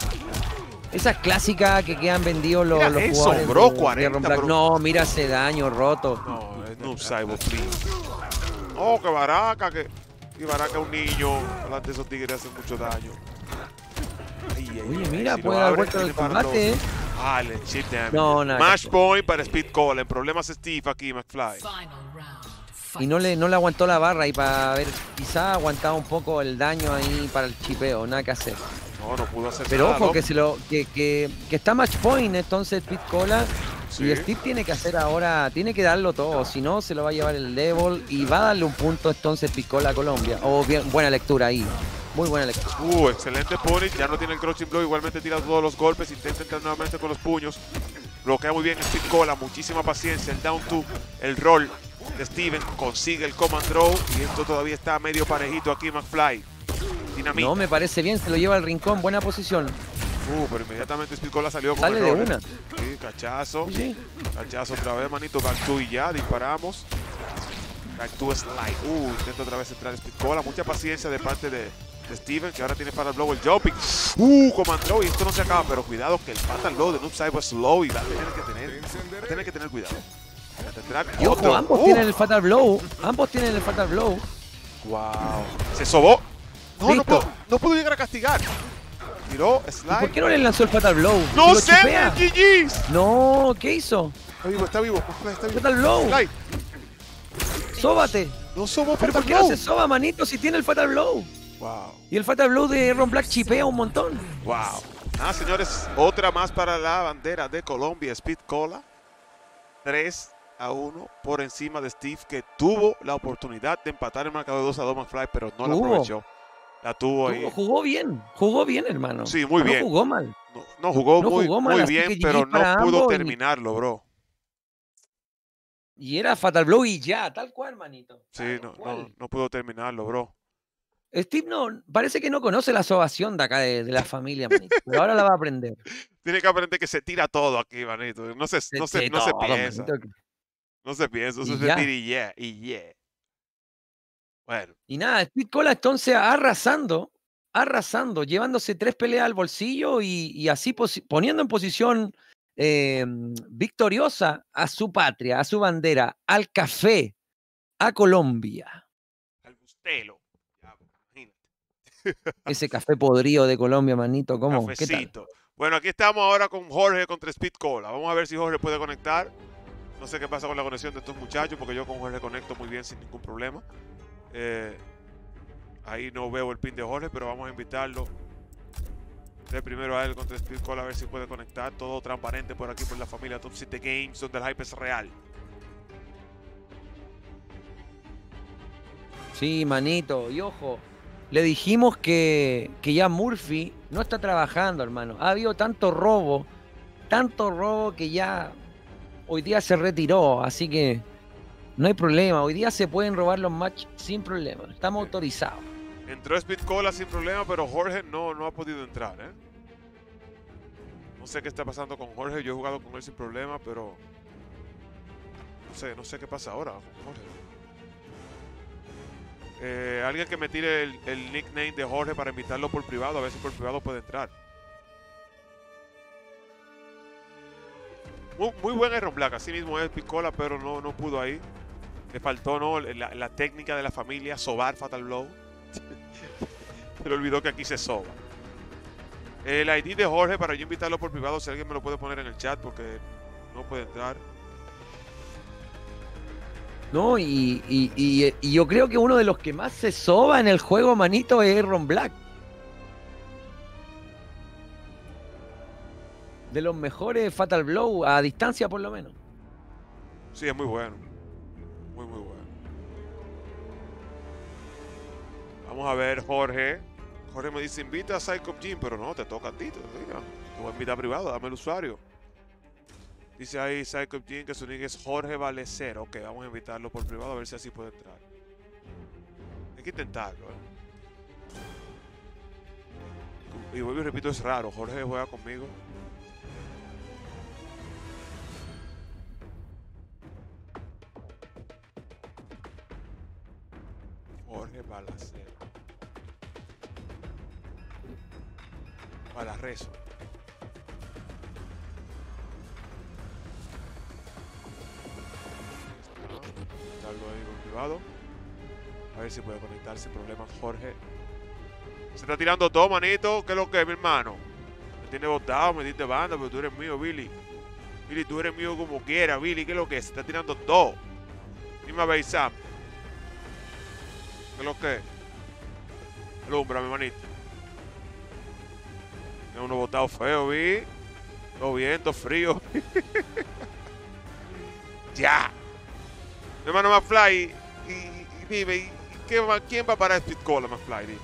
Esa clásica que quedan vendidos los, mira los eso, jugadores bro, de, cuarenta, de bro. No, mira ese daño roto. No, es Noob Saibot, please. Oh, qué baraca, que qué baraca un niño. Delante de esos tigres hacen mucho daño. Ay, ay, Oye, ay, mira, si puede dar vuelta del combate. Ah, le chip damage. No, nada. Match point para Spicola. En problemas Steve aquí, McFly. Y no le, no le aguantó la barra y para ver, quizá aguantaba un poco el daño ahí para el chipeo, nada que hacer. No, no pudo hacer Pero nada. ojo, ¿no? que, se lo, que, que, que está match point, entonces Spicola. Sí. Y Steve tiene que hacer ahora, tiene que darlo todo, si no se lo va a llevar el level y va a darle un punto entonces Spicola a Colombia. Oh, bien, buena lectura ahí. Muy buena lectura. Uh, excelente punish. Ya no tiene el crouching blow. Igualmente tira todos los golpes. Intenta entrar nuevamente con los puños. Bloquea muy bien Spicola. Muchísima paciencia. El down two. El roll de Steven. Consigue el command throw. Y esto todavía está medio parejito aquí, McFly. Dinamita. No, me parece bien. Se lo lleva al rincón. Buena posición. Uh, pero inmediatamente Spicola salió con Sale el de roll. una. Sí, cachazo. Sí. Cachazo otra vez, manito. Back two y ya. Disparamos. Back two slide. Uh, intenta otra vez entrar Spicola. Mucha paciencia de parte de... de Steven, que ahora tiene para el blow el jumping. Uh, comandó y esto no se acaba, pero cuidado que el fatal low de Noob Saibot es slow y va a tener que tener, va a tener que tener cuidado. Y ojo, ambos uh. tienen el fatal blow, ambos tienen el fatal blow. Wow. Se sobó. No, no puedo, no puedo llegar a castigar. Tiró, slide. ¿Por qué no le lanzó el fatal blow? No sé, G G's. No, ¿qué hizo? Está vivo, está vivo. Está vivo. Fatal blow. Slide. Sóbate. No sobó, pero ¿por qué no se soba, manito, si tiene el fatal blow? Wow. Y el fatal blow de Ron Black chipea un montón. Wow. Ah, señores, otra más para la bandera de Colombia, Spicola. tres a uno por encima de Steve, que tuvo la oportunidad de empatar el marcador dos a dos McFly, pero no la aprovechó. La tuvo ahí. Jugó bien, jugó bien, hermano. Sí, muy bien. No jugó mal. No, no jugó, no muy, jugó mal, muy bien, pero no pudo terminarlo, bro. Y era fatal blow y ya, tal cual, manito. Sí, no, no, no pudo terminarlo, bro. Steve no, parece que no conoce la sobación de acá de, de la familia, manito, pero ahora la va a aprender. Tiene que aprender que se tira todo aquí, manito. No se, se, no se, no todo, se piensa. Manito. No se piensa, eso se tira y yeah, y yeah. Bueno. Y nada, Spicola entonces arrasando, arrasando, llevándose tres peleas al bolsillo y, y así poniendo en posición eh, victoriosa a su patria, a su bandera, al café, a Colombia. Al Bustelo. Ya, imagínate. Ese café podrido de Colombia, manito, ¿cómo? ¿Qué tal? Cafecito. Bueno, aquí estamos ahora con Jorge contra Speed Cola. Vamos a ver si Jorge puede conectar. No sé qué pasa con la conexión de estos muchachos, porque yo con Jorge conecto muy bien sin ningún problema. Eh, ahí no veo el pin de Jorge, pero vamos a invitarlo. De primero a él contra Speed Cola a ver si puede conectar. Todo transparente por aquí por la familia Top siete Games, donde el hype es real. Sí, manito, y ojo, le dijimos que, que ya Murphy no está trabajando, hermano. Ha habido tanto robo, tanto robo que ya hoy día se retiró, así que no hay problema. Hoy día se pueden robar los matches sin problema. Estamos autorizados. Entró Speed Cola sin problema, pero Jorge no, no ha podido entrar, ¿eh? No sé qué está pasando con Jorge. Yo he jugado con él sin problema, pero no sé, no sé qué pasa ahora con Jorge. Eh, alguien que me tire el, el nickname de Jorge para invitarlo por privado, a ver si por privado puede entrar. Muy, muy buen Iron Black, así mismo es Picola, pero no, no pudo ahí. Le faltó, ¿no? La, la técnica de la familia, sobar Fatal Blow. Se le olvidó que aquí se soba. El I D de Jorge para yo invitarlo por privado, si alguien me lo puede poner en el chat porque no puede entrar. No, y, y, y, y yo creo que uno de los que más se soba en el juego, manito, es Iron Black. De los mejores Fatal Blow, a distancia por lo menos. Sí, es muy bueno. Muy, muy bueno. Vamos a ver, Jorge. Jorge me dice, invita a Psycho Jim, pero no, te toca a ti. Te, te voy a invitar privado, dame el usuario. Dice ahí Psycho Jim que su nick es Jorge Valecer. Ok, vamos a invitarlo por privado a ver si así puede entrar. Hay que intentarlo, ¿eh? Y vuelvo y repito, es raro. Jorge juega conmigo. Jorge Balacero. Balarrezo. Darlo ahí con privado. A ver si puede conectar sin problemas Jorge. Se está tirando todo, manito. ¿Qué es lo que es, mi hermano? Me tiene botado, me diste banda, pero tú eres mío, Billy. Billy, tú eres mío como quiera, Billy. ¿Qué es lo que es? Se está tirando todo. Dime a ver, Sam. ¿Qué es lo que es? Alumbra, mi manito. Tiene uno botado feo, vi. Todo bien, todo frío. Ya. Mi hermano McFly. Y, y, y dime, y, ¿qué va, ¿quién va para Speed Cola, McFly? Dime.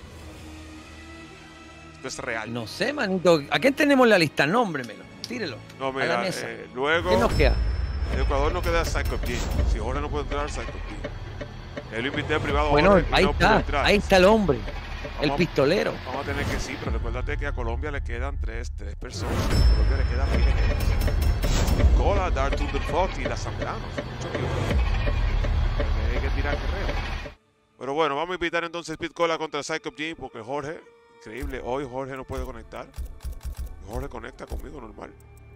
Esto es real. No sé, manito. ¿A quién tenemos la lista? Nómbremelo. Tírelo. No, a la mira, mesa. eh, luego. ¿Qué nos queda? El Ecuador no queda Psycho King. Si ahora no puede entrar, Psycho King. Él lo invité privado. Bueno, ahora, ahí no está. entrar. Ahí está el hombre. Vamos, El pistolero. Vamos a tener que sí, pero recuérdate que a Colombia le quedan tres, tres personas. A Colombia le quedan Speed Cola, Dark to the Fox y la Zambrano. Mucho que hay que tirar guerrero. Pero bueno, vamos a invitar entonces Speed Cola contra Psycho Jim porque Jorge, increíble, hoy Jorge no puede conectar. Jorge conecta conmigo normal.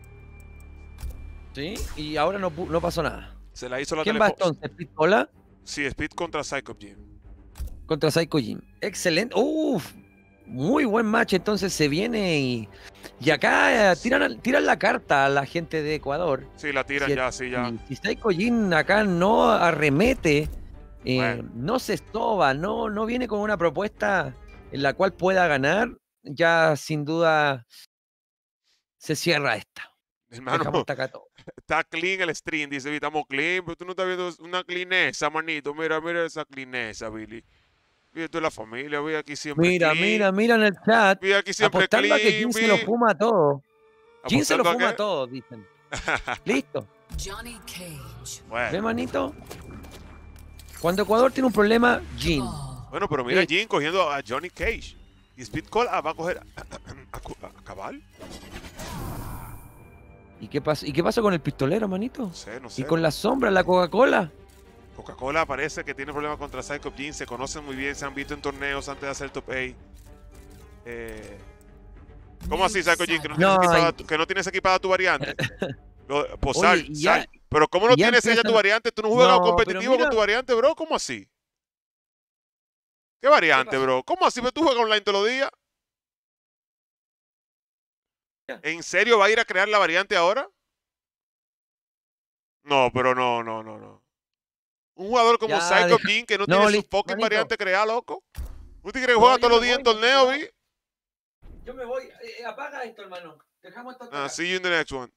Sí, y ahora no, no pasó nada. Se la hizo la ¿Quién va entonces? ¿Speed Cola? Sí, Speed contra Psycho Jim. Contra Psycho Jim. Excelente. Uf, muy buen match. Entonces se viene y, y acá eh, tiran, tiran la carta a la gente de Ecuador. Sí, la tiran si, ya, sí, ya. Si, si Psycho Jim acá no arremete, eh, Bueno. no se estoba, no, no viene con una propuesta en la cual pueda ganar, ya sin duda se cierra esta. Hermano, Dejamos hasta acá todo. está clean el stream, dice, estamos clean, pero tú no estás viendo una cleanesa, manito. Mira, mira esa cleanesa, Billy. Mira, esto es la familia, vi aquí siempre Mira, clean. mira, mira en el chat. Vi aquí siempre Apostando clean, a que Jim se lo vi. fuma todo. Jim se lo ¿Apostando a fuma qué? todo, dicen. Listo. Johnny Cage. Bueno. ¿Ve, manito? Cuando Ecuador tiene un problema, Jim. Oh. Bueno, pero mira, Sí. Jim cogiendo a Johnny Cage. Y Speed Cola va a coger a, a, a- a Cabal. ¿Y qué pasó? ¿Y qué pasó con el pistolero, manito? No sé, no sé. ¿Y con la sombra, la Coca-Cola? Coca-Cola parece que tiene problemas contra Psycho Jim. Se conocen muy bien, se han visto en torneos antes de hacer top eight. Eh, ¿Cómo así, Psycho Jin? Que no, No, tienes equipada y- tu- que no tienes equipada tu variante. Lo- pues, Oye, sal, y ya- sal. Pero ¿cómo no y ya tienes ella tu empiezan- variante? ¿Tú no juegas No, pero competitivo con mira- tu variante, bro? ¿Cómo así? ¿Qué variante, pasó? bro? ¿Cómo así? ¿Pero tú juegas online todos los días? Ya. ¿En serio va a ir a crear la variante ahora? No, pero no, no, no, no. Un jugador como Ya, Psycho deja- Jin que no, no, tiene su listo, fucking manito. variante creada, loco. ¿Tú te crees que No, juega yo todos los me días en voy, torneo, manito. vi? Yo me voy. Eh, apaga esto, hermano. Dejamos esto. Ah, see you in the next one.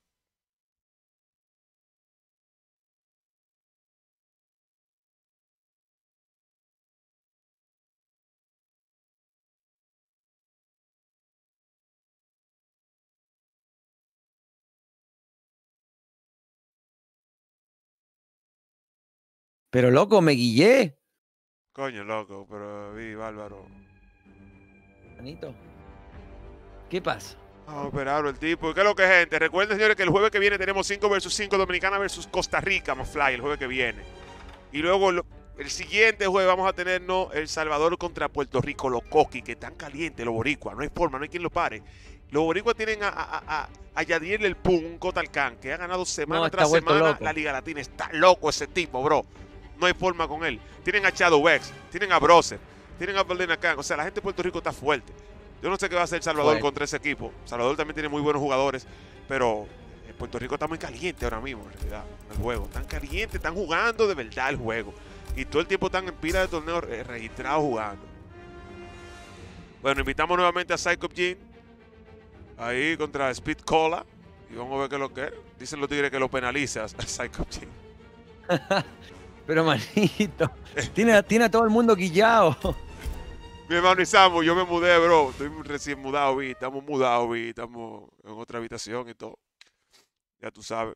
Pero loco, me guillé. Coño, loco, pero vi, bárbaro. Manito. ¿Qué pasa? Vamos a operarlo el tipo. ¿Qué es lo que, gente? Recuerden, señores, que el jueves que viene tenemos cinco versus cinco, Dominicana versus Costa Rica, Mafly, el jueves que viene. Y luego lo- el siguiente jueves vamos a tener ¿no? El Salvador contra Puerto Rico, los coquis, que están calientes, los boricuas. No hay forma, no hay quien lo pare. Los boricuas tienen a, a, a, a Yadier El Pum, un Cotalcán, que ha ganado semana No, está tras vuelto semana loco. la Liga Latina. Está loco ese tipo, bro. No hay forma con él. Tienen a Shadow X, tienen a Browser, tienen a Belena Khan. O sea, la gente de Puerto Rico está fuerte. Yo no sé qué va a hacer Salvador Fuerte. contra ese equipo. Salvador también tiene muy buenos jugadores, pero en Puerto Rico está muy caliente ahora mismo, en realidad, el juego. Están calientes, están jugando de verdad el juego. Y todo el tiempo están en pila de torneos eh, registrados jugando. Bueno, invitamos nuevamente a Psycho Jin. Ahí contra Speed Cola. Y vamos a ver qué es lo que es. Dicen los tigres que lo penaliza a Psycho Jin. Pero manito. Tiene, a- tiene a todo el mundo guillado. Mi hermano Isamu, yo me mudé, bro. Estoy recién mudado, vi. Estamos mudados, vi. Estamos en otra habitación y todo. Ya tú sabes.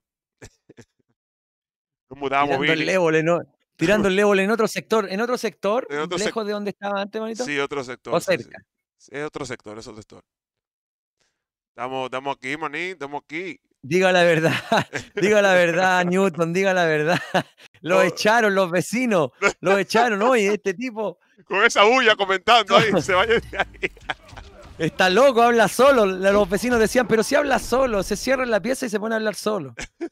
Nos mudamos, Tirando el Billy. level en, o- tirando el level en otro sector. ¿En otro sector? En otro ¿Lejos de donde estaba antes, manito? Sí, otro sector. ¿O sí, sí. cerca? Sí, es otro sector, es otro sector. Estamos, estamos aquí, maní, estamos aquí. Diga la verdad. Diga la verdad, Newton. Diga la verdad. Lo No. echaron los vecinos. Lo echaron. Oye, este tipo Con esa bulla comentando ahí, se vaya de ahí. está loco, habla solo. Los vecinos decían, pero si habla solo, se cierra en la pieza y se pone a hablar solo.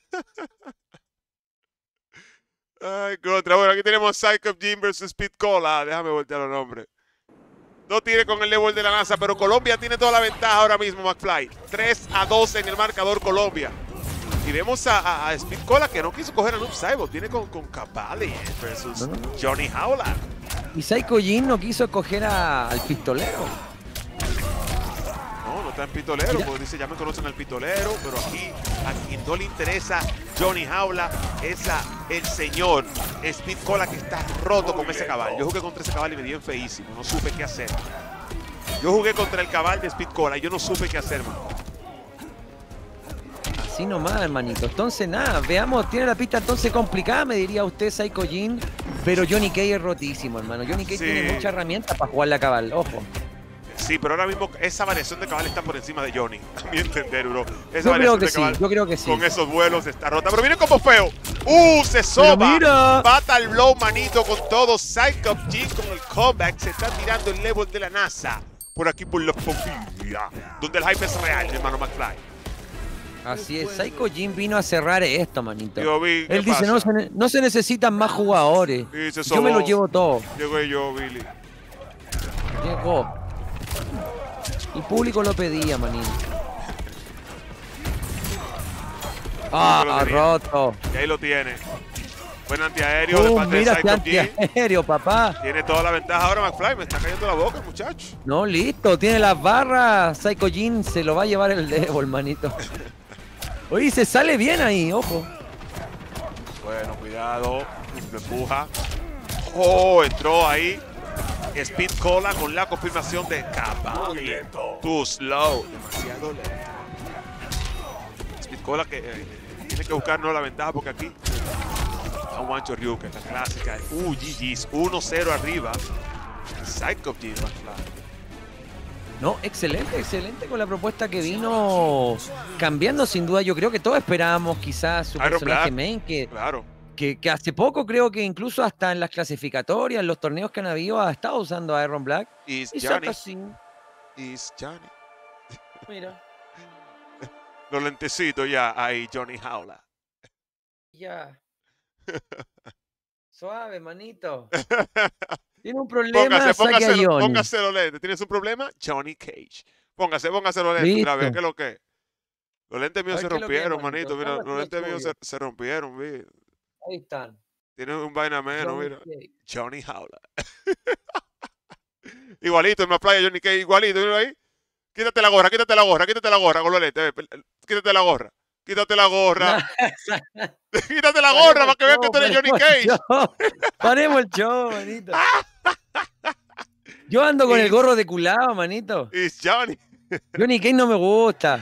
Ay, contra. Bueno, aquí tenemos Psycho Jim versus Speed Cola. Déjame voltear los nombres. No tiene con el level de la NASA, pero Colombia tiene toda la ventaja ahora mismo, McFly. tres a dos en el marcador Colombia. Y vemos a, a- a Speed Cola que no quiso coger a Noob Saibot. Tiene con, con Cavalli versus No, no, no. Johnny Howland. Y Psycho Jin no quiso coger a- al pistolero. No, no está en pistolero, Mira. porque dice ya me conocen al pistolero, pero aquí a quien no le interesa Johnny Howland es a el señor Speed Cola que está roto con ese caballo. Yo jugué contra ese caballo y me dio feísimo, no supe qué hacer. Yo jugué contra el caballo de Speed Cola y yo no supe qué hacer, man. Así nomás, hermanito. Entonces, nada, veamos, tiene la pista entonces complicada, me diría usted, Psycho Jin. Pero Johnny Cage es rotísimo, hermano. Johnny Cage Sí. tiene muchas herramientas para jugarle a cabal, ojo. Sí, pero ahora mismo esa variación de cabal está por encima de Johnny. A mi entender, bro. Esa Yo creo variación que de sí, cabal yo creo que sí. con esos vuelos está rota. Pero miren cómo feo. ¡Uh! Se soba. mira. Fatal Blow, manito, con todo. Psycho Jin con el comeback. Se está tirando el level de la NASA. Por aquí por la familia. Donde el hype es real, mi hermano McFly. Así es, Psycho Jin vino a cerrar esto, manito. Yo vi, ¿qué Él dice, pasa? no se, ne- no se necesitan más jugadores. Y se Yo me lo sobó. llevo todo. Llegó yo, Billy. Llegó. El público lo pedía, manito. Ah, lo tenía. roto. Y ahí lo tiene. Buen antiaéreo de Uh, parte de mira este Psycho Jin. antiaéreo, papá. Tiene toda la ventaja ahora McFly. Me está cayendo la boca, muchacho. No, listo, tiene las barras. Psycho Jin se lo va a llevar el Devil, manito. Oye, se sale bien ahí, ojo. Bueno, cuidado. Lo empuja. Oh, entró ahí. Speed Cola con la confirmación de Cavalli. Too slow. Demasiado lento. Speed Cola que eh, tiene que buscar no la ventaja porque aquí a un Wancho Ryuken, la clásica. Uh, G G's. uno cero arriba. Psycho Jin, McFly. No, excelente, excelente con la propuesta que vino cambiando sin duda. Yo creo que todos esperábamos quizás su Iron personaje Black. main, que, Claro. que, que hace poco creo que incluso hasta en las clasificatorias, en los torneos que han habido, ha estado usando a Iron Black. Is Y Johnny. saca así. Is Johnny. Mira, Los lentecitos ya ahí, Johnny Jaula. ya. Suave, manito. Tiene un problema, Póngase, saque a póngase, lo- Johnny. póngase los lentes. ¿Tienes un problema? Johnny Cage. Póngase, póngase los lentes otra vez. Listo. ¿Qué es lo que? Los lentes míos A se ver, ¿qué es lo que es, rompieron, manito? manito. Mira, Póngase los los lentes míos se, suyos. se rompieron, mira. Ahí están. Tienen un vaina menos, Johnny mira. Cage. Johnny Jaula. Igualito en la playa, Johnny Cage, igualito, mira ahí. Quítate la gorra, quítate la gorra, quítate la gorra con los lentes. ve, pel- Quítate la gorra. Quítate la gorra. Quítate la gorra para que vean que tú eres Johnny Cage. Paremos el show, manito. Yo ando con el gorro de culado, manito. It's Johnny. Johnny Cage no me gusta.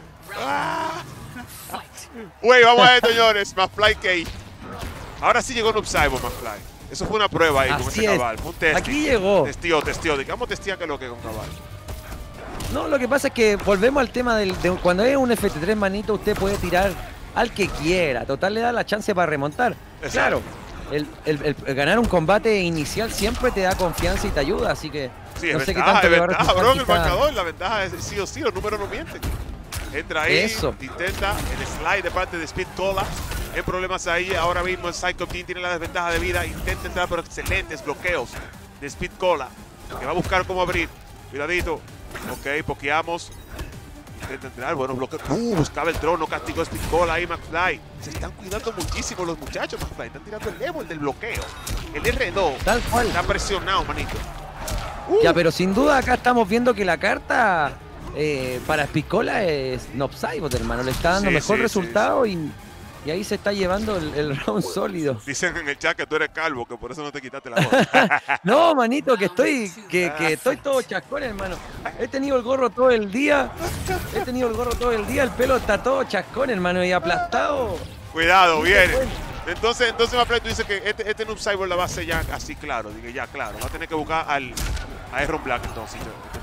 Güey, vamos a ver, señores. Mafly Cage. Ahora sí llegó Noob Saibot, Mafly. Eso fue una prueba ahí con Así ese es. cabal. Fue un test. Aquí llegó. Testió, testió. Digamos testía que lo que con cabal. No, lo que pasa es que volvemos al tema del, de cuando es un F T tres, manito, usted puede tirar al que quiera. Total, le da la chance para remontar. Exacto. Claro, el, el- el- el ganar un combate inicial siempre te da confianza y te ayuda, así que Sí, es no sé qué ventaja, tanto es le va a ventaja, resultar bro, en el quizá- marcador. La ventaja es sí o sí, los números no mienten. Entra ahí, Eso. intenta el slide de parte de Speed Cola. Hay problemas ahí. Ahora mismo el Psycho Team tiene la desventaja de vida. Intenta entrar, pero excelentes bloqueos de Speed Cola. Que va a buscar cómo abrir. Cuidadito. Ok, pokeamos. Intenta entrar, buenos bloqueos. Uh, buscaba el trono, castigó a Speed Cola ahí, McFly. Se están cuidando muchísimo los muchachos, McFly. Están tirando el level del bloqueo. El R dos Tal cual. está presionado, manito. Uh, Ya, pero sin duda acá estamos viendo que la carta eh, para Spicola es Noob Saibot, hermano. Le está dando Sí, mejor sí, resultado y, y ahí se está llevando el, el round sólido. Dicen en el chat que tú eres calvo, que por eso no te quitaste la voz. No, manito, que estoy, que, que estoy todo chascón, hermano. He tenido el gorro todo el día. He tenido el gorro todo el día. El pelo está todo chascón, hermano, y aplastado. Cuidado, viene. Bueno. Entonces, entonces Mafly, tú dices que este, este Noob Saibot la va a hacer ya así claro. Dije, ya claro. Va a tener que buscar al, a Aaron Black entonces. yo-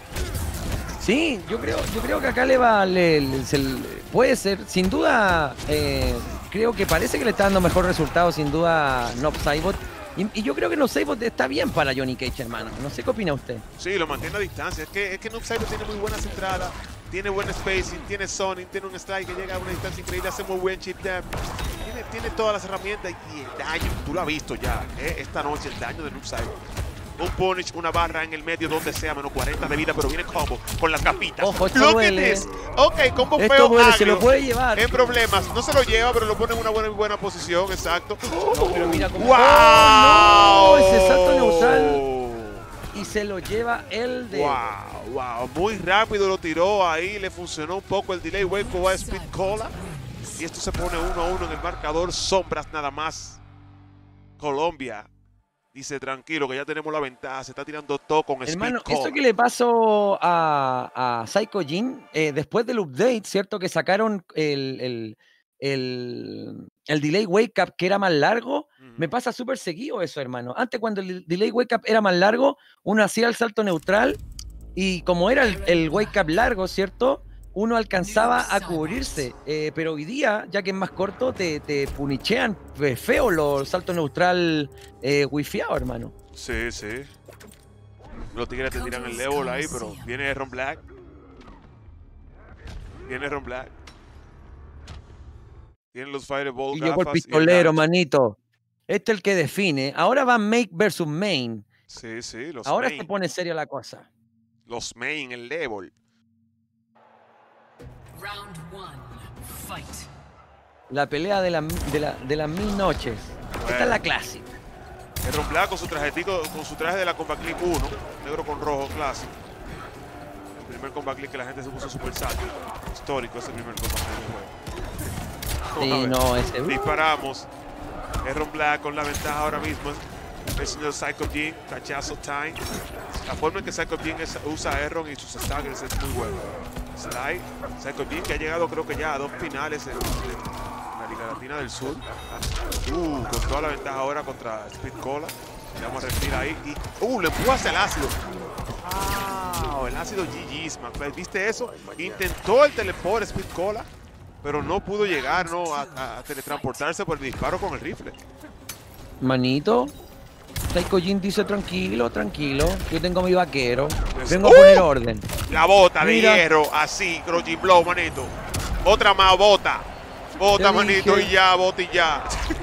Sí, yo creo, yo creo que acá le va, le- le- se le- puede ser, sin duda, eh, creo que parece que le está dando mejor resultado, sin duda, Noob Saibot. Y, y yo creo que Noob Saibot está bien para Johnny Cage, hermano. No sé qué opina usted. Sí, lo mantiene a distancia. Es que, es que Noob Saibot tiene muy buenas entradas. Tiene buen spacing, tiene zoning, tiene un strike que llega a una distancia increíble, hace muy buen chip jab. Tiene, tiene todas las herramientas y el daño, tú lo has visto ya, ¿eh? Esta noche el daño de Noob Saibot. Un punish, una barra en el medio, donde sea, menos cuarenta de vida, pero viene combo con las capitas. Ojo, esto Look at duele. this. Ok, combo Esto feo, duele, se agrio, lo puede llevar. en problemas. No se lo lleva, pero lo pone en una buena, buena posición, exacto. No, pero mira cómo- ¡Wow! ¡Oh, no! Ese salto neutral. Y se lo lleva el de... Wow, wow, muy rápido lo tiró ahí, le funcionó un poco el delay wave con Speed Cola. Y esto se pone uno a uno en el marcador, sombras nada más. Colombia dice tranquilo que ya tenemos la ventaja, se está tirando todo con Speed Hermano, Cola. esto que le pasó a, a Psycho Jin, eh, después del update, ¿cierto? Que sacaron el, el, el, el delay wake up que era más largo, Ujú. me pasa súper seguido eso, hermano. Antes, cuando el delay wake up era más largo, uno hacía el salto neutral y como era el, el wake up largo, ¿cierto? Uno alcanzaba a cubrirse, eh, pero hoy día, ya que es más corto, te, te punichean eh, feo los saltos neutral eh, wifiado, hermano. Sí, sí. Los tigres te tiran el level ahí, pero viene Ron Black. Viene Ron Black. Tienen los Fireball, Y llegó el gafas y pistolero, dash. manito. Este es el que define. Ahora va Make versus Main. Sí, sí, los Ahora main. se pone seria la cosa. Los main, el level. Round one, fight. La pelea de, la- de, la- de las mil noches. Esta es la clásica. El Ron Black con su trajetico, con su traje de la Combat Click uno, negro con rojo, clásico. El primer Combat Click que la gente se puso super sátil. Histórico ese primer Combat Click del juego. Vamos a Sí, ver. no, ese. uh, Disparamos. El Ron Black con la ventaja ahora mismo. El señor Psycho Jin, cachazo time. La forma en que Psycho Jin es- usa a Erron y sus staggers es muy bueno. Slide. Psycho Jin que ha llegado creo que ya a dos finales en, en la Liga Latina del Sur. Uh, con toda la ventaja ahora contra Speed Cola. Le vamos a repetir ahí. Y, uh, le empuja hacia el ácido. Wow, el ácido G G's, McFly. ¿Viste eso? Intentó el teleport Speed Cola, pero no pudo llegar, ¿no? A, a- a teletransportarse por el disparo con el rifle. Manito. Psycho Jin dice tranquilo, tranquilo. Yo tengo mi vaquero. Pues, Vengo ¡uh! a poner orden. La bota de Mira. hierro, así, Crouching Blow, manito. Otra más, bota. Bota, Te manito, dije. y ya, bota y ya.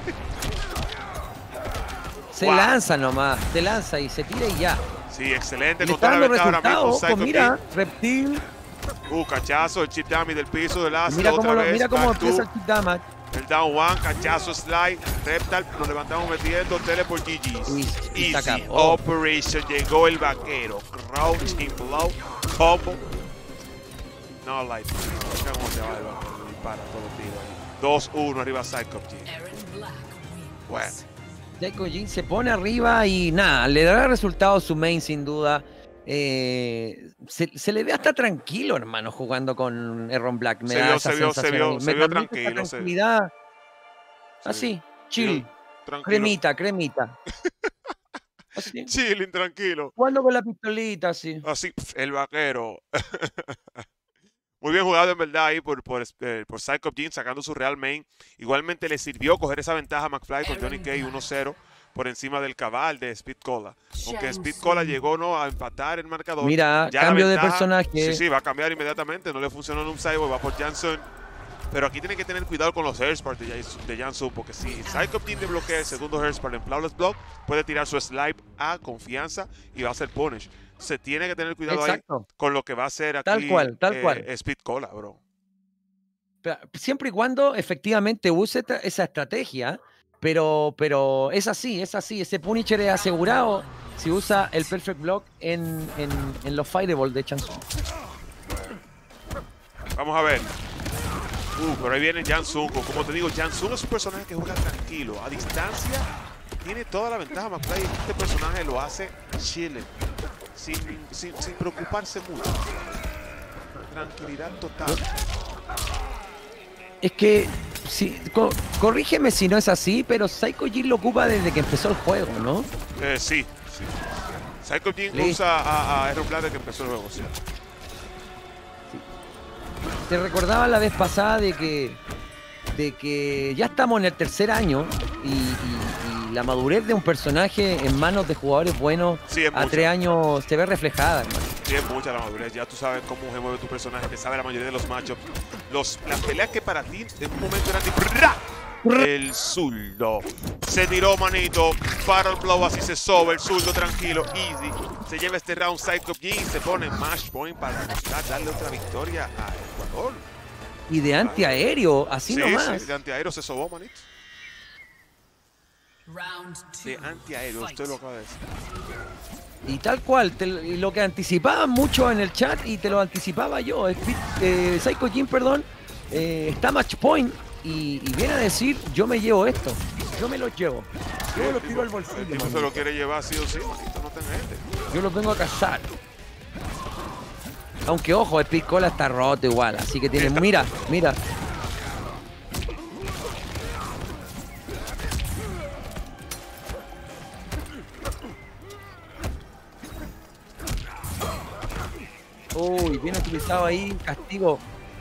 Se Wow. lanza nomás, se lanza y se tira y ya. Sí, excelente. Le Con está toda la dando ventaja ahora mismo. resultados. Pues Psycho mira, King. reptil. Uh, cachazo, el chip dummy del piso del ácido. Mira otra cómo, lo, vez. mira cómo back empieza two. el kick damage. El down one, cachazo, slide, reptal, nos levantamos metiendo, tele por G Gs. Y- y se Easy acabó. operation, llegó el vaquero. Crouching blow, combo. No light. Mira cómo se va el vaquero, dispara todos los tiros ahí. dos uno arriba Psycho King. Aaron Black wins. Bueno, Psycho Jin se pone arriba y nada, le dará resultado su main sin duda. Eh, se, se le ve hasta tranquilo, hermano, jugando con Aaron Black. Me Se da vio, esa se vio, se sensación vio, a mí. se Me vio transmite esa tranquilo, se- tranquilidad. sí. Así, chill, tranquilo. cremita, cremita. Así, Chilling, tranquilo. jugando con la pistolita, así. Así, pf, el vaquero. Muy bien jugado en verdad ahí por, por, eh, por Psycho Jin sacando su real main. Igualmente le sirvió coger esa ventaja a McFly con Johnny K uno cero por encima del cabal de Speed Cola. Aunque Speed Cola llegó no a empatar el marcador. Mira, ya la cambio de ventaja- personaje. Sí, sí, va a cambiar inmediatamente. No le funcionó en un Cyborg, va por Janssen. Pero aquí tienen que tener cuidado con los Hairspark de, Jan- de Janssen, porque si Psycho Jin le bloquea el segundo Hairspark en Flawless Block, puede tirar su slide a confianza y va a hacer punish. Se tiene que tener cuidado ahí Exacto. con lo que va a hacer aquí Tal cual, tal eh, cual. Speed Cola, bro. Pero siempre y cuando efectivamente use esta- esa estrategia, pero, pero es así, es así. Ese Punisher es asegurado si usa el Perfect Block en, en, en los Fireballs de Chansung. Vamos a ver. Uh, pero ahí viene Jansun. Como te digo, Jansun es un personaje que juega tranquilo. A distancia tiene toda la ventaja. McFly. Este personaje lo hace chilling. Sin, sin, sin preocuparse mucho. Tranquilidad total. Es que, si, co- corrígeme si no es así, pero Psycho Jin lo ocupa desde que empezó el juego, ¿no? Eh, sí, sí. Psycho Jin Listo. usa a, a Aeron Black desde que empezó el juego, sí. Te recordaba la vez pasada de que, de que ya estamos en el tercer año y, y- y la madurez de un personaje en manos de jugadores buenos Sí, es a mucha. tres años se ve reflejada, hermano. Sí, es mucha la madurez. Ya tú sabes cómo se mueve tu personaje, te sabe la mayoría de los matchups. Los, las peleas que para ti en un momento eran de ¡bra! El zurdo se tiró, manito. Battle blow, así se sobe. El zurdo tranquilo, easy. Se lleva este round Psycho Jin y se pone match point para buscar darle otra victoria a Ecuador. Y de antiaéreo, así Sí, nomás. sí, de antiaéreo se sobó, manito. Round two. De antiaéreo, Fight. usted lo acaba de decir. Y tal cual, te- y lo que anticipaban mucho en el chat y te lo anticipaba yo, Speed- eh, Psycho Jin, perdón, eh, está match point y, y viene a decir, yo me llevo esto, yo me lo llevo, yo me lo tiro al El bolsillo, tipo se manito. lo quiere llevar sí o sí, manito, no tenga gente. Yo lo vengo a cazar. Aunque ojo, Speed Cola está roto igual, así que tiene, mira, mira. Uy, bien utilizado ahí, castigo.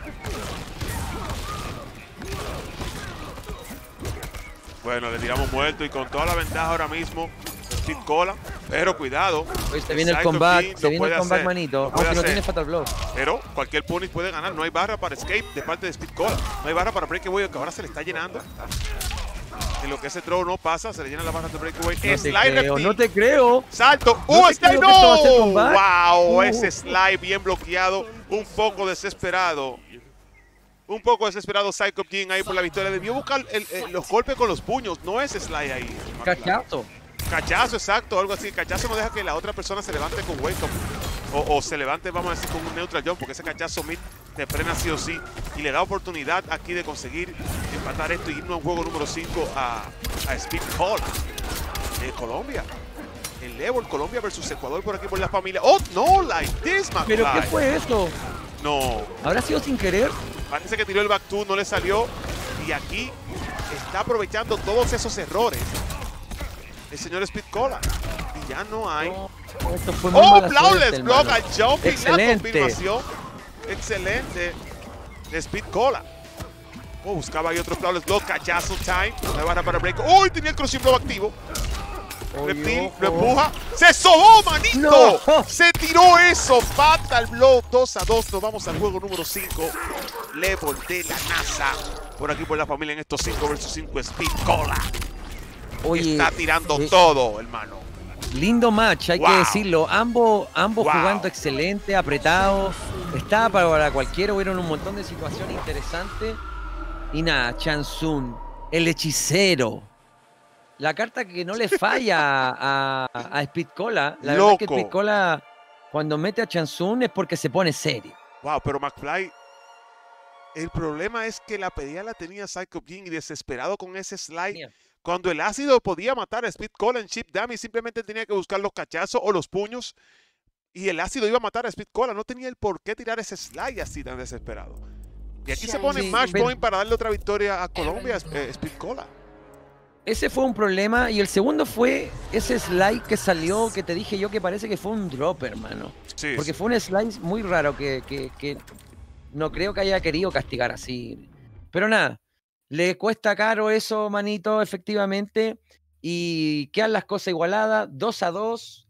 Bueno, le tiramos muerto y con toda la ventaja ahora mismo, Speed Cola. Pero cuidado. Hoy se viene el Psycho comeback, Jin se lo viene puede el comeback, hacer, manito. lo puede Aunque no hacer. tiene Fatal Blow. Pero cualquier punish puede ganar. No hay barra para escape de parte de Speed Cola. No hay barra para Breakaway, que ahora se le está llenando. En lo que ese throw no pasa, se le llena la barra de Breakaway. No te Slide creo, reptil. no te creo. Salto. No ¡Uh, te slide! creo que esto va a ser ¡No! comeback. ¡Wow! Uh. Ese slide bien bloqueado. Un poco desesperado. Un poco desesperado Psycho Jin ahí por la victoria. Debió buscar el- el- los golpes con los puños. No es slide ahí. Cachazo. Cachazo, exacto, algo así. Cachazo no deja que la otra persona se levante con wake up. O, o se levante, vamos a decir, con un neutral jump, porque ese cachazo mid te frena sí o sí. Y le da oportunidad aquí de conseguir empatar esto y irnos en juego número cinco a, a Speed Cola de Colombia. El level Colombia versus Ecuador por aquí por la familia. ¡Oh, no! Like this, McFly. ¿Pero qué fue eso? No. ¿Habrá sido sin querer? Parece que tiró el back two, no le salió. Y aquí está aprovechando todos esos errores el señor Speed Cola. Y ya no hay. No, esto fue muy ¡Oh, mala flawless suerte, block hermano. al jumping! La Excelente. confirmación. Excelente. De Speed Cola. Oh, buscaba ahí otro flawless block. Cachazo time. Una barra para break. ¡Uy! Tenía el crossing blow activo. Oye, Reptil ojo. lo empuja. ¡Se sobó, manito! No. ¡Se tiró eso! Fatal Blow, dos a dos. Nos vamos al juego número cinco. Level de la NASA. Por aquí por la familia en estos cinco versus cinco. Speed Cola. Oye, Está tirando eh, todo, hermano. lindo match, hay Wow. que decirlo. Ambos, ambos Wow. jugando excelente, apretados. Estaba para cualquiera, hubieron un montón de situaciones interesantes. Y nada, Chansun, el hechicero. La carta que no le falla a, a Speed Cola. La verdad es que Loco. Speed Cola, cuando mete a Chansun es porque se pone serio. Wow, pero McFly, el problema es que la pedida la tenía Psycho King y desesperado con ese slide. Mira. Cuando el ácido podía matar a Speed Cola en Chip Dummy, simplemente tenía que buscar los cachazos o los puños. Y el ácido iba a matar a Speed Cola. No tenía el por qué tirar ese slide así tan desesperado. Y aquí se pone Sí, Match pero- Point para darle otra victoria a Colombia, eh, Speed Cola. Ese fue un problema. Y el segundo fue ese slide que salió, que te dije yo que parece que fue un drop, hermano. Sí, Porque sí. fue un slice muy raro que, que- que no creo que haya querido castigar así. Pero nada, le cuesta caro eso, manito, efectivamente. Y quedan las cosas igualadas, dos a dos.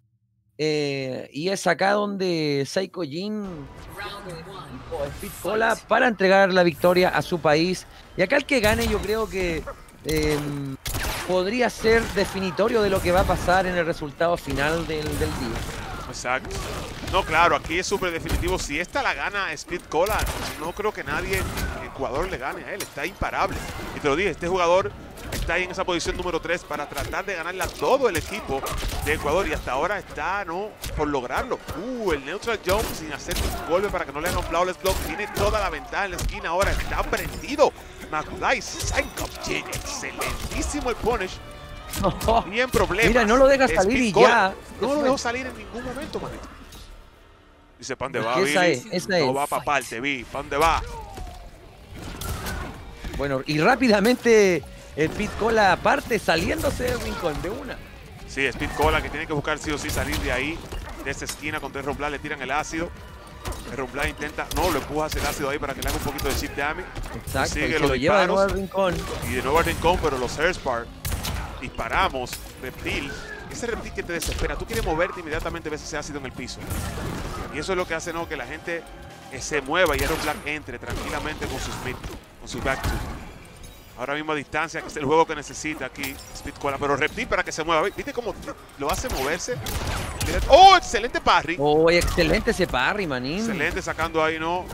eh, y es acá donde Psycho Jin Round one. o Speed Cola para entregar la victoria a su país. Y acá el que gane yo creo que em, podría ser definitorio de lo que va a pasar en el resultado final del, del día. Exacto. No, claro, aquí es súper definitivo. Si esta la gana Speed Cola, no creo que nadie en Ecuador le gane a él. Está imparable. Y te lo dije, este jugador está ahí en esa posición número tres para tratar de ganarle a todo el equipo de Ecuador. Y hasta ahora está, ¿no?, por lograrlo. Uh, el neutral jump sin hacer un golpe para que no le hagan un flawless block. Tiene toda la ventaja en la esquina ahora. Está prendido. McFly, Psycho Jin, excelentísimo el punish. Bien problemas. Mira, no lo deja Speed salir y Cola. ya. No lo Eso dejó es. salir en ningún momento, manito. Dice, ¿pa' dónde va, Esa Billy? es, esa No es. va pa' parte, vi. ¿Pa' dónde va? Bueno, y rápidamente el Pit Cola aparte saliéndose del rincón de una. Sí, Speed Cola que tiene que buscar sí o sí salir de ahí, de esa esquina con Terron Black, le tiran el ácido. Terron Black intenta, no, lo empuja hacia el ácido ahí para que le haga un poquito de chip damage. Exacto, Sigue y se los lo lleva de nuevo al disparos. rincón. Y de nuevo al rincón, pero los Airspar disparamos. Reptil, ese reptil que te desespera, tú quieres moverte inmediatamente, ves ese ácido en el piso. Y eso es lo que hace, ¿no?, que la gente eh, se mueva y Terron Black entre tranquilamente con sus mid, con su back two. Ahora mismo a distancia, que es el juego que necesita aquí Speed Cola, pero Reptil para que se mueva. ¿Viste cómo lo hace moverse? ¡Oh, excelente parry! Oh, excelente ese parry, manín. Excelente sacando ahí, ¿no?,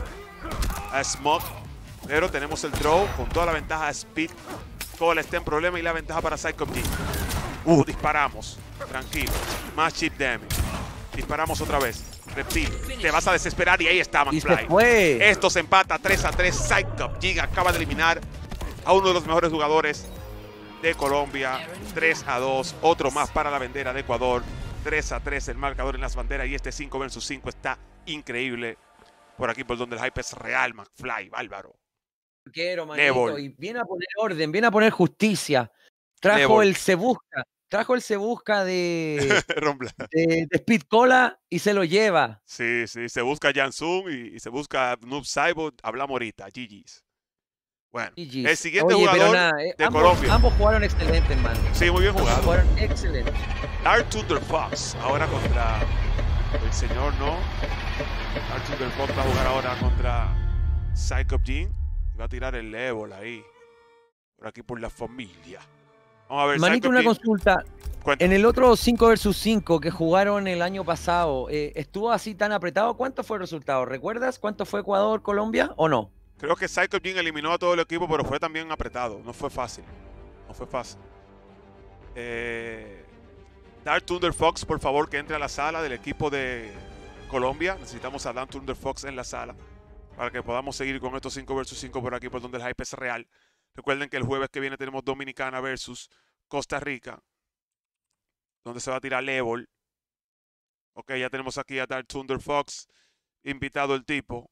a Smoke. Pero tenemos el throw con toda la ventaja de Speed Cola está en problema y la ventaja para Psycho King. Uh, disparamos. Tranquilo. Más chip damage. Disparamos otra vez. Reptil, te vas a desesperar y ahí está Y se McFly. fue. Esto se empata tres a tres. Psycho King acaba de eliminar a uno de los mejores jugadores de Colombia. tres a dos. Otro más para la bandera de Ecuador. tres a tres el marcador en las banderas. Y este cinco versus cinco está increíble. Por aquí por donde el hype es real, McFly, bárbaro. Quiero, manito, Nebol. y viene a poner orden, viene a poner justicia. Trajo Nebol. el Se Busca, trajo el Se Busca de, Rombla. de, de Speed Cola y se lo lleva. Sí, sí, se busca Jansung y, y se busca Noob Saibot. Hablamos ahorita, G G's. Bueno, G Gs. el siguiente Oye, pero jugador nada, eh, de ambos, Colombia. ambos jugaron excelente, hermano. Sí, muy bien Ambos jugado. jugaron excelente. Dark Thunder Fox, ahora contra el señor, ¿no? Dark Thunder Fox va a jugar ahora contra Psycho Jin. Va a tirar el level ahí. Por aquí por la familia. Vamos a ver, Manito, Psycho una Jin, consulta. cuenta. En el otro cinco versus cinco que jugaron el año pasado, eh, ¿estuvo así tan apretado? ¿Cuánto fue el resultado? ¿Recuerdas cuánto fue Ecuador-Colombia o no? Creo que Psycho Jin eliminó a todo el equipo, pero fue también apretado. No fue fácil. No fue fácil. Eh, Dark Thunder Fox, por favor, que entre a la sala del equipo de Colombia. Necesitamos a Dark Thunder Fox en la sala para que podamos seguir con estos cinco versus cinco por aquí, por donde el hype es real. Recuerden que el jueves que viene tenemos Dominicana versus Costa Rica, donde se va a tirar Level. Ok, ya tenemos aquí a Dark Thunder Fox, invitado el tipo.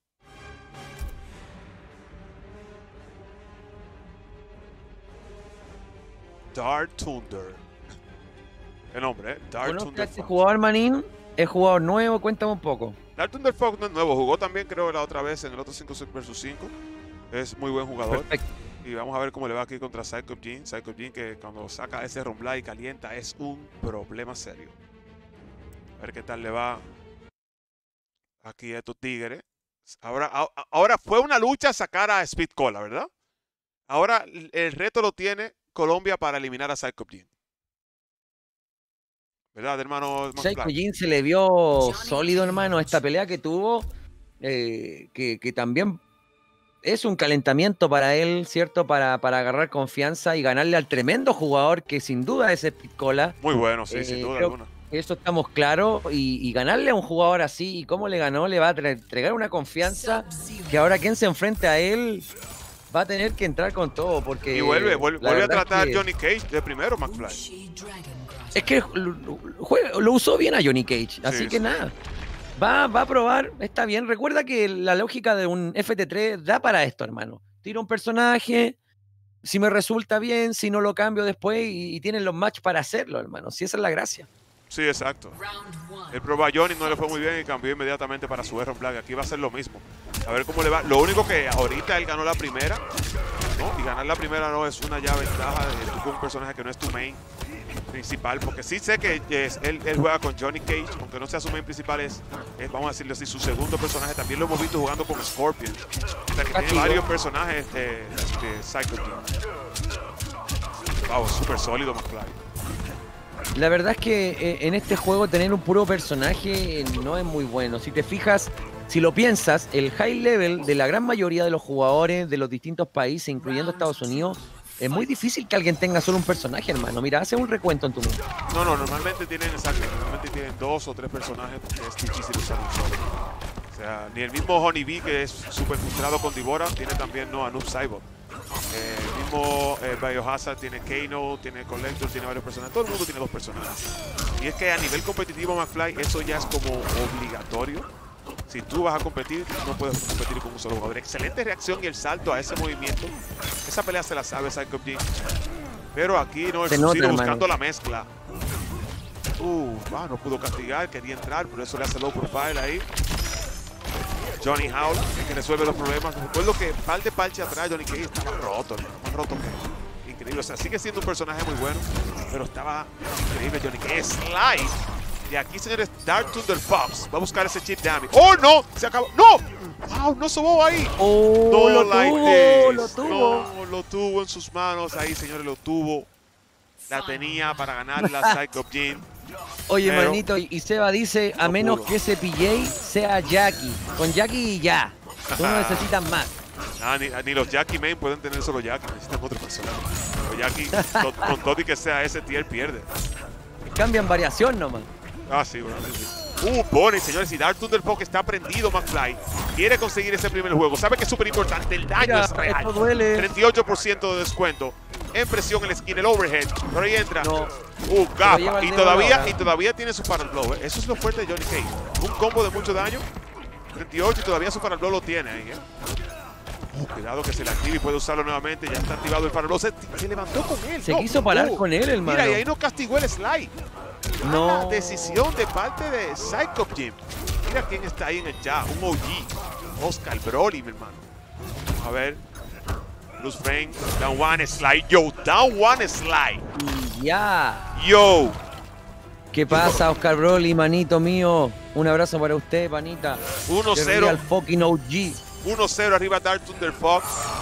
Dark Thunder. ¿Qué nombre, eh? Dark ¿Conoces a Thunder este Fox. jugador, manín? ¿Es jugador nuevo? Cuéntame un poco. Dark Thunder Fox no es nuevo, jugó también creo la otra vez en el otro cinco versus cinco. Es muy buen jugador. Perfecto. Y vamos a ver cómo le va aquí contra Cyclops Jean. Cyclops Jean que cuando saca ese Rumblade y calienta es un problema serio. A ver qué tal le va aquí a estos tigres. Ahora, a- ahora fue una lucha sacar a Speed Cola, ¿verdad? Ahora el reto lo tiene Colombia para eliminar a Cyclops Jean. ¿Verdad, hermano? Psycho McFly? Jean se le vio sólido, hermano, esta pelea que tuvo, eh, que, que también es un calentamiento para él, ¿cierto? Para, para agarrar confianza y ganarle al tremendo jugador que sin duda es Spicola. Muy bueno, sí, sin Eh, duda creo- alguna. Eso estamos claros. Y, y ganarle a un jugador así, y cómo le ganó, le va a tra- entregar una confianza que ahora quien se enfrente a él va a tener que entrar con todo. Porque Y vuelve, vuelve, la vuelve a verdad es tratar que- Johnny Cage de primero, McFly. She Dragon Grasp. Es que lo, lo- juega- lo usó bien a Johnny Cage, así Sí, que sí. nada. Va, va a probar, está bien. Recuerda que la lógica de un F T tres da para esto, hermano. Tiro un personaje, si me resulta bien, si no lo cambio después y, y tienen los match para hacerlo, hermano. Si esa es la gracia. Sí, exacto. Round one. El probó a Johnny, no le fue muy bien y cambió inmediatamente para su Iron Black. Aquí va a ser lo mismo. A ver cómo le va. Lo único que ahorita él ganó la primera, ¿no? Y ganar la primera no es una ya ventaja de tú con un personaje que no es tu main principal. Porque sí sé que es- él, él juega con Johnny Cage, aunque no sea su main principal, es, es, vamos a decirlo así, su segundo personaje. También lo hemos visto jugando con Scorpion. O sea que tiene Castigo. varios personajes de, de Cyclops Jean. Wow, súper sólido McFly. La verdad es que eh, en este juego tener un puro personaje eh, no es muy bueno. Si te fijas, si lo piensas, el high level de la gran mayoría de los jugadores de los distintos países, incluyendo Estados Unidos, es muy difícil que alguien tenga solo un personaje, hermano. Mira, hace un recuento en tu mente. No, no, normalmente tienen, exacto, normalmente tienen dos o tres personajes porque es difícil usar un solo. O sea, ni el mismo Honeybee, que es súper frustrado con Divora, tiene también no a Noob Saibot. Eh, el mismo eh, Biohazard tiene Kano, tiene Collector, tiene varios personajes. Todo el mundo tiene dos personajes. Y es que a nivel competitivo, McFly, eso ya es como obligatorio. Si tú vas a competir, no puedes competir con un solo jugador. Excelente reacción y el salto a ese movimiento. Esa pelea se la sabe Cyclops Jean. Pero aquí no, el Se nota, Sub-Zero hermano. buscando la mezcla. Uh, ah, no pudo castigar, quería entrar, por eso le hace low profile ahí. Johnny Howl, el que resuelve los problemas. Recuerdo que par de parche atrás, Johnny Cage estaba roto, hermano, más roto que increíble. O sea, sigue siendo un personaje muy bueno, pero estaba increíble Johnny Cage. Slide. Y aquí, señores, Dark Thunder Fox va a buscar ese chip damage. ¡Oh, no! Se acabó. ¡No! ¡Wow! No sobó ahí. ¡Oh, No lo like tuvo! this. ¡Lo tuvo! No, lo tuvo en sus manos. Ahí, señores, lo tuvo. La tenía para ganar la Cyclops Jean. Oye, Pero- manito, y Seba dice, a No menos pudo. que ese P J sea Jackie. Con Jackie y ya. Tú no necesitas más. Ah, ni, ni los Jackie Main pueden tener solo Jackie, necesitan otro personaje. Los Jackie, con, con todo y que sea ese tier, pierde. Cambian variación nomás. Ah, sí, bueno, sí, sí. Uh, Bonnie, señores, y Dark Thunder Fox está prendido, McFly. Quiere conseguir ese primer juego. Sabe que es súper importante, el daño Mira, es real. esto duele. treinta y ocho por ciento de descuento. En presión en la esquina, el overhead. Por ahí entra. No. Uh, lleva gafa. el Y dedo todavía, ahora. y todavía tiene su Fatal Blow. ¿eh? Eso es lo fuerte de Johnny Cage. Un combo de mucho daño. treinta y ocho y todavía su Fatal Blow lo tiene ahí. ¿eh? Uh, cuidado que se le active y puede usarlo nuevamente. Ya está activado el Fatal Blow. Se, se levantó con él. Se no, quiso parar uh, con él, hermano. Mira, y ahí no castigó el slide. No. La decisión de parte de Cyclops Jean. Mira quién está ahí en el chat. Un O G. Oscar Broly, mi hermano. A ver. Bruce Frank. Down one slide. Yo, down one slide. Y ya. Yo. ¿Qué pasa, Oscar Broly, manito mío? Un abrazo para usted, panita. uno Que cero. real fucking O G. uno cero arriba Dark Thunder Fox.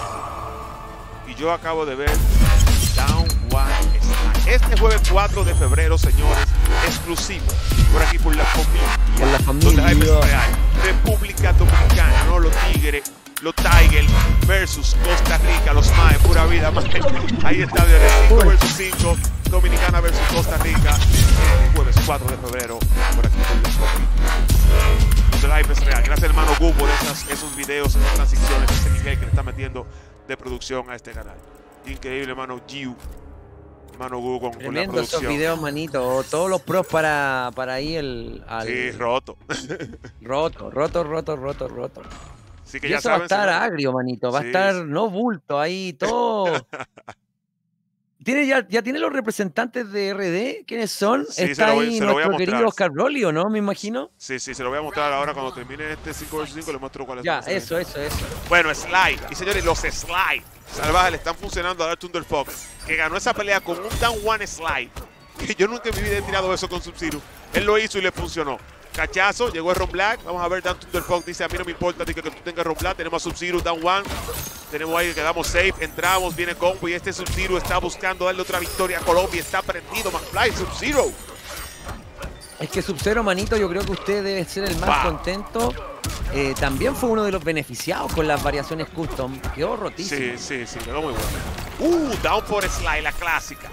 Y yo acabo de ver Down One Slide. Este jueves cuatro de febrero, señores, exclusivo. Por aquí por la familia. Por la Donde hay familia. real. República Dominicana, no los Tigres, los Tigers versus Costa Rica, los Mae, pura vida, Mae. Ahí está, de cinco versus cinco, Dominicana versus Costa Rica, este jueves cuatro de febrero, por aquí por la familia. Donde live es real. Gracias, hermano Gu, por esas, esos videos, esas transiciones, ese nivel que le está metiendo de producción a este canal. Increíble, hermano Giu. Hermano Gu con, con la Tremendo esos producción. videos, manito. Todos los pros para, para ahí el. al- Sí, roto. roto, roto, roto, roto, roto. Así que Y ya eso va a saben, estar señores. agrio, manito. Va Sí, a estar, sí. no bulto, ahí todo. ¿Tiene ya, ya tiene los representantes de R D? ¿Quiénes son? Sí, se Está lo voy- ahí se lo voy a nuestro mostrar. querido Oscar Broly, ¿o no? Me imagino. Sí, sí, se lo voy a mostrar ahora cuando termine este cinco versus cinco, le muestro cuáles Ya, son los eso, eso, eso. Bueno, slide. Y señores, los slide. salvajes le están funcionando a Dark Thunder Fox, que ganó esa pelea con un down one slide. Que yo nunca en mi vida he tirado eso con Sub-Zero. Él lo hizo y le funcionó. Cachazo, llegó el Ron Black. Vamos a ver, Dark Thunder Fox dice, a mí no me importa dice, que tú tengas Ron Black. Tenemos a Sub-Zero, down one. Tenemos ahí, quedamos safe, entramos, viene combo y este Sub-Zero está buscando darle otra victoria a Colombia. Está prendido, McFly, Sub-Zero. Es que Sub-Zero, manito, yo creo que usted debe ser el más Wow. contento. Eh, también fue uno de los beneficiados con las variaciones custom. Quedó rotísimo. Sí, sí, sí, quedó muy bueno. Uh, down for slide, la clásica.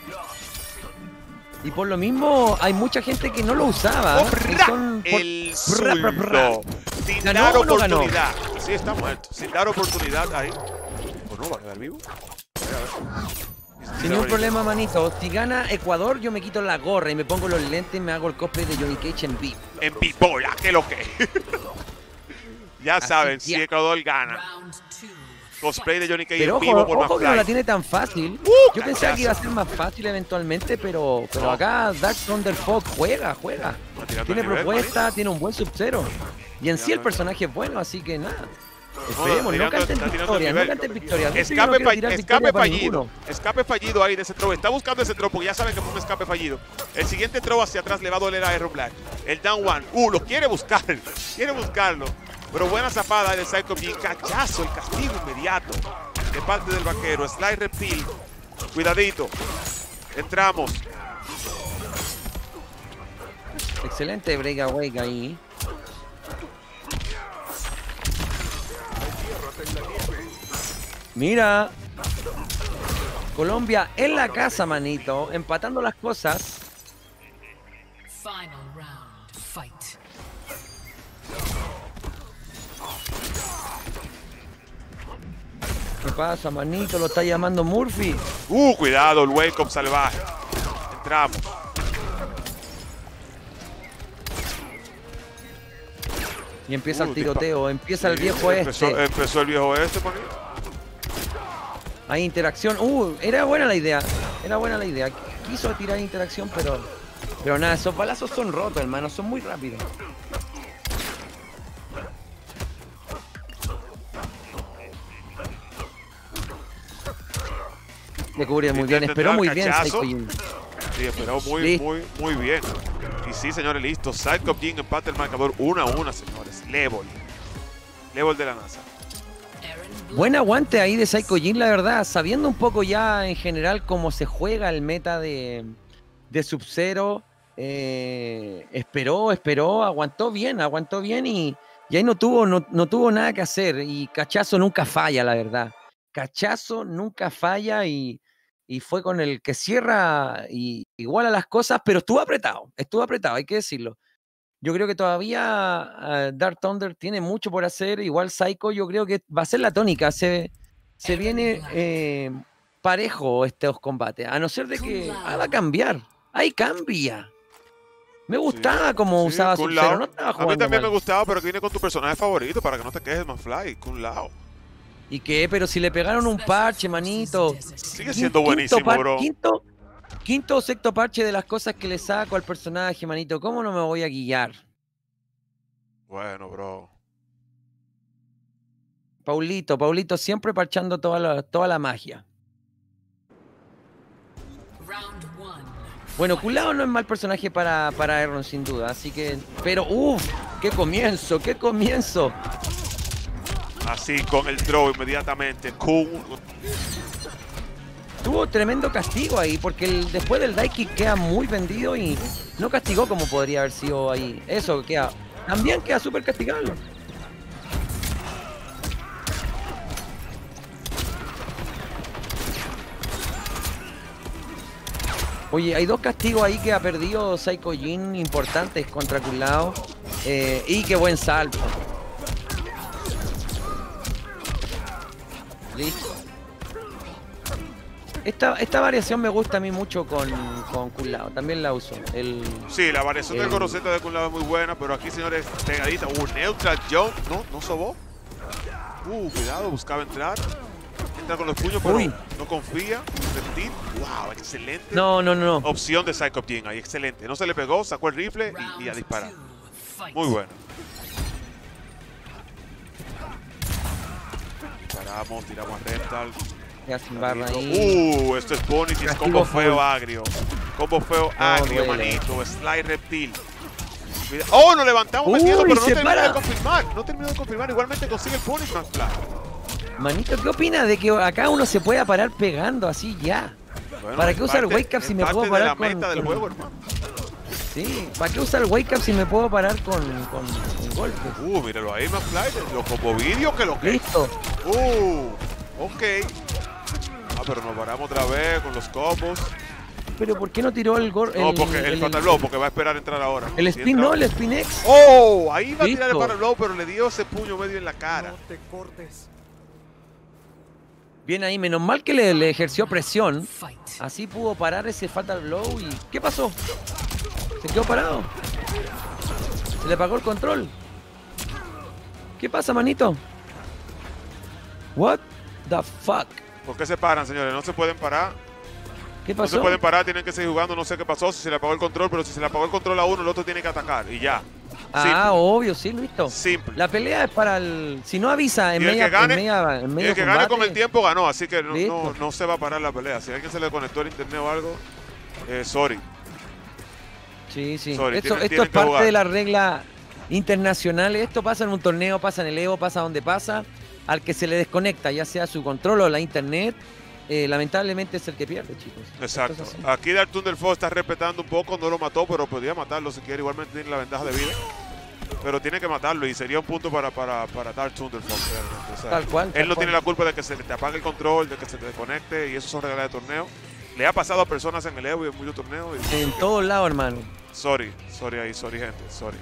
Y por lo mismo, hay mucha gente que no lo usaba. Oh, y bra, son por- el bra, bra, bra. zurdo. Sin ¿Ganó dar o no ganó? oportunidad. Sí, está muerto. Sin dar oportunidad ahí. Pues no, va a quedar vivo. Sin ningún problema, manito. Si gana Ecuador, yo me quito la gorra y me pongo los lentes y me hago el cosplay de Johnny Cage en vivo. En pipola, que lo que. Ya Así saben, ya. si Ecuador gana. Round two. Cosplay de Johnny Cage Pero en ojo, vivo por ojo que no la McFly. tiene tan fácil. Uh, Yo pensaba cachazo. que iba a ser más fácil eventualmente, pero, pero No. acá Dark Thunder Fox juega, juega. Va tirando Tiene el nivel, propuesta, manito. tiene un buen Sub-Zero. Y en sí el Tirando. personaje es bueno, así que nada. Esperemos, no tirando- canten está tirando victoria, el no nivel. canten victoria. Yo no Escape, quiero fa- tirar escape victoria para fallido. ninguno. Escape fallido ahí de ese throw. Está buscando ese throw porque ya saben que fue un escape fallido. El siguiente throw hacia atrás le va a doler a Aaron Black. El down one. Uh, lo quiere buscar. Quiere buscarlo. Pero buena zapada de Psycho Bien. Cachazo, el castigo inmediato de parte del vaquero. Slide reptil. Cuidadito. Entramos. Excelente breakaway ahí. Mira. Colombia en la casa, manito. Empatando las cosas. Final round. Fight. ¿Qué pasa, manito? Lo está llamando Murphy. Uh, cuidado, el wake up salvaje. Entramos. Y empieza Uh, el tiroteo. Empieza el Sí, viejo empezó, este. empezó el viejo este, manito. Hay interacción. Uh, era buena la idea. Era buena la idea. Quiso tirar interacción, pero. Pero nada, esos balazos son rotos, hermano. Son muy rápidos. Le cubre muy bien. Intenta Esperó entrar, muy bien cachazo. Psycho Jin. Sí, esperó muy, Listo. muy, muy bien. Y sí, señores, listo. Psycho King empate el marcador uno a uno, señores. Level. Level de la NASA. Aaron Black. Buen aguante ahí de Psycho Jin, la verdad. Sabiendo un poco ya en general cómo se juega el meta de, de Sub-Zero. eh, esperó, esperó, aguantó bien, aguantó bien y, y ahí no tuvo, no, no tuvo nada que hacer. Y Cachazo nunca falla, la verdad. Cachazo nunca falla y, y fue con el que cierra y igual a las cosas, pero estuvo apretado, estuvo apretado, hay que decirlo. Yo creo que todavía uh, Dark Thunder tiene mucho por hacer. Igual Psycho, yo creo que va a ser la tónica. Se, se viene eh, parejo estos combates. A no ser de que haga cambiar. Ahí cambia. Me gustaba como Sí, usaba Kun Sub-Zero. Lao. No estaba A mí jugando también mal. me gustaba, pero que viene con tu personaje favorito para que no te quejes, McFly. Kun Lao. ¿Y qué? Pero si le pegaron un parche, manito. Sigue siendo Quin- buenísimo, quinto par- bro. Quinto, quinto o sexto parche de las cosas que le saco al personaje, manito. ¿Cómo no me voy a guiar? Bueno, bro. Paulito, Paulito siempre parchando toda la, toda la magia. Round one. Bueno, Kulao no es mal personaje para, para Erron, sin duda, así que... Pero, uff, qué comienzo, qué comienzo. Así con el throw inmediatamente. Kun. Tuvo tremendo castigo ahí, porque el, después del dive kick queda muy vendido y no castigó como podría haber sido ahí. Eso queda... También queda súper castigado. Oye, hay dos castigos ahí que ha perdido Psycho Jin importantes contra Kulao. Eh, y qué buen salto. Listo. Esta, esta variación me gusta a mí mucho con, con Kulao. También la uso. El, Sí, la variación del El- Goroseta de Kun Lao es muy buena, pero aquí, señores, pegadita. Uh, neutral jump. No, no sobó. Uh, cuidado, buscaba entrar. Entra con los puños, pero Uy. no confía. Reptil. Wow, excelente. no, no, no, no. Opción de Psycho King ahí, excelente. No se le pegó, sacó el rifle y, y a disparar. Two. Fight. Muy bueno. Disparamos, tiramos a Rental. Ya sin barra ahí. Uh, esto es Punish, es Castigo combo feo full. agrio. Combo feo No, agrio, duele. manito. Slide reptil. Cuida- Oh, lo levantamos Uy, metiendo, pero no se terminó para. de confirmar. No terminó de confirmar. Igualmente consigue el Punish más flash. Manito, ¿qué opina de que acá uno se pueda parar pegando así ya? Bueno, ¿Para es qué usar parte- wake up es si me parte puedo de parar la con- meta del con- juego, hermano. Sí, ¿para qué usar wake up si me puedo parar con, con, con golpes? Uh, míralo ahí, más flash. Los combo vídeos que lo que. Listo. Uh, ok. Ah, pero nos paramos otra vez con los combos. Pero ¿por qué no tiró el gol? No, porque el, Fatal Blow, porque va a esperar entrar ahora. El Si spin entra- no, el spin X. ¡Oh! Ahí va a tirar el Listo. Fatal Blow, pero le dio ese puño medio en la cara. Bien ahí, menos mal que le, le ejerció presión. Fight. Así pudo parar ese Fatal Blow y... ¿Qué pasó? Se quedó parado. Se le apagó el control. ¿Qué pasa, manito? What the fuck? ¿Por qué se paran, señores? No se pueden parar. ¿Qué No se pasó? pueden parar, tienen que seguir jugando. No sé qué pasó, si se le apagó el control, pero si se le apagó el control a uno, el otro tiene que atacar. Y ya. Ah, obvio, sí, listo. Simple. La pelea es para el... Si no avisa en Y el media, que gane- en media, en Y medio el que gane con combate, el tiempo ganó, así que no, no, Listo. no se va a parar la pelea. Si a alguien se le conectó el internet o algo, eh, sorry. Sí, sí. Sorry, esto tienen- esto tienen es que parte jugar. de las reglas internacionales. Esto pasa en un torneo, pasa en el Evo, pasa donde pasa. Al que se le desconecta, ya sea su control o la internet, eh, lamentablemente es el que pierde, chicos. Exacto. Esto es así. Aquí Dark Thunderfox está respetando un poco, no lo mató, pero podía matarlo si quiere. Igualmente tiene la ventaja de vida. Pero tiene que matarlo y sería un punto para, para, para Dark Thunderfox realmente. O sea, Tal cual, él tal no cual. tiene la culpa de que se te apague el control, de que se te desconecte, y eso son reglas de torneo. Le ha pasado a personas en el Evo y en muchos torneos. y- En todos lados, hermano. Sorry, sorry ahí, sorry gente, sorry.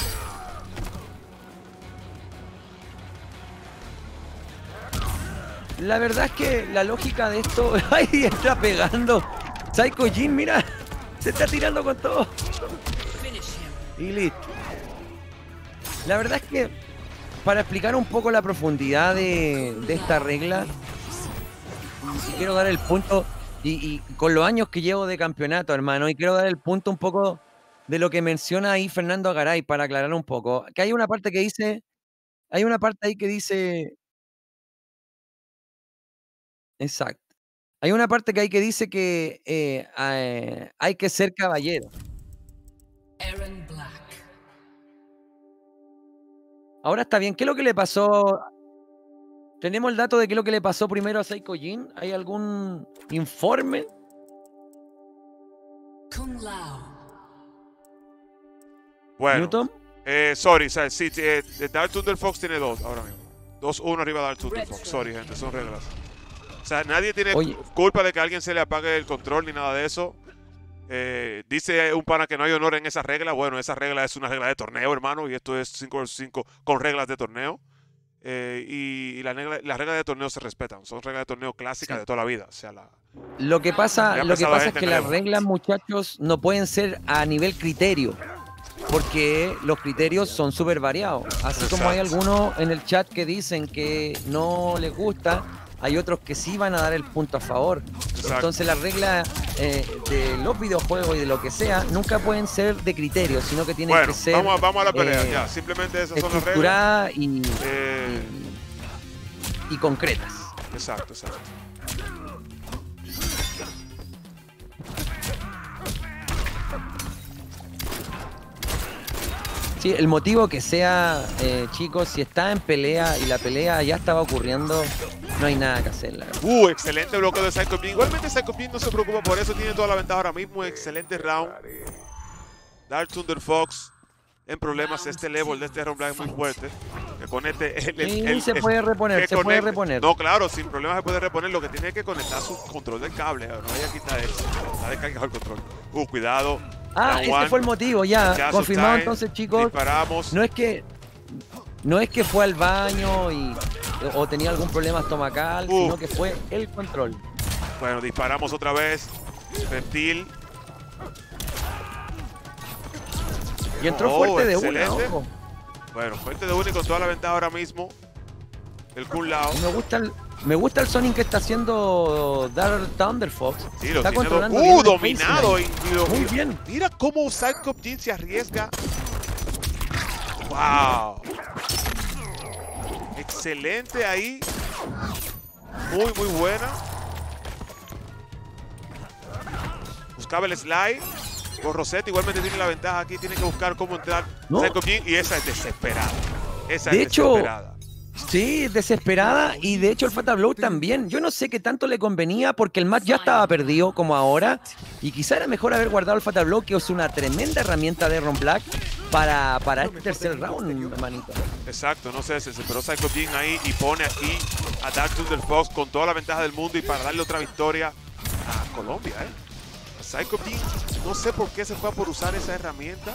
La verdad es que la lógica de esto... ¡Ay, está pegando! Psycho Jin, mira. Se está tirando con todo. Finish him. Y listo. La verdad es que para explicar un poco la profundidad de, de esta regla, y quiero dar el punto, y, y con los años que llevo de campeonato, hermano, y quiero dar el punto un poco de lo que menciona ahí Fernando Garay para aclarar un poco. Que hay una parte que dice, hay una parte ahí que dice, exacto. Hay una parte que hay que dice que eh, eh, hay que ser caballero. Aaron Black. Ahora está bien, ¿qué es lo que le pasó? ¿Tenemos el dato de qué es lo que le pasó primero a Psycho Jin? ¿Hay algún informe? Kung Lao. Bueno, ¿Newton? eh, sorry, o sea, sí, eh, Dark Thunderfox tiene dos ahora mismo. dos uno arriba de Dark Thunderfox. Sorry, gente, son reglas. O sea, nadie tiene Oye. culpa de que a alguien se le apague el control ni nada de eso. Eh, dice un pana que no hay honor en esa regla. Bueno, esa regla es una regla de torneo, hermano, y esto es cinco versus cinco con reglas de torneo. Eh, y y la regla- las reglas de torneo se respetan. Son reglas de torneo clásicas Sí. de toda la vida. O sea, la, Lo que pasa, Ya lo que empezaba pasa es gente que en las Evo. reglas, muchachos, no pueden ser a nivel criterio. Porque los criterios son súper variados. Así como hay Exacto. algunos en el chat que dicen que no les gusta, hay otros que sí van a dar el punto a favor. Exacto. Entonces las reglas eh, de los videojuegos y de lo que sea nunca pueden ser de criterio, sino que tienen bueno, que ser vamos, a- vamos a la pelea. eh, ya, simplemente esas son las reglas. estructuradas y, Eh, y, y concretas. exacto, exacto. Sí, el motivo que sea, eh, chicos, si está en pelea y la pelea ya estaba ocurriendo, no hay nada que hacer, la verdad. Uh, excelente bloqueo de Psycho Beam. Igualmente Psycho Beam no se preocupa por eso, tiene toda la ventaja ahora mismo. Excelente round. Dark Thunderfox en problemas. Este level de este round black es muy fuerte. Que conecte el, el- Sí, el- se el- puede reponer, que se puede conecte- reponer. No, claro, sin problemas se puede reponer. Lo que tiene que conectar su control del cable. No vaya a quitar eso. Está descargado el control. Uh, cuidado. Ah, Round ese one. fue el motivo, ya. Chazo Confirmado time. entonces, chicos. Disparamos. No es que no es que fue al baño y o tenía algún problema estomacal, Uh. sino que fue el control. Bueno, disparamos otra vez. Reptil. Y entró Oh, fuerte de una, excelente. ojo. Bueno, fuerte de uno y con toda la ventaja ahora mismo. El Kun Lao. Y me gusta el me gusta el Sonic que está haciendo Dark Thunderfox. Sí, lo está tiene controlando do- bien ¡Uh! el Dominado. spacing y- y lo- Muy y- bien. Mira cómo Psycho Jin se arriesga. ¡Wow! Excelente ahí. Muy, muy buena. Buscaba el slide. Con Rosetta igualmente tiene la ventaja aquí. Tiene que buscar cómo entrar. No. Psycho King, y esa es desesperada. Esa De es hecho, desesperada. Sí, desesperada, y de hecho el Fatal Blow también. Yo no sé qué tanto le convenía porque el match ya estaba perdido como ahora, y quizá era mejor haber guardado el Fatal Blow, que es una tremenda herramienta de Aaron Black para, para este tercer round, hermanito. Exacto, no sé, se desesperó Psycho King ahí y pone aquí a Dark Thunder Fox con toda la ventaja del mundo y para darle otra victoria a Colombia, ¿eh? A Psycho King, no sé por qué se fue por usar esa herramienta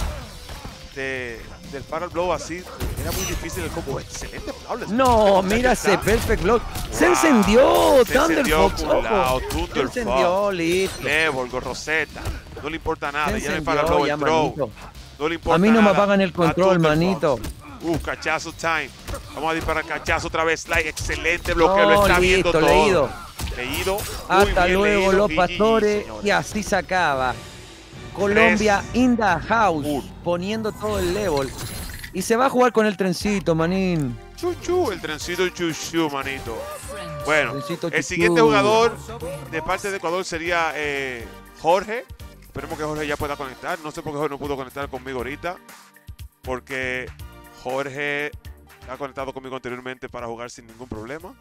de, del Fatal Blow así. Era muy difícil el combo. Excelente. No, mira ese Perfect Block. Se encendió Se Thunder encendió Fox. por un lado, ojo. Thunder Se encendió, Fox. listo. Level, Rosetta. No le importa nada. Se Ya el encendió, Fatal Blow ya, entró. manito. No le importa A mí no me nada. apagan el A control, Thunder manito. Fox. Uh, cachazo time. Vamos a disparar cachazo otra vez. Slide, excelente bloqueo. No, Lo está viendo listo, todo. leído. Leído. Muy Hasta bien luego, leído. los G G, pastores. señores. Y así se acaba. Colombia in the house. Uno. Poniendo todo el level. Y se va a jugar con el trencito, manín. Chuchu, el trencito chuchu, manito. Bueno, Trencito el chuchu. siguiente jugador de parte de Ecuador sería eh, Jorge. Esperemos que Jorge ya pueda conectar. No sé por qué Jorge no pudo conectar conmigo ahorita. Porque Jorge ha conectado conmigo anteriormente para jugar sin ningún problema.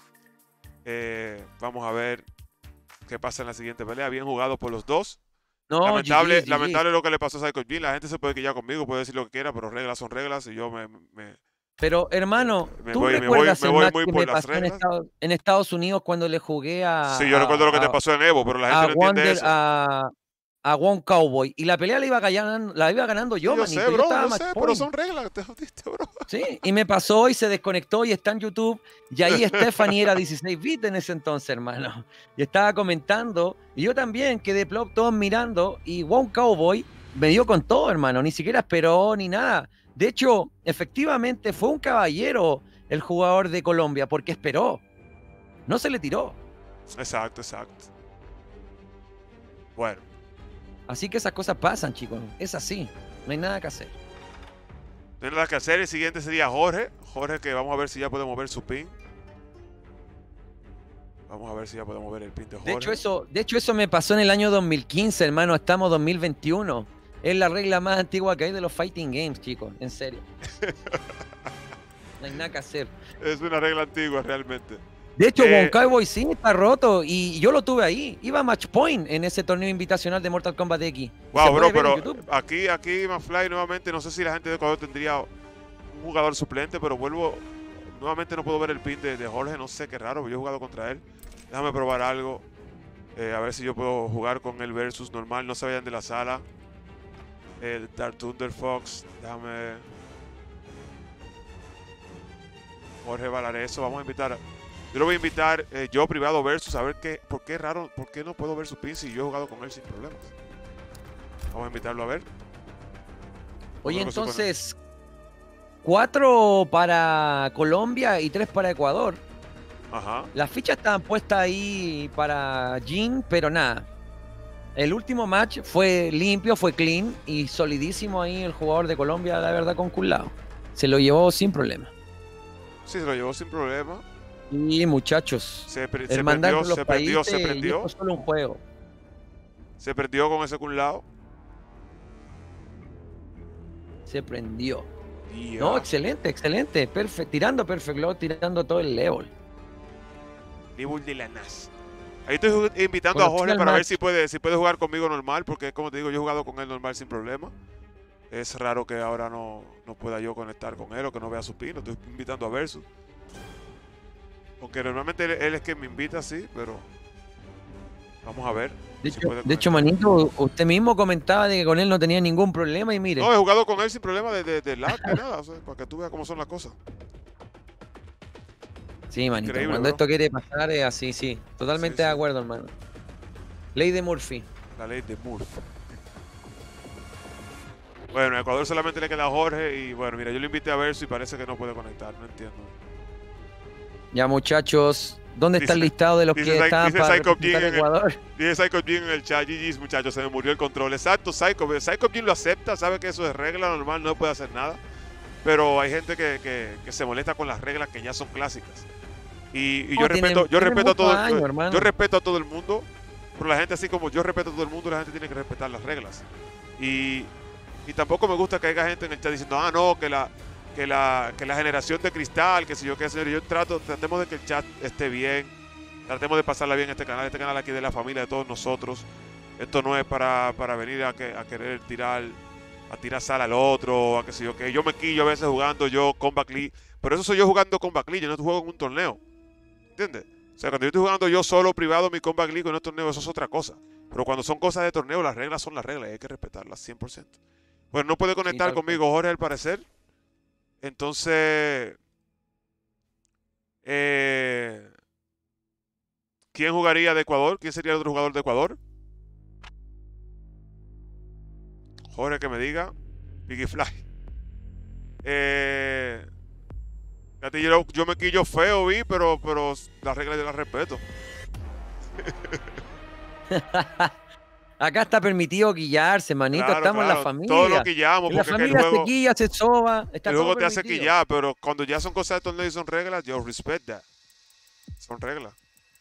Eh, vamos a ver qué pasa en la siguiente pelea. Bien jugado por los dos. No, lamentable, G G, G G. lamentable lo que le pasó a Psycho King. La gente se puede quillar conmigo, puede decir lo que quiera, pero reglas son reglas y yo me... me Pero, hermano, Me ¿tú voy- me recuerdas voy- me el voy match muy que por me las pasó en reglas. Estados, en Estados Unidos cuando le jugué a... sí, yo a- recuerdo lo que te a- pasó en Evo, pero la a gente no entiende Wonder, eso. a, a One Cowboy. Y la pelea la iba ganando, la iba ganando yo, Sí, yo manito. sé, yo bro, estaba yo match sé, pero point. son reglas, te jodiste, bro. Sí, y me pasó y se desconectó y está en YouTube. Y ahí Stephanie era dieciséis bits en ese entonces, hermano. Y estaba comentando. Y yo también quedé plop, todos mirando. Y One Cowboy me dio con todo, hermano. Ni siquiera esperó ni nada. De hecho, efectivamente fue un caballero el jugador de Colombia porque esperó. No se le tiró. Exacto, exacto. Bueno, Así que esas cosas pasan, chicos. Es así. No hay nada que hacer. no hay nada que hacer. El siguiente sería Jorge. Jorge, que vamos a ver si ya podemos ver su pin. Vamos a ver si ya podemos ver el pin de Jorge. De hecho, eso, de hecho, eso me pasó en el año dos mil quince, hermano. Estamos dos mil veintiuno. Es la regla más antigua que hay de los fighting games, chicos. En serio. No hay nada que hacer. Es una regla antigua, realmente. De hecho, Eh, One Cowboy sí está roto y yo lo tuve ahí. Iba a match point en ese torneo invitacional de Mortal Kombat X. Y Wow, se bro, puede ver en pero YouTube. aquí, aquí, Mafly, nuevamente, no sé si la gente de Ecuador tendría un jugador suplente, pero vuelvo, nuevamente no puedo ver el pin de, de Jorge, no sé, qué raro, yo he jugado contra él. Déjame probar algo, eh, a ver si yo puedo jugar con él versus normal, no se vayan de la sala. El Dark Thunder Fox, déjame... Jorge Valareso, vamos a invitar... Yo lo voy a invitar eh, yo privado versus, a ver qué, por qué raro, por qué no puedo ver su pin si yo he jugado con él sin problemas. Vamos a invitarlo a ver. Oye, Vamos a suponer. entonces, cuatro para Colombia y tres para Ecuador. Ajá. Las fichas estaban puestas ahí para Jin, pero nada. El último match fue limpio, fue clean y solidísimo ahí el jugador de Colombia, la verdad, con Culao. Se lo llevó sin problema. Sí, se lo llevó sin problema. Y muchachos, Se, pre- se hermandad prendió, con los se prendió, países, se y prendió. esto es solo un juego. Se prendió con ese con lado. Se prendió. Y No, ah, excelente, excelente. Perfect, tirando Perfect Block, tirando todo el level. Level de la N A S. Ahí estoy jug- invitando Conocí a Jorge al para ver match. si puede, si puede jugar conmigo normal, porque como te digo, yo he jugado con él normal sin problema. Es raro que ahora no, no pueda yo conectar con él o que no vea su pin. Lo estoy invitando a Versus. Aunque normalmente él, él es quien me invita, sí, pero vamos a ver. De si hecho, puede de hecho, conectar. manito, usted mismo comentaba de que con él no tenía ningún problema y mire. No, he jugado con él sin problema de, de, de lag, de nada, o sea, para que tú veas cómo son las cosas. Sí, manito, Increíble, cuando bro. esto quiere pasar es así, sí. Totalmente Sí, de sí. acuerdo, hermano. Ley de Murphy. La ley de Murphy. Bueno, a Ecuador solamente le queda a Jorge y bueno, mira, yo lo invité a Versus y parece que no puede conectar, no entiendo. Ya, muchachos, ¿dónde está el Dice- listado de los dice que Psy- estaban dice para Psycho representar King a en el- Ecuador? Dice Psycho Jin en el chat, G G's muchachos, se me murió el control. Exacto, Psycho, pero Psycho Jin lo acepta, sabe que eso es regla normal, no puede hacer nada. Pero hay gente que, que- que se molesta con las reglas que ya son clásicas. Y, y No, yo tiene- respeto, yo tiene respeto a todo, muchos años, yo- hermano. yo respeto a todo el mundo, pero la gente así como yo respeto a todo el mundo, la gente tiene que respetar las reglas. Y, y tampoco me gusta que haya gente en el chat diciendo, ah, no, que la, que la, que la generación de cristal, que si yo qué, señor. Yo trato, tratemos de que el chat esté bien, tratemos de pasarla bien en este canal, este canal aquí de la familia de todos nosotros. Esto no es para, para venir a, que, a querer tirar, a tirar sal al otro, a que si yo qué. Yo me quillo a veces jugando yo con Backlee, pero eso soy yo jugando con Backlee, yo no juego en un torneo. ¿Entiendes? O sea, cuando yo estoy jugando yo solo, privado, mi Combat League en un torneo, eso es otra cosa. Pero cuando son cosas de torneo, las reglas son las reglas y hay que respetarlas cien por ciento. Bueno, no puede conectar tal cual. conmigo Jorge al parecer. Entonces, eh, ¿quién jugaría de Ecuador? ¿Quién sería el otro jugador de Ecuador? Jorge, que me diga. Biggie Fly. Eh, fíjate, yo, yo me quillo feo, vi, pero, pero las reglas yo las respeto. Acá está permitido quillarse, manito. Claro, Estamos en claro, la familia. Todo lo quillamos, En la porque el familia juego, se quilla, se soba. Está el todo juego te hace permitido. quillar, pero cuando ya son cosas de torneo y son reglas, yo respect that. Son reglas.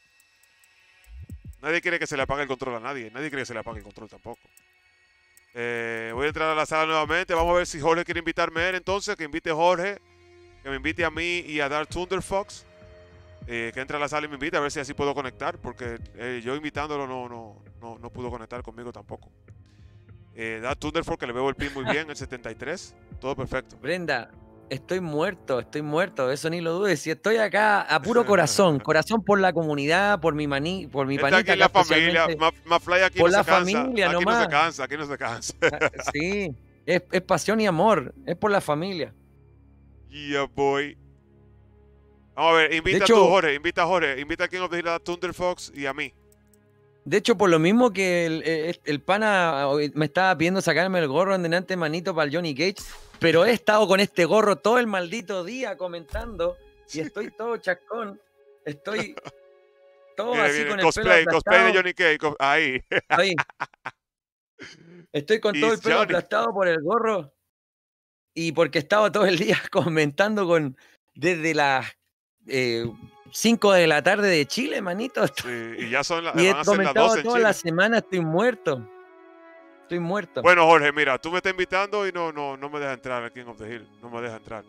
Nadie quiere que se le apague el control a nadie. Nadie quiere que se le apague el control tampoco. Eh, voy a entrar a la sala nuevamente. Vamos a ver si Jorge quiere invitarme a él entonces. Que invite a Jorge. Que me invite a mí y a Dark Thunder Fox. Eh, que entre a la sala y me invite a ver si así puedo conectar. Porque eh, yo invitándolo no, no, no, no pudo conectar conmigo tampoco. Eh, Dark Thunder Fox, que le veo el pin muy bien, el setenta y tres. Todo perfecto. Brenda, estoy muerto, estoy muerto. Eso ni lo dudes. Si estoy acá a puro corazón. Corazón por la comunidad, por mi maní, por mi Está panita. aquí en la acá familia. especialmente. Más, más fly aquí Por no la se cansa. familia Aquí no nomás. se cansa. Aquí no se cansa. Sí, es, es pasión y amor. Es por la familia. Yeah, boy. Vamos a ver, invita De hecho- tú, Jorge, invita a Jorge, invita a King of the Hill, a Thunder Fox y a mí. De hecho, por lo mismo que el, el- el pana hoy me estaba pidiendo sacarme el gorro en delante, manito, para el Johnny Cage, pero he estado con este gorro todo el maldito día comentando y estoy todo chascón. Estoy todo Viene, así viene, con el cosplay, pelo cosplay de aplastado. Johnny Cage, co- ahí. Ahí. Estoy con todo el It's pelo Johnny. aplastado por el gorro y porque estaba todo el día comentando con desde las cinco de la tarde de Chile, manito. Sí, y ya son la- Y he van a ser las comentado doce en toda Chile. la semana, estoy muerto. Estoy muerto. Bueno, Jorge, mira, tú me estás invitando y no, no, no me dejas entrar al King of the Hill. No me dejas entrar.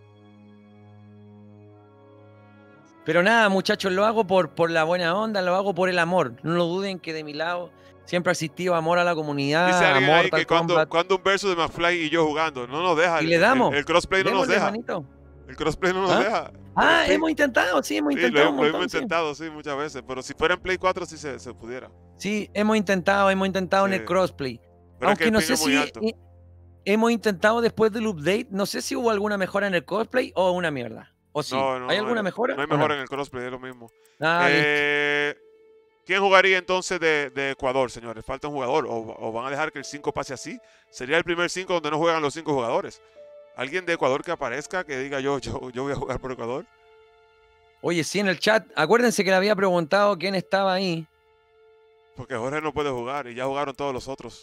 Pero nada, muchachos, lo hago por, por la buena onda, lo hago por el amor. No lo duden que de mi lado siempre ha existido amor a la comunidad, Dice alguien ahí Mortal que cuando, Kombat. cuando un verso de McFly y yo jugando, no nos deja. Y el- le damos. El, el crossplay no nos Démosle, deja. manito. El crossplay no nos ¿Ah? deja. Ah, Sí. hemos intentado, sí, hemos Sí, intentado lo, un lo hemos montón, sí. intentado, sí, muchas veces. Pero si fuera en Play cuatro, sí se, se pudiera. Sí, hemos intentado, hemos intentado en Sí. el crossplay. Pero es que Aunque el no ping sé es muy si alto. eh, hemos intentado después del update, no sé si hubo alguna mejora en el crossplay o una mierda. O sí, No, no, ¿hay no alguna hay- mejora? No hay o mejora en el crossplay, es lo mismo. Ah, listo. Eh, ¿Quién jugaría entonces de, de Ecuador, señores? Falta un jugador. O, o van a dejar que el cinco pase así? Sería el primer cinco donde no juegan los cinco jugadores. ¿Alguien de Ecuador que aparezca, que diga yo, yo, yo voy a jugar por Ecuador? Oye, sí, en el chat, acuérdense que le había preguntado quién estaba ahí. Porque Jorge no puede jugar y ya jugaron todos los otros.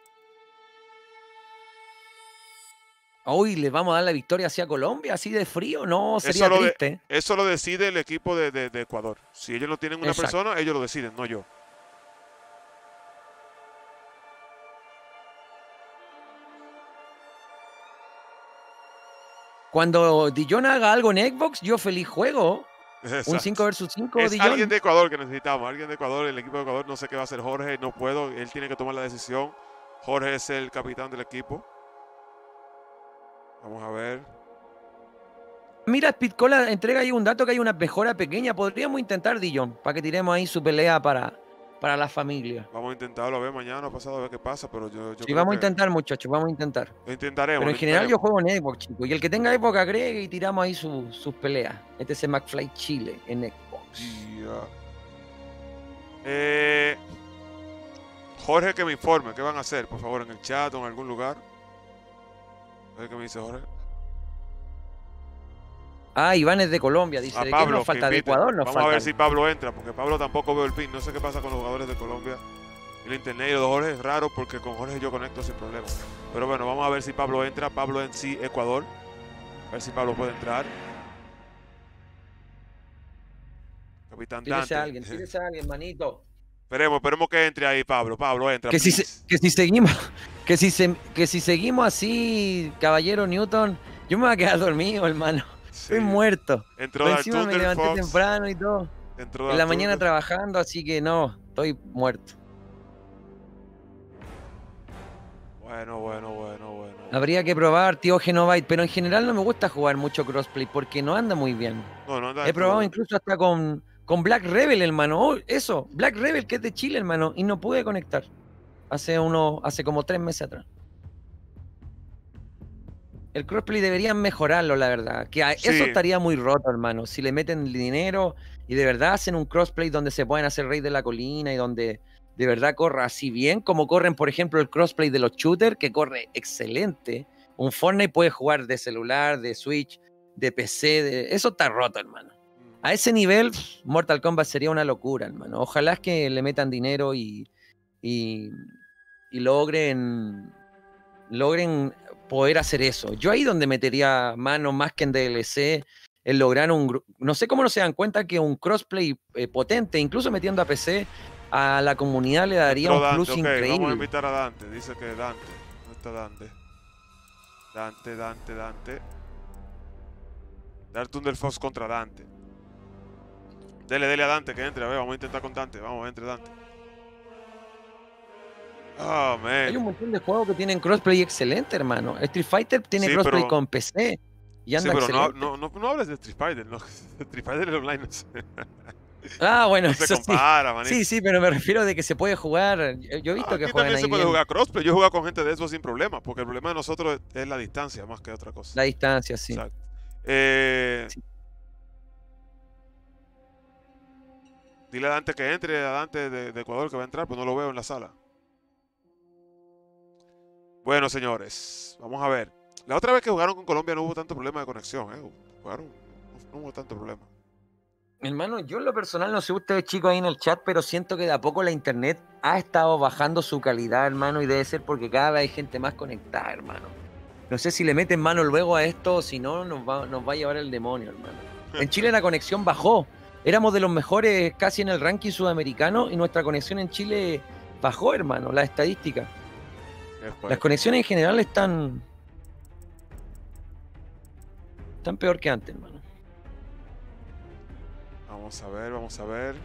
Hoy les vamos a dar la victoria hacia Colombia, así de frío, no, sería Eso lo de- triste. Eso lo decide el equipo de, de- de Ecuador. Si ellos no tienen una Exacto. persona, ellos lo deciden, no yo. Cuando Dillon haga algo en Xbox, yo feliz juego. Un Exacto. cinco versus cinco, Es Dillon. alguien de Ecuador que necesitamos. Alguien de Ecuador, el equipo de Ecuador. No sé qué va a hacer Jorge. No puedo. Él tiene que tomar la decisión. Jorge es el capitán del equipo. Vamos a ver. Mira, Speedcola entrega ahí un dato que hay una mejora pequeña. Podríamos intentar, Dillon, para que tiremos ahí su pelea para, para la familia. Vamos a intentarlo a ver mañana o pasado a ver qué pasa. Pero yo, yo Sí, creo vamos a que intentar, muchachos, vamos a intentar. Lo intentaremos. Pero en lo general yo intentaremos. juego en Xbox, chicos. Y el que tenga Xbox agregue y tiramos ahí su- sus peleas. Este es el McFly Chile en Xbox. Ya. Eh, Jorge, que me informe. ¿Qué van a hacer? Por favor, en el chat o en algún lugar. A ver qué me dice Jorge. Ah, Iván es de Colombia, dice. A ¿De qué Pablo, nos que falta? De invite. Ecuador nos Vamos falta. a ver si Pablo entra, porque Pablo tampoco veo el pin. No sé qué pasa con los jugadores de Colombia. El internet y los de Jorge es raro porque con Jorge yo conecto sin problema. Pero bueno, vamos a ver si Pablo entra. Pablo en sí, Ecuador. A ver si Pablo puede entrar. Capitán Tírese Dante. a alguien, tírese a alguien, manito. Esperemos, esperemos que entre ahí, Pablo. Pablo, entra. Que si, please. se- que si seguimos, que si, se- que si seguimos así, caballero Newton, yo me voy a quedar dormido, hermano. Sí. Estoy muerto. Entró Por Dark encima me Thunder levanté Fox. temprano y todo. Entró En Dark la mañana Thunder. trabajando, así que no, estoy muerto. Bueno, bueno, bueno, bueno. Habría que probar, tío Genovite, pero en general no me gusta jugar mucho crossplay porque no anda muy bien. No, no anda He probado dentro- incluso hasta con, con Black Rebel, hermano. Oh, eso, Black Rebel, que es de Chile, hermano, y no pude conectar. Hace uno, hace como tres meses atrás. El crossplay deberían mejorarlo, la verdad. Que a- Sí. eso estaría muy roto, hermano. Si le meten dinero y de verdad hacen un crossplay donde se pueden hacer Rey de la Colina y donde de verdad corra así bien, como corren, por ejemplo, el crossplay de los shooters, que corre excelente. Un Fortnite puede jugar de celular, de Switch, de P C, de... eso está roto, hermano. A ese nivel, pff, Mortal Kombat sería una locura, hermano. Ojalá es que le metan dinero y, y, y logren, logren poder hacer eso. Yo ahí donde metería mano más que en D L C, en lograr un... gru- No sé cómo no se dan cuenta que un crossplay eh, potente, incluso metiendo a P C, a la comunidad le daría Entró un Dante, plus ok, increíble. vamos a invitar a Dante. Dice que Dante. ¿Dónde está Dante? Dante, Dante, Dante. Dark Thunder Fox contra Dante. Dele, dele a Dante que entre. A ver, vamos a intentar con Dante. Vamos, entre Dante. Oh, Hay un man. montón de juegos que tienen crossplay excelente, hermano. Street Fighter tiene Sí, crossplay pero- con P C y Sí, anda pero no, excelente. no, no, no hables de Street Fighter. No. Street Fighter es online. No se, Ah, bueno, no se eso sí. compara, manito. Sí, sí, pero me refiero de que se puede jugar. Yo yo he visto que Aquí juegan también ahí se puede bien jugar crossplay. Yo he jugado con gente de eso sin problema. Porque el problema de nosotros es, es la distancia más que otra cosa. la distancia, sí. Exacto. Eh, Sí. Dile a Dante que entre, a Dante de, de Ecuador que va a entrar, pero no lo veo en la sala. Bueno, señores, vamos a ver. La otra vez que jugaron con Colombia no hubo tanto problema de conexión, ¿eh? Jugaron, no, no hubo tanto problema. Hermano, yo en lo personal, no sé ustedes chicos ahí en el chat, pero siento que de a poco la internet ha estado bajando su calidad, hermano, y debe ser porque cada vez hay gente más conectada, hermano. No sé si le meten mano luego a esto, o si no, nos va, nos va a llevar el demonio, hermano. En Chile la conexión bajó. Éramos de los mejores casi en el ranking sudamericano y nuestra conexión en Chile bajó, hermano, la estadística. Qué juego. Las conexiones en general están... Están peor que antes, hermano. Vamos a ver, vamos a ver.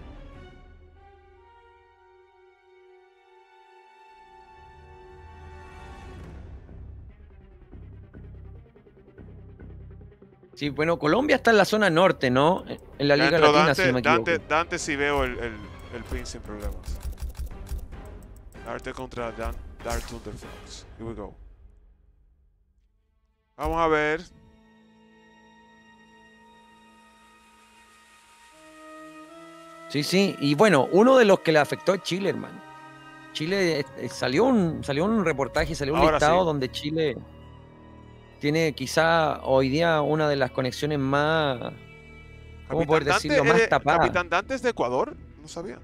Sí, bueno, Colombia está en la zona norte, ¿no? En la Ya Liga entró Latina, Dante, si no me equivoco. Dante, Dante sí veo el, el, el pin sin problemas. Dante contra Dan, Dark Thunder Fox. Here we go. Vamos a ver. Sí, sí. Y bueno, uno de los que le afectó es Chile, hermano. Chile, eh, salió un, salió un reportaje, salió un Ahora listado sí. donde Chile tiene quizá hoy día una de las conexiones más, ¿cómo poder Capitán decirlo? Dante Más es de- tapadas. Capitán Dante es de Ecuador, no sabía.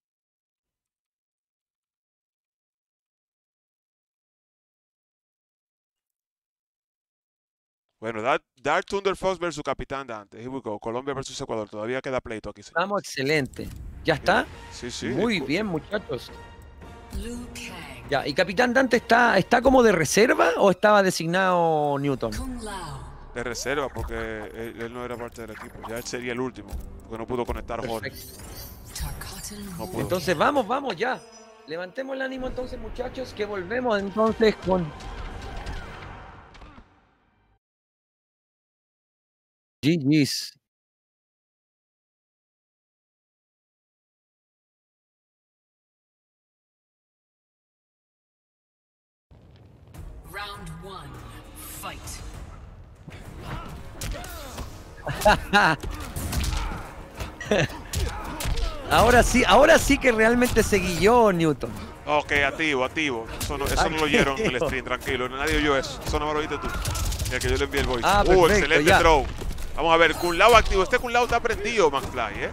Bueno, Dark, Dark Thunder Fox versus Capitán Dante. Here we go. Colombia versus Ecuador. Todavía queda pleito aquí, señor. Estamos excelente. ¿Ya está? Sí, sí. Muy Ecu- bien, muchachos. Liu Kang. Ya, ¿y Capitán Dante está, está como de reserva o estaba designado Newton? Kung Lao. De reserva porque él, él no era parte del equipo. Ya él sería el último. Porque no pudo conectar Jorge. Perfecto. Tarkatan No Hall. puedo. Entonces vamos, vamos ya. Levantemos el ánimo entonces, muchachos, que volvemos entonces con G G's. Round one. Fight. Ahora sí, ahora sí que realmente seguí yo, Newton. Ok, activo, activo. Eso no, eso no lo oyeron en el stream, tranquilo. Nadie oyó eso. Eso no me lo oíste tú. Mira que yo le envié el voice. Ah, uh, perfecto, excelente ya. throw. Vamos a ver, Kun Lao activo. Este Kun Lao está prendido, McFly, ¿eh?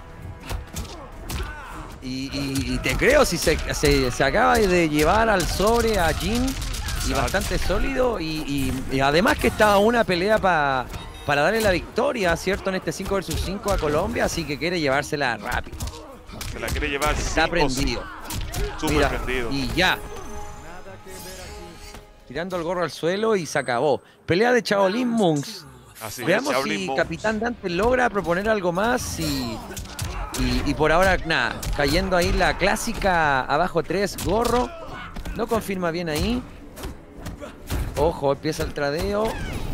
Y, y- y te creo, si se, se- se acaba de llevar al sobre a Jin y Exacto. bastante sólido. Y, y- y además que estaba una pelea para para darle la victoria, ¿cierto? En este cinco versus cinco a Colombia, así que quiere llevársela rápido. Se la quiere llevar. Está prendido. Súper Mira, prendido. y ya. Tirando el gorro al suelo y se acabó. Pelea de Shaolin Monks. Así es, Veamos Shaolin si Monks. Capitán Dante logra proponer algo más y, y, y por ahora, nada, cayendo ahí la clásica abajo tres, gorro. No confirma bien ahí. Ojo, empieza el tradeo.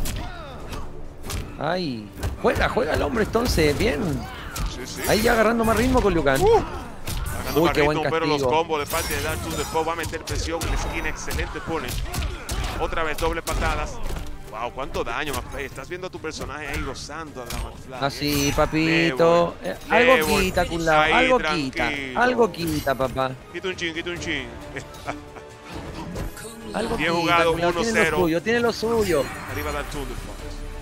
Ay, juega, juega el hombre entonces, bien. Sí, sí. Ahí ya agarrando más ritmo con Liu Kang. Ganando Uy, más qué buen ritmo, pero los castigo. combos de parte de Dark Thunderfox va a meter presión en la esquina. Excelente punish. Otra vez doble patadas. Wow, cuánto daño, McFly. Estás viendo a tu personaje ahí gozando a la McFly. Así, papito. Le voy, Eh, algo le voy. quita, culao. Ahí, Algo tranquilo. quita. Algo quita, papá. Quita un chin, quita un chin. Algo Bien quita, jugado, culao. uno Tiene cero. lo suyo, tiene lo suyo. Arriba Dark Thunderfox.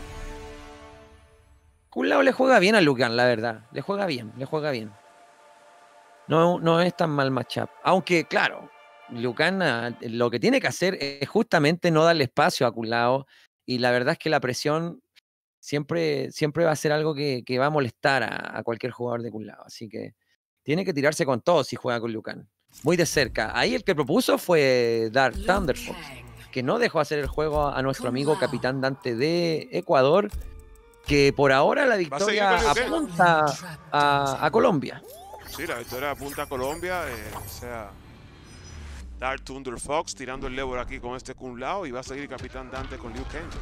Culao le juega bien a Liu Kang, la verdad. Le juega bien, le juega bien. No, no es tan mal matchup. Aunque, claro, Liu Kang ah, lo que tiene que hacer es justamente no darle espacio a Culao. Y la verdad es que la presión siempre, siempre va a ser algo que, que va a molestar a, a cualquier jugador de Culao. Así que tiene que tirarse con todo si juega con Liu Kang. Muy de cerca. Ahí el que propuso fue Dark Liu Thunderfox, Kang. que no dejó hacer el juego a nuestro amigo Capitán Dante de Ecuador, que por ahora la victoria con Liu Kang. apunta a, a Colombia. Sí, la victoria apunta a Colombia. Eh, o sea, Dark Thunderfox tirando el level aquí con este Kung Lao. Y va a seguir Capitán Dante con Liu Kang.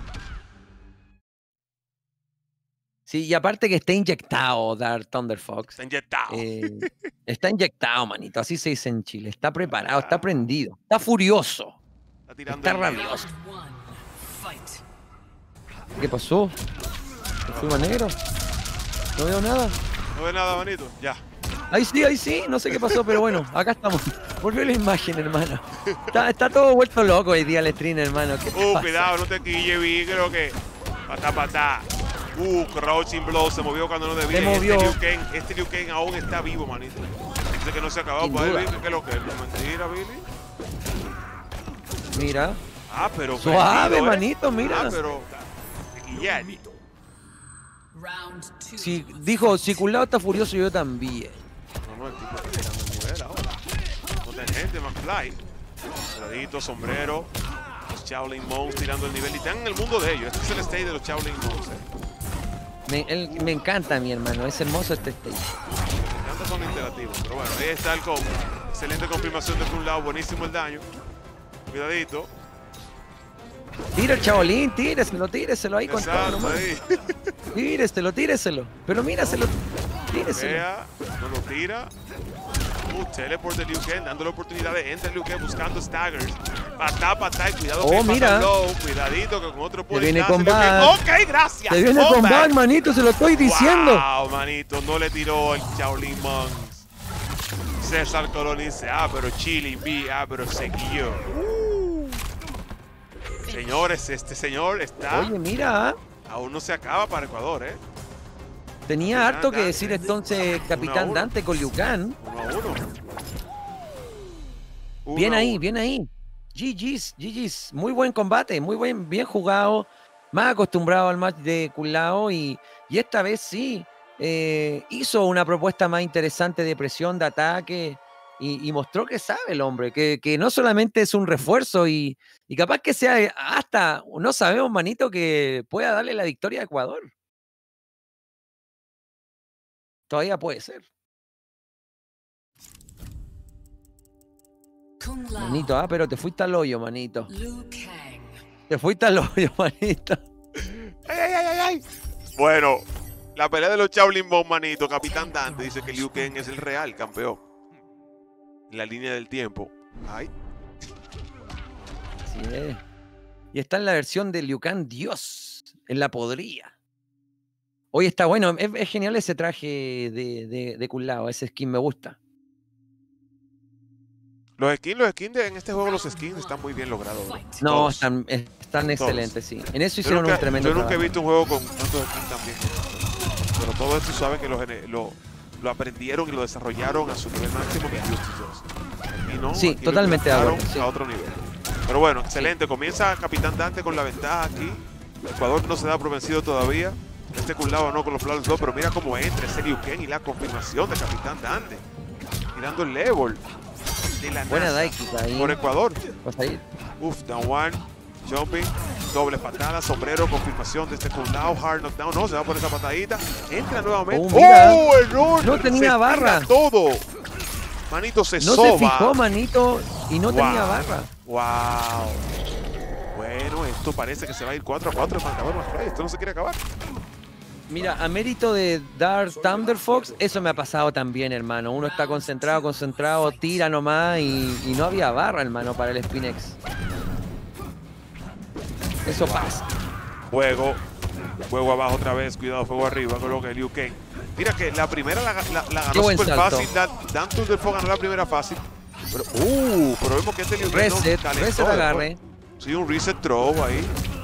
Sí, y aparte que está inyectado Dark Thunderfox. Está inyectado. Eh, está inyectado, manito, así se dice en Chile. Está preparado, está prendido, está furioso, Está tirando está el level. rabioso. Round one. Fight. ¿Qué pasó? ¿Me fui más negro? No veo nada. No ve nada, manito. Ya. Ahí sí, ahí sí, no sé qué pasó, pero bueno, acá estamos. Volvió la imagen, hermano. Está, está todo vuelto loco hoy día el stream, hermano. ¿Qué Uh, pasa? cuidado, no te quille, vi. Creo que. Patá, patá. Uh, crouching blow. Se movió cuando no debía. Se Y movió. Este Liu Kang, este Liu Kang aún está vivo, manito. Dice que no se ha acabado. Sin Pues, duda. Billy, ¿qué es lo que es? ¿No mentira, Billy? Mira, Ah, pero. suave, prendido, ¿eh? manito, mira. Ah, pero. Guillermo. Round two. Si, dijo, si Culao está furioso, yo también. No, no, el tipo está tirando el nivel ahora. No ten gente, McFly. Peladito, sombrero. Los Shaolin Monks tirando el nivel. Y están en el mundo de ellos. Este es el stage de los Shaolin Monks. ¿eh? Me, él- me encanta, mi hermano, es hermoso este stage. Tantos son interactivos. Pero bueno, ahí está el combo. Excelente confirmación de Kung Lao. Buenísimo el daño. Cuidadito. Tira el chabolín, tíreselo, tíreselo ahí con todo Exacto, nomás. ahí. Tíreselo, tíreselo. Pero míraselo, tíreselo. Vea, no lo tira. Uh, teleport de Liu Kang, dándole oportunidades. Entra Liu Kang buscando staggers. Patá, patá, y cuidado Oh, que pasa mira. low. Cuidadito que con otro Se punish viene nace con Liu Kang. back. Ok, gracias. Se viene Come con back. back, manito, se lo estoy diciendo. Wow, manito, no le tiró el Shaolin Monks. César Colón dice, ah, pero Chile, vi, ah, pero siguió. Uh. Señores, este señor está, Oye, mira, aún no se acaba para Ecuador, ¿eh? tenía harto que decir entonces Capitán uno. Dante con Liu Kang. Uno a uno. Uno Bien a ahí, uno. bien ahí. G G's, G G's. Muy buen combate, muy buen, bien jugado. Más acostumbrado al match de Kulao y, y esta vez sí eh, hizo una propuesta más interesante de presión, de ataque y, y mostró que sabe el hombre, que, que no solamente es un refuerzo y, y capaz que sea hasta, no sabemos, manito, que pueda darle la victoria a Ecuador. Todavía puede ser. Kung Lao. Manito, ah, pero te fuiste al hoyo, manito. Liu Kang. Te fuiste al hoyo, manito. ¡Ay, ay, ay, ay, ay! Bueno, la pelea de los Shaolin Monks, manito. Capitán Dante dice que Liu Kang es el real campeón. En la línea del tiempo. Ay. Así es. Y está en la versión de Liu Kang Dios, en la podría. Hoy está bueno, es, es genial ese traje de, de, de Kung Lao, ese skin me gusta. Los skins, los skins de, en este juego, los skins están muy bien logrados. bro. Fight. No, Todos. están, están excelentes, sí. En eso Yo hicieron nunca, un tremendo yo nunca he trabajo. visto un juego con tantos skins tan bien hechos. Pero todo esto saben que lo, gene- lo, lo aprendieron y lo desarrollaron a su nivel máximo que Injustice dos. Aquí no, Sí, aquí lo totalmente de acuerdo, implementaron sí. a otro nivel. Pero bueno, excelente. Comienza Capitán Dante con la ventaja aquí. Ecuador no se da por vencido todavía. Este Culao no con los Flawless Blow, pero mira cómo entra ese Liu Kang y la confirmación de Capitán Dante. Tirando el level de la Buena NASA Daikita ahí. por Ecuador. Vas a ir. Uf, down one, jumping, doble patada, sombrero, confirmación de este Culao, hard knockdown, no, se va por esa patadita, entra nuevamente. Oh, mira. ¡Oh, error! No tenía Se tira barra. todo. Manito se No soba. se fijó, manito, y no Wow. tenía barra. Wow. Bueno, esto parece que se va a ir cuatro a cuatro el marcador más play. Esto no se quiere acabar. Mira, a mérito de Dark Thunder Fox, eso me ha pasado también, hermano. Uno está concentrado, concentrado, tira nomás y, y no había barra, hermano, para el Spinex. Eso pasa. Juego. Juego abajo otra vez. Cuidado, fuego arriba con lo que es Liu Kang. Mira que la primera la, la, la Qué ganó buen súper salto. fácil. Dan, Dan Thunderfog ganó la primera fácil. Pero, uh, pero vemos que este Liu Kang Reset, no calentó reset después. agarre. Sí, un reset throw ahí.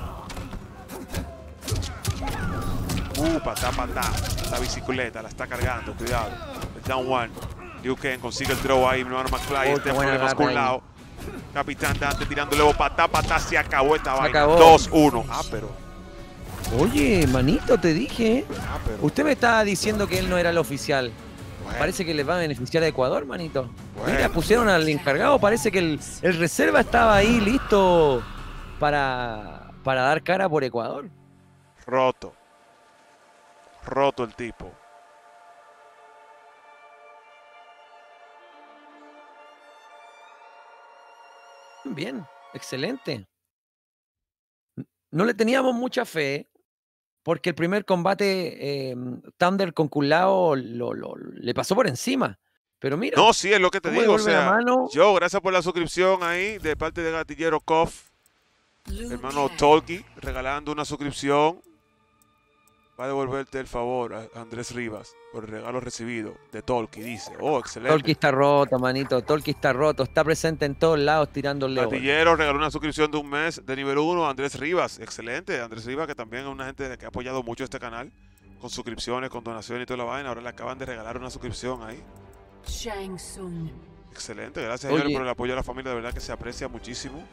Uh, patá, patá. La bicicleta la está cargando, cuidado. El down one. Liu Kang consigue el throw ahí, mi hermano McFly. Oh, este qué buena problemas agarra con un ahí. lado. Capitán Dante tirándole luego patá, patá. Se acabó esta Se vaina. acabó. dos uno. Ah, pero. Oye, manito, te dije. Ah, pero. Usted me estaba diciendo que él no era el oficial. Bueno, Parece que les va a beneficiar a Ecuador, manito. Bueno. Mira, pusieron al encargado. Parece que el, el reserva estaba ahí listo para, para dar cara por Ecuador. roto. Roto el tipo. Bien, excelente. No le teníamos mucha fe porque el primer combate eh, Thunder con Kulao lo, lo- le pasó por encima. Pero mira, No, sí, es lo que te cómo digo. O devuelve la sea, mano. yo, gracias por la suscripción ahí de parte de Gatillero Koff. Blue Hermano Kang. Tolki, regalando una suscripción. Va a devolverte el favor a Andrés Rivas por el regalo recibido de Tolki. Dice, oh, excelente. Tolki está roto, manito. Tolki está roto. Está presente en todos lados tirando el león. Gatillero regaló una suscripción de un mes de nivel uno a Andrés Rivas. Excelente. Andrés Rivas, que también es una gente que ha apoyado mucho este canal. Con suscripciones, con donaciones y toda la vaina. Ahora le acaban de regalar una suscripción ahí. Shang Tsung. Excelente. Gracias, Oye. señores, por el apoyo a la familia. De verdad que se aprecia muchísimo.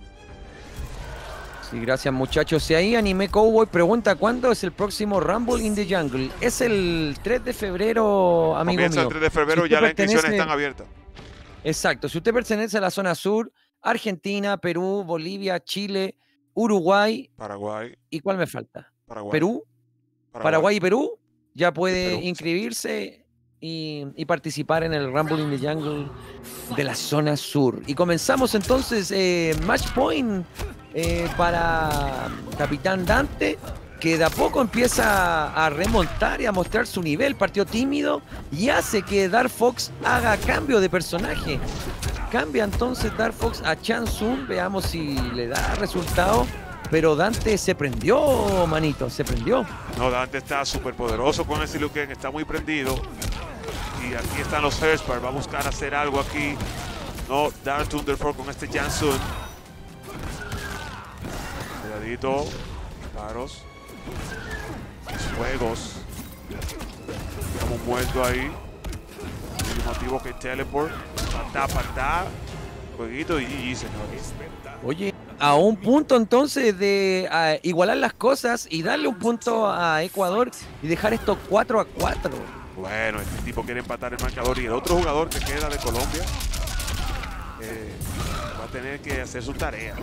Sí, gracias, muchachos. Si ahí Anime Cowboy pregunta cuándo es el próximo Rumble in the Jungle. Es el tres de febrero, amigo Comienza el mío. tres de febrero, Si usted ya las inscripciones pertenece- están abiertas. Exacto. Si usted pertenece a la zona sur, Argentina, Perú, Bolivia, Chile, Uruguay, Paraguay, ¿y cuál me falta? Paraguay. Perú, Paraguay y Perú, ya puede Perú, sí. inscribirse y, y participar en el Rumble in the Jungle de la zona sur. Y comenzamos entonces eh, Match Point eh, para Capitán Dante, que de a poco empieza a remontar y a mostrar su nivel. Partió tímido y hace que Dark Fox haga cambio de personaje. Cambia entonces Dark Fox a Chan Tsung, veamos si le da resultado. Pero Dante se prendió, manito, se prendió. No, Dante está súper poderoso con ese Liu Kang, está muy prendido. Y aquí están los Hearthspar, va a buscar hacer algo aquí. No, Dark Thunderford con este Jansun. Cuidadito, disparos, fuegos. Estamos muertos ahí. El motivo que teleport, patá, patá. Jueguito y G G, señores. Oye, a un punto entonces de ah, igualar las cosas y darle un punto a Ecuador y dejar esto cuatro a cuatro. Bueno, este tipo quiere empatar el marcador y el otro jugador que queda de Colombia eh, va a tener que hacer su tarea.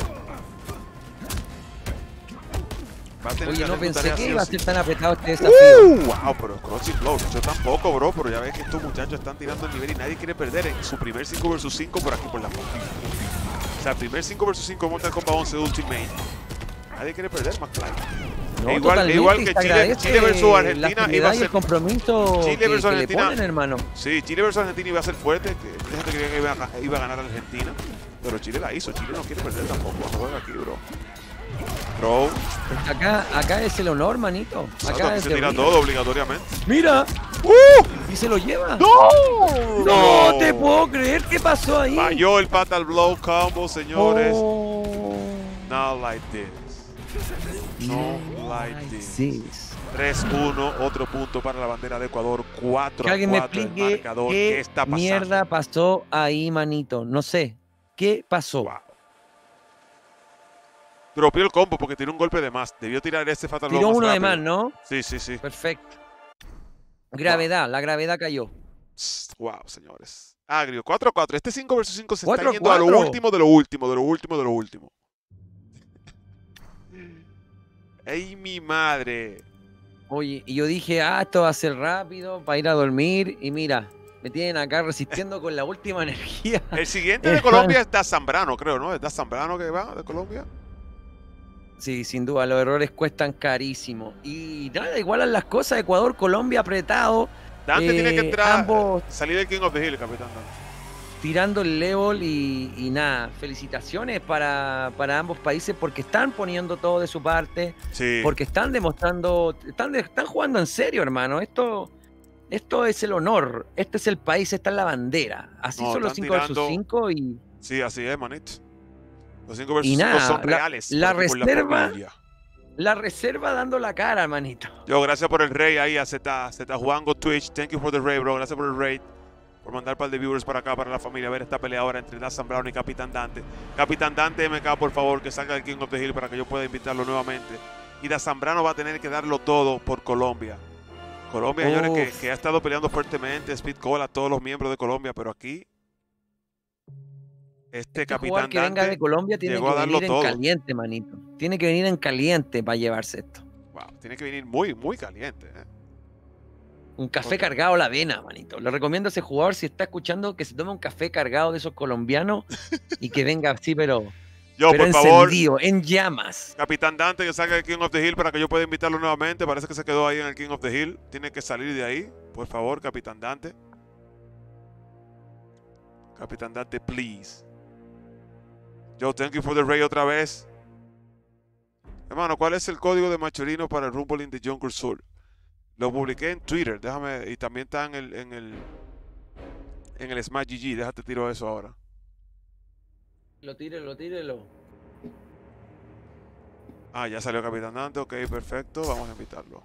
Va a tener Oye, que no hacer su pensé tarea que sí o iba a sí. ser tan apretado este desafío. Uh, wow, pero Crunchy Flow, yo tampoco, bro, pero ya ves que estos muchachos están tirando el nivel y nadie quiere perder en su primer cinco versus cinco por aquí por la fontilla. O sea, primer cinco versus cinco Mortal Kombat once de Ultimate. Nadie quiere perder, McFly. No, E igual- totalmente, igual y que se Chile- agradece Chile versus la Argentina seriedad iba a y ser- el compromiso Chile que, versus que le Argentina. ponen, hermano. Sí, Chile versus Argentina iba a ser fuerte, que mucha gente creía que iba a, iba a ganar a Argentina, pero Chile la hizo, Chile no quiere perder tampoco, no juega aquí, bro. Throw, Acá, acá es el honor, manito. exacto, Acá aquí es se de tira río. todo obligatoriamente. Mira, ¡Uh! y se lo lleva. ¡No! No te puedo creer, ¿qué pasó ahí? Falló el Fatal Blow combo, señores. Oh, Not like this. No like this. sí. tres uno, otro punto para la bandera de Ecuador. cuatro Que a alguien me cuatro el explique marcador. qué ¿Qué está pasando? mierda pasó ahí, manito. No sé. ¿Qué pasó? Wow. Dropeó el combo porque tiró un golpe de más. Debió tirar ese Fatal Blow Tiró más uno de rápido. más, ¿no? Sí, sí, sí. Perfecto. Gravedad, la gravedad cayó. Wow, señores. Agrio, cuatro a cuatro. Este cinco versus cinco se está cuatro a yendo a lo cuatro. último, de lo último, de lo último, de lo último. ¡Ay, mi madre! Oye, y yo dije, ah, esto va a ser rápido para ir a dormir. Y mira, me tienen acá resistiendo con la última energía. El siguiente de Colombia es Da Zambrano, creo, ¿no? ¿Es Da Zambrano que va de Colombia? Sí, sin duda, los errores cuestan carísimo. Y nada, igualan las cosas. Ecuador, Colombia apretado. Dante eh, tiene que entrar, ambos salir del King of the Hill, capitán Dante. tirando el level y, y nada, felicitaciones para, para ambos países porque están poniendo todo de su parte, Sí. porque están demostrando, están, de- están jugando en serio, hermano. Esto, esto es el honor, este es el país, esta es la bandera. Así No, son los están cinco versus tirando- cinco y, Sí, así es, manito. Los cinco versus Y cinco nada, son la- reales. la por- por reserva- familia. la reserva dando la cara, hermanito. Yo, gracias por el rey ahí a Z, Z Juango Twitch. Thank you for the raid, bro. Gracias por el raid. Por mandar un par de viewers para acá, para la familia, a ver esta pelea ahora entre Da Zambrano y Capitán Dante. Capitán Dante M K, por favor, que salga del King of the Hill para que yo pueda invitarlo nuevamente. Y Da Zambrano va a tener que darlo todo por Colombia. Colombia, señores, que, Uf. que ha estado peleando fuertemente. Speed Call a todos los miembros de Colombia, pero aquí este Este Capitán jugador que venga de Dante, Colombia tiene llegó a que darlo venir en todo. caliente, manito. Tiene que venir en caliente para llevarse esto. wow, tiene que venir muy, muy caliente. ¿eh? Un café Ok. cargado a la vena, manito. Le recomiendo a ese jugador, si está escuchando, que se tome un café cargado de esos colombianos y que venga así, pero, Yo, pero por favor, encendido, en llamas. Capitán Dante, que salga del King of the Hill para que yo pueda invitarlo nuevamente. Parece que se quedó ahí en el King of the Hill. Tiene que salir de ahí. Por favor, Capitán Dante. Capitán Dante, please. Yo, thank you for the raid otra vez. Hermano, ¿cuál es el código de Machorino para el Rumble in the Jungle Sur? Lo publiqué en Twitter. Déjame. Y también está en el, en el, en el Smash G G. Déjate tiro eso ahora. Lo tírelo, tírelo. Ah, ya salió Capitán Dante. Ok, perfecto. Vamos a invitarlo.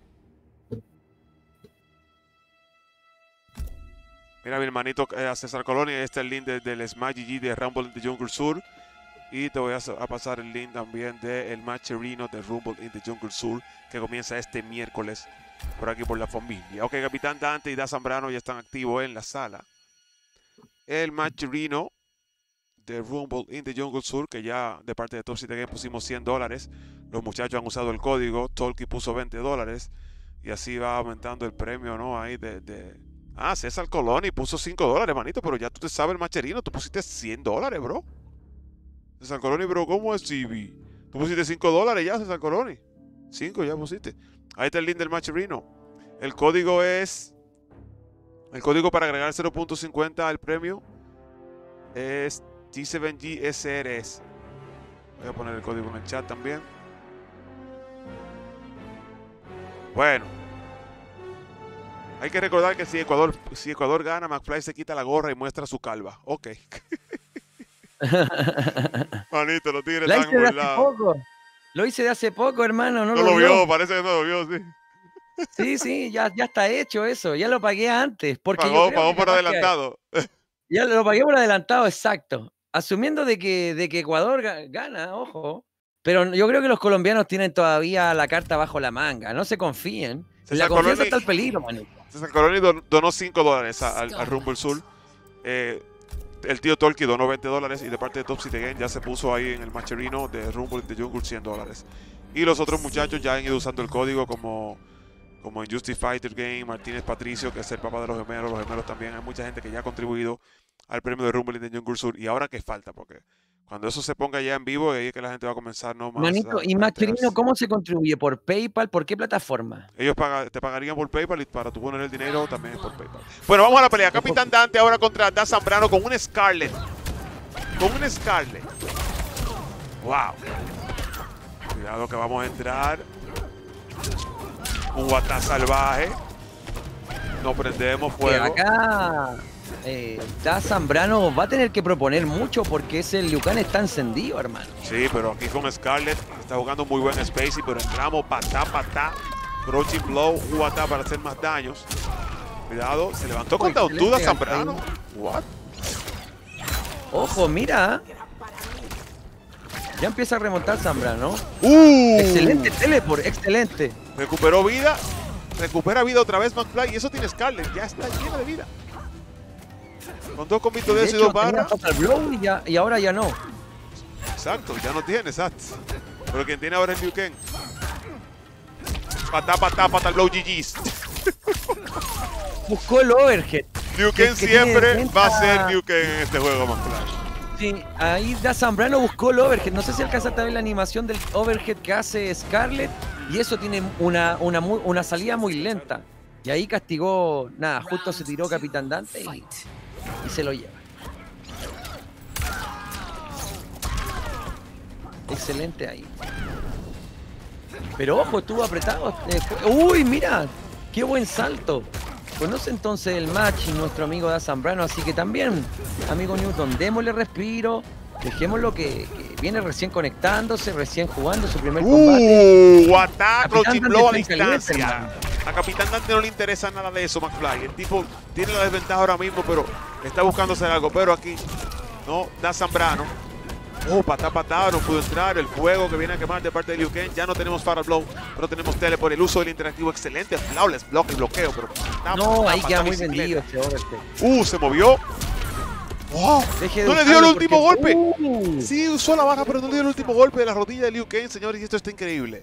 Mira, mi hermanito eh, a César Colonia. Este es el link de- del Smash G G de Rumble in the Jungle Sur. Y te voy a, a pasar el link también del Matcherino de Rumble in the Jungle Sur, que comienza este miércoles por aquí por la familia. Ok, Capitán Dante y Da Zambrano ya están activos en la sala. El Matcherino de Rumble in the Jungle Sur, que ya de parte de Top siete Game pusimos cien dólares. Los muchachos han usado el código. Tolki puso veinte dólares. Y así va aumentando el premio, ¿no? Ahí de... de... Ah, César Coloni puso cinco dólares, manito. Pero ya tú te sabes el Matcherino. Tú pusiste cien dólares, bro. César Coloni, bro, ¿cómo es, C B? Tú pusiste cinco dólares ya, César Coloni. cinco ya pusiste. Ahí está el link del Matcherino. El código es... El código para agregar cero punto cincuenta al premio es T siete G S R S. Voy a poner el código en el chat también. Bueno. Hay que recordar que si Ecuador, si Ecuador gana, McFly se quita la gorra y muestra su calva. Ok. Manito, los tigres La están hice de hace burlados. poco. Lo hice de hace poco, hermano. No, No lo, lo vio. vio, parece que no lo vio, sí. Sí, sí, ya, ya está hecho eso. Ya lo pagué antes. Porque yo Pagó, creo pagó que por capaz que- adelantado. Ya lo pagué por adelantado, exacto. Asumiendo de que, de que Ecuador ga- gana, ojo. Pero yo creo que los colombianos tienen todavía la carta bajo la manga. No se confíen. César La confianza Coloni- está al peligro, manito. César Coloni don- donó cinco dólares a- al, al Rumble Sur. Eh, el tío Tolki donó veinte dólares y de parte de Top siete Game ya se puso ahí en el Matcherino de Rumble de Jungle cien dólares. Y los otros muchachos ya han ido usando el código como, como en Justice Fighter Game, Martínez Patricio, que es el papá de los gemelos, los gemelos también. Hay mucha gente que ya ha contribuido al premio de Rumble in the Jungle Sur. Y ahora qué falta, porque cuando eso se ponga ya en vivo, ahí es que la gente va a comenzar no más. Manito, a- y a Matcherino, enterarse. ¿cómo se contribuye? ¿Por PayPal? ¿Por qué plataforma? Ellos paga- te pagarían por PayPal y para tú poner el dinero también es por PayPal. Bueno, vamos a la pelea. Capitán Dante ahora contra Da Zambrano con un Scarlet. Con un Scarlet. Wow. Cuidado que vamos a entrar. Un Guatá salvaje. Nos prendemos Que fuego. acá eh, Da Zambrano va a tener que proponer mucho porque ese Liu Kang está encendido, hermano. Sí, pero aquí con Scarlet está jugando muy buen Spacey, pero entramos patá, patá. Crouching Blow, un Guatá para hacer más daños. Cuidado, se levantó con Excelente Duda gancho Zambrano. ahí. What? Ojo, mira. Ya empieza a remontar Zambrano. ¡Uh! Excelente teleport, excelente. Recuperó vida. Recupera vida otra vez McFly. Y eso tiene Scarlet. Ya está llena de vida. Con dos combitos de De eso y dos hecho, tenía barras. Fatal Blow y, ya, y ahora ya no. Exacto, ya no tiene, exacto. Pero quien tiene ahora es Liu Kang. Patá, patá, Fatal Blow, G G's. Buscó el overhead. Liu Que- Kang que tiene siempre defensa- va a ser Liu Kang en este juego, McFly. Sí, ahí Da Zambrano buscó el overhead. No sé si alcanzaste a ver la animación del overhead que hace Scarlett. Y eso tiene una, una, muy- una salida muy lenta. Y ahí castigó, nada, justo se tiró Capitán Dante y, Fight. y se lo lleva. Excelente ahí. Pero ojo, estuvo apretado. eh, fue- Uy, mira, qué buen salto. Conoce entonces el match nuestro amigo Da Zambrano, así que también, amigo Newton, démosle respiro, dejémoslo que, que viene recién conectándose, recién jugando su primer combate. Uh, Guatá, Capitán Crouching Dante Blow a está en caliente, distancia. hermano. A Capitán Dante no le interesa nada de eso, McFly. El tipo tiene la desventaja ahora mismo, pero está buscando hacer algo. Pero aquí, no, Da Zambrano. Oh, patá, patá, no pudo entrar. El fuego que viene a quemar de parte de Liu Kang. Ya no tenemos Fatal Blow, pero tenemos tele por el uso del interactivo excelente. Flawless, bloque y bloqueo. Pero patá, No, patá, ahí patá, queda muy bicicleta. vendido este overhead. Uh, se movió. Wow. Deje de No le dio el usarlo último porque- golpe. Uh, Sí, usó la barra, pero no le dio el último golpe de la rodilla de Liu Kang, señores, y esto está increíble.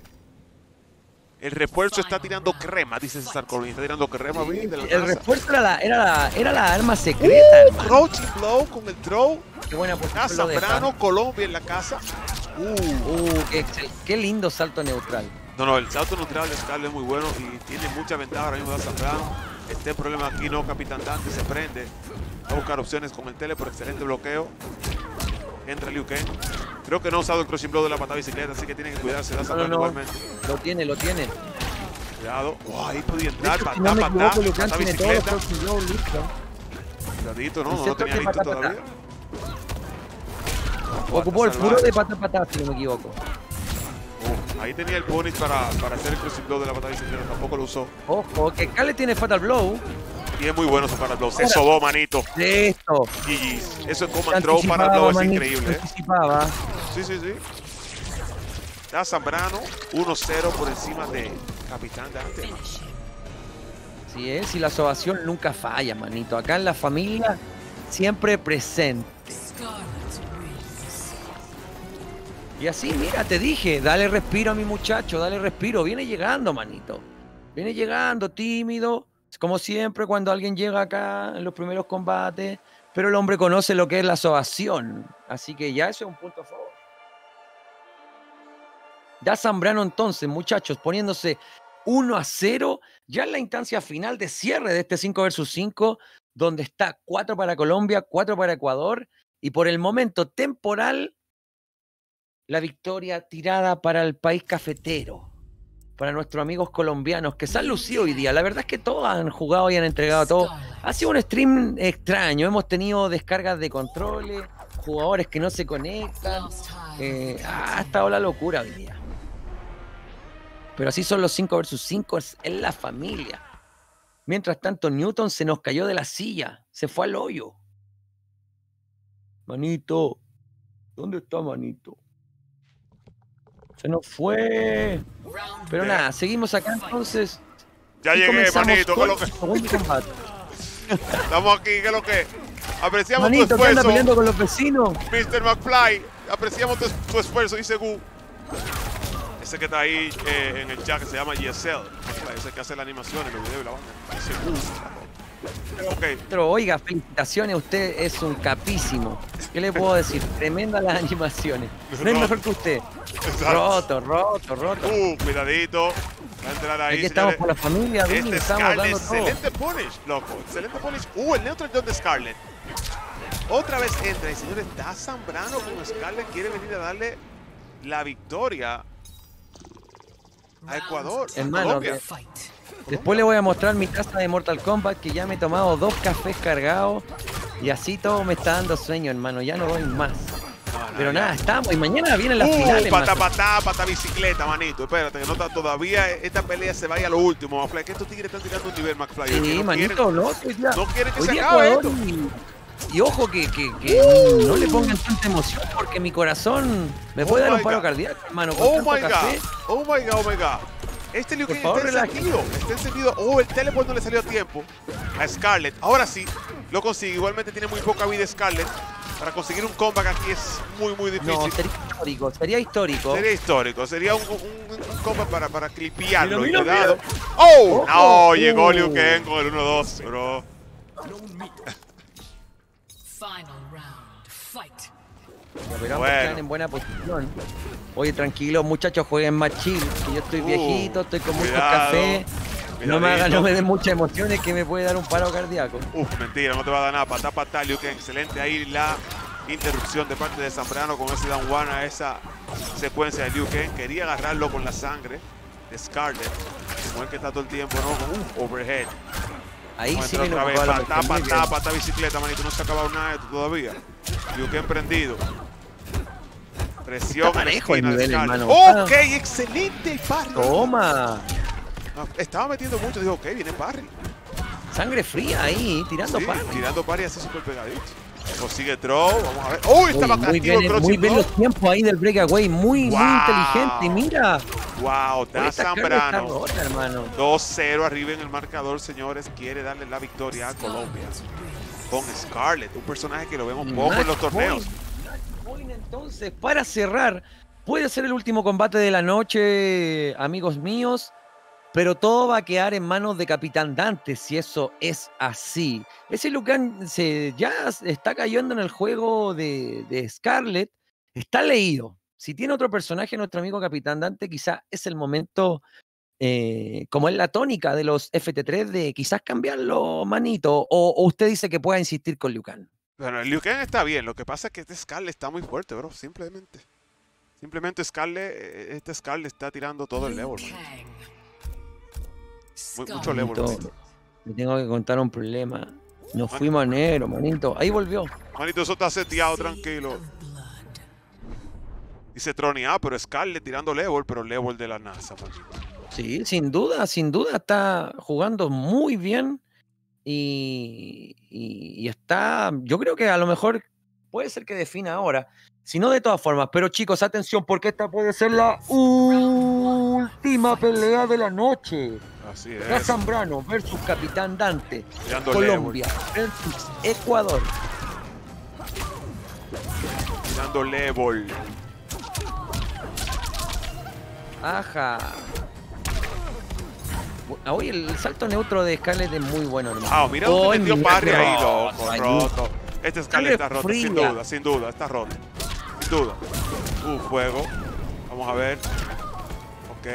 El refuerzo está tirando crema, dice César Colón. Está tirando crema, bien, de la El casa. refuerzo era la, era la, era la arma secreta, Uh, hermano. Crouching Blow con el throw. Qué buena Ah, posición lo deja. Zambrano, Colombia en la casa. Uh. Uh, qué, excel- qué lindo salto neutral. No, no, el salto neutral de Scarlett es muy bueno y tiene mucha ventaja ahora mismo de Zambrano. Este problema aquí no, Capitán Dante se prende. Va a buscar opciones con el tele por excelente bloqueo. Entra Liu Kang. Creo que no ha usado el Crouching Blow de la patada bicicleta, así que tiene que cuidarse de No, no, Zambrano no. igualmente. Lo tiene, lo tiene. Cuidado. Oh, ahí podía De entrar. hecho, si Patá, no me patá, equivoco, Lucan patá tiene todos los bicicleta. crossing blows listos. Cuidadito, no, El no lo centro tenía de listo patá, patá. todavía. Ocupó el salvaje. puro de pata pata, si no me equivoco. Oh, ahí tenía el punish para, para hacer el Crouching Blow de la patada bicicleta. Tampoco lo usó. Ojo, que Kale tiene Fatal Blow. Y es muy bueno su Fatal Blow. Se Ahora- sobó, manito. Esto. G G's. Eso es Se Command Throw para anticipaba, Blow, es manito, increíble. se ¿eh? anticipaba. Sí, sí, sí. Da Zambrano uno cero por encima de Capitán Dante. Finish him. Sí, es, y la sobación nunca falla, manito. Acá en la familia, siempre presente. Scarlet wins. Y así, mira, te dije, dale respiro a mi muchacho, dale respiro. Viene llegando, manito. Viene llegando, tímido. Como siempre, cuando alguien llega acá en los primeros combates. Pero el hombre conoce lo que es la sobación. Así que ya eso es un punto a favor. Da Zambrano entonces, muchachos, poniéndose uno a cero. Ya en la instancia final de cierre de este cinco versus cinco. Donde está cuatro para Colombia, cuatro para Ecuador. Y por el momento temporal, la victoria tirada para el país cafetero, para nuestros amigos colombianos que se han lucido hoy día. La verdad es que todos han jugado y han entregado todo. Ha sido un stream extraño. Hemos tenido descargas de controles, jugadores que no se conectan. Last time. Eh, ha estado la locura hoy día. Pero así son los cinco versus cinco en la familia. Mientras tanto, Newton se nos cayó de la silla. Se fue al hoyo. Manito. ¿Dónde está Manito? Se nos fue. Round Pero Ya. nada, seguimos acá entonces. Ya y llegué, comenzamos manito. ¿Qué es con lo que? el segundo combate. Estamos aquí, ¿qué es lo que? Apreciamos Manito, tu que anda esfuerzo, peleando con los vecinos. mister McFly. Apreciamos tu, tu esfuerzo, dice Gu. Ese que está ahí eh, en el chat que se llama G S L. Ese que hace la animación en los videos y la banda. Dice Gu. Ok. Pero oiga, felicitaciones, usted es un capísimo. ¿Qué le puedo decir? Tremendas las animaciones. No es No. mejor que usted. Exacto. Roto, roto, roto. Uh, cuidadito. Va a entrar ahí, Aquí estamos señores. por la familia, Vini, Este estamos Scarlett, dando todo. excelente punish, loco. Excelente punish. Uh, el neutral jump de Scarlett. Otra vez entra y señores, Da Zambrano con Scarlett quiere venir a darle la victoria a Ecuador. a Hermano, Colombia. que- fight. Después le voy a mostrar mi taza de Mortal Kombat que ya me he tomado dos cafés cargados y así todo me está dando sueño, hermano. Ya no doy más. No, no, Pero ya. nada, estamos. Y mañana vienen las Uh, finales, pata, mano. patá, pata, bicicleta, manito. Espérate, que no está todavía. Esta pelea se vaya a lo último, McFly. Que estos tigres están tirando un nivel, McFly. que Sí, no manito, quieren- ¿no? Hoy día, no quieren que hoy se día acabe Ecuador esto. y, y ojo que, que, que Uh. no le pongan tanta emoción porque mi corazón me puede Oh dar un my paro God. cardíaco, hermano. Con Oh tanto my café. god, oh my god, oh my god. Este Liu Por Kang favor, está relaje. encendido, está encendido. Oh, el teleport no le salió a tiempo a Scarlett. Ahora sí, lo consigue. Igualmente tiene muy poca vida Scarlett. Para conseguir un comeback aquí es muy, muy difícil. No, sería histórico, sería histórico. Sería histórico, sería un, un, un comeback para, para clipearlo. Mira, mira, Cuidado. mira. ¡Oh! Ojo. No, llegó Liu Uh. Kang con el uno dos, bro. Final round. Fight. Pero ambos Bueno. quedan en buena posición. Oye, tranquilo, muchachos, jueguen más chill. Que yo estoy Uh, viejito, estoy con mucho cuidado. café. No me, hagan, Cuidadito. no me den muchas emociones que me puede dar un paro cardíaco. Uf, mentira, no te va a dar nada. Patá, patá, Liu Kang. Excelente ahí la interrupción de parte de Zambrano con ese down one a esa secuencia de Liu Kang. Quería agarrarlo con la sangre de Scarlett. Como el que está todo el tiempo, ¿no? Con uf, overhead. Ahí Vamos a sí entrar me otra vez. ocupaba la Patá, cuestión, muy patá, bien. patá, bicicleta, manito. No se ha acabado nada de esto todavía. Liu Kang prendido. Presión Está en la parejo el esquina de nivel, Scarlett. hermano. Ok, excelente el parry. Toma. No, estaba metiendo mucho. Dijo, ok, viene parry. Sangre fría ahí, tirando Sí, pan. tirando parry así súper pegadito. Consigue throw, vamos a ver. ¡Oh! Estaba muy activo el bien, crossing muy bien block. los tiempos ahí del breakaway, muy, Wow. muy inteligente. Mira, Wow, da esta carga está Zambrano. rota, hermano. dos cero arriba en el marcador, señores. Quiere darle la victoria a Colombia. Con Scarlett, un personaje que lo vemos poco en los Match torneos. point, match point, entonces, para cerrar, puede ser el último combate de la noche, amigos míos, pero todo va a quedar en manos de Capitán Dante, si eso es así. Ese Liu Kang se, ya está cayendo en el juego de, de Scarlett, está leído. Si tiene otro personaje, nuestro amigo Capitán Dante, quizás es el momento, eh, como es la tónica de los F T tres, de quizás cambiarlo, manito, o, o usted dice que pueda insistir con Liu Kang. Bueno, el Liu Kang está bien. Lo que pasa es que este Scarlett está muy fuerte, bro. Simplemente. Simplemente Scarlett, eh, este Scarlett está tirando todo el level. Liu man. Kang. Muy- Scar- mucho level. Manito, le tengo que contar un problema. Nos fuimos a negro, manito. Ahí volvió. Manito, eso está seteado, Sea tranquilo. of blood. Dice Trony, ah, pero Scarlett tirando level, pero level de la NASA, manito. Sí, sin duda, sin duda está jugando muy bien y, y- y está, yo creo que a lo mejor puede ser que defina ahora, si no de todas formas, pero chicos, atención, porque esta puede ser la última pelea de la noche. Así Da es. Zambrano versus Capitán Dante, Tirando Colombia versus Ecuador. Tirando level. Ajá. Bu- Oye, el salto neutro de Scarlett es muy bueno, hermano. Ah, mira dónde Ay, metió mira parry qué ahí, roto, loco. ahí. Roto. Este Scarlett está roto, sin fría. duda, sin duda, está roto. Sin duda. Uh, fuego. Vamos a ver. Ok.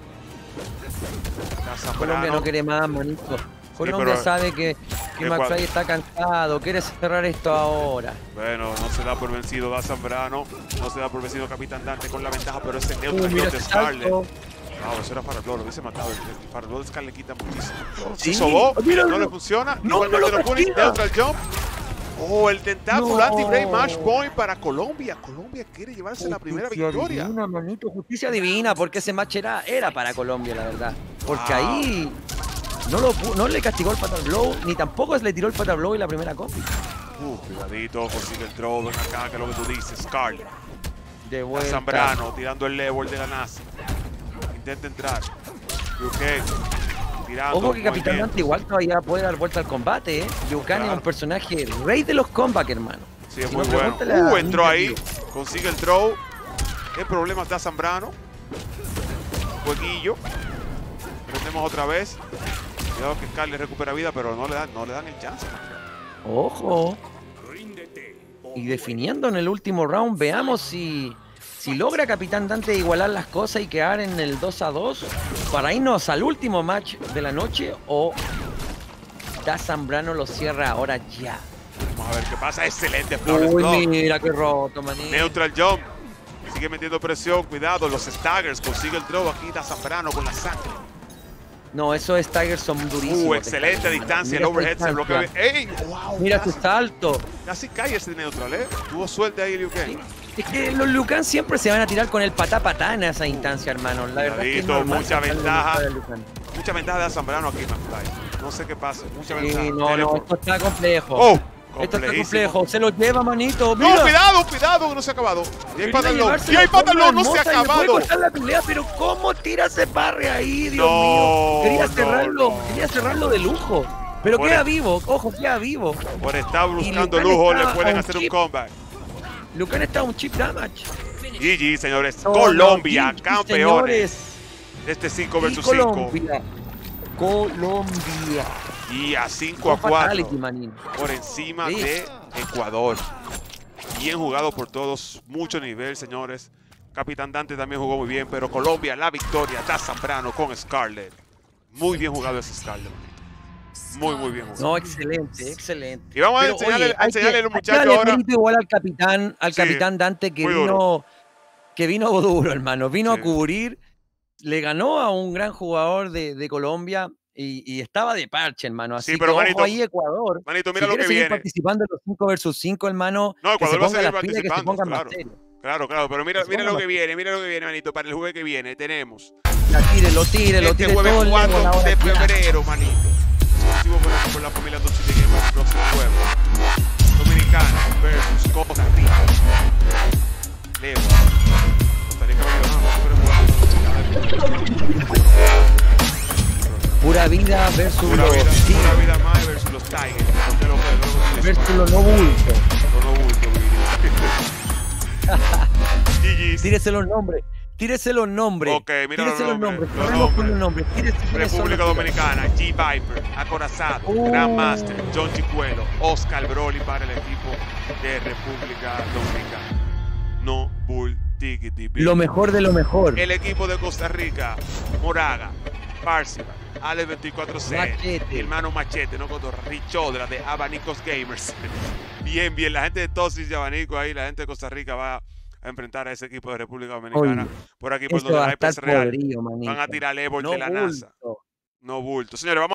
Da Zambrano. Colombia no quiere más, manito. Colombia pero- sabe que, que Ecuador- McFly está cansado, quiere cerrar esto ahora. Bueno, no se da por vencido Da Zambrano. No se da por vencido Capitán Dante con la ventaja, pero ese Uh, neutro mira de ese Scarlett. salto. No, eso era para el Blood, lo hubiese matado. El el para el Blood de Scarlett quita muchísimo. Sí, Si sobó, mira, no le no. funciona. No, Igualmente no lo lo pone castiga. neutral jump. Oh, el tentáculo No. anti-break match point para Colombia. Colombia quiere llevarse la primera Justicia victoria. divina, manito, justicia divina, porque ese match era, era para Colombia, la verdad. Porque Wow. ahí no, lo, pu- no le castigó el fatal blow, ni tampoco le tiró el fatal blow en la primera combi. Uh, cuidadito, consigue el throw, ven acá, que es lo que tú dices, Scarlett. De A vuelta. Zambrano tirando el level de la NASA. Intenta entrar. Liu Kang tirando. Ojo que Capitán movimiento. Dante igual todavía puede dar vuelta al combate, ¿eh? Liu Kang es Claro. un personaje rey de los comebacks, hermano. Sí, es Si muy no, bueno. pregúntale a Uh, entró Ninja ahí. Ryu. Consigue el throw. ¿Qué problema está Zambrano? Jueguillo. Prendemos otra vez. Cuidado que Scarlett recupera vida, pero no le dan, no le dan el chance. Ojo. Y definiendo en el último round, veamos si, si logra Capitán Dante igualar las cosas y quedar en el dos a dos para irnos al último match de la noche, o Da Zambrano lo cierra ahora ya. Vamos a ver qué pasa. Excelente Flores Uy, Block. mira qué roto, manito. Neutral jump. Sigue metiendo presión. Cuidado, los staggers. Consigue el throw. Aquí Da Zambrano con la sangre. No, esos Tigers son durísimos. Uh, excelente distancia. El Mira overhead esta se bloquea bien. distancia. ¡Ey! ¡Wow! Mira casi, su salto. casi cae ese neutral, ¿eh? Tuvo suerte ahí Liu Kang. Es que los Liu Kang siempre se van a tirar con el patá patá en esa instancia, hermano. La verdad es que es Cuidadito, normal mucha sacarle ventaja. la Liu Kang. Mucha ventaja de Zambrano aquí, McFly. No sé qué pasa. Mucha Sí, ventaja. no, no, Teleport. esto está complejo. ¡Oh! Esto está Complejísimo. complejo. Se lo lleva, manito. No, Mira. cuidado, cuidado, que no se ha acabado. Y ahí Quería Patalón. llevárselo Y ahí a Forma Patalón, no se ha Hermosa y le puede acabado. cortar la pelea, pero ¿cómo tira ese parry ahí, Dios No, mío? Quería no, cerrarlo, no. quería cerrarlo de lujo. Pero Por queda el- vivo, ojo, queda vivo. Por estar buscando Lucán lujo, está le pueden a un hacer un chip. comeback. Lucan está a un chip damage. G G, señores. No, Colombia, no, G G, campeones. señores. Este cinco Y versus cinco. Colombia. Colombia. Y a cinco a Con fatality, cuatro. manín. Por encima Sí. de Ecuador. Bien jugado por todos. Mucho nivel, señores. Capitán Dante también jugó muy bien. Pero Colombia, la victoria. Da Zambrano con Scarlett. Muy bien jugado ese Scarlett. Muy, muy bien jugado. No, excelente, excelente. Y vamos a Pero, enseñarle, oye, a hay enseñarle que- a los hay que muchachos darle ahora. mérito igual al capitán, al Sí, capitán Dante que muy vino, duro. que vino duro, hermano. Vino Sí. a cubrir, le ganó a un gran jugador de, de Colombia y, y estaba de parche, hermano. Así Sí, pero que ojo manito, ahí, Ecuador. Manito, Si mira lo quiere que seguir viene. participando en los cinco versus cinco, hermano, No, que se Ecuador va a ponga seguir las pilas y que se participando, pongan claro. más serios. Claro, claro. Pero mira, Que se mira pongan lo que más- viene. Mira lo que viene, manito. Para el jueves que viene tenemos. Ya, tírelo, tírelo, Este tire jueves todo el cuatro Lego ahora de ya. febrero, manito. Exclusivo por, la- por la familia Toxic Gamer el próximo jueves. Dominicana versus Costa Rica. Leo. Costa Rica va a ganar, no, pero Pura vida versus Pura los vida, pura Tigres, vida más versus los Tigers. Usted lo ve, luego se versus los no bultos. Los no bultos, G G's. Tírese los nombres. Tírese los nombres. Ok, mira los Tírese los nombres, nombres. los Corremos con nombres. los nombres. Tírese quiénes son República los Dominicana, G Viper, Acorazado, Uh. Grandmaster, John Chicuelo, Oscar Broly para el equipo de República Dominicana. No Bull Tickety tigres. Lo mejor de lo mejor. El equipo de Costa Rica, Moraga, Parcival, Alex veinticuatro C, Machete. hermano Machete, no Coto, Richodra de Abanicos Gamers. Bien, bien, la gente de Tosis y Abanico ahí, la gente de Costa Rica va a enfrentar a ese equipo de República Dominicana. Oye, por aquí, por Eso donde va el a hype estar es real. podrido, manito. Van a tirar Evol No de la NASA. bulto. No bulto. Señores, vamos.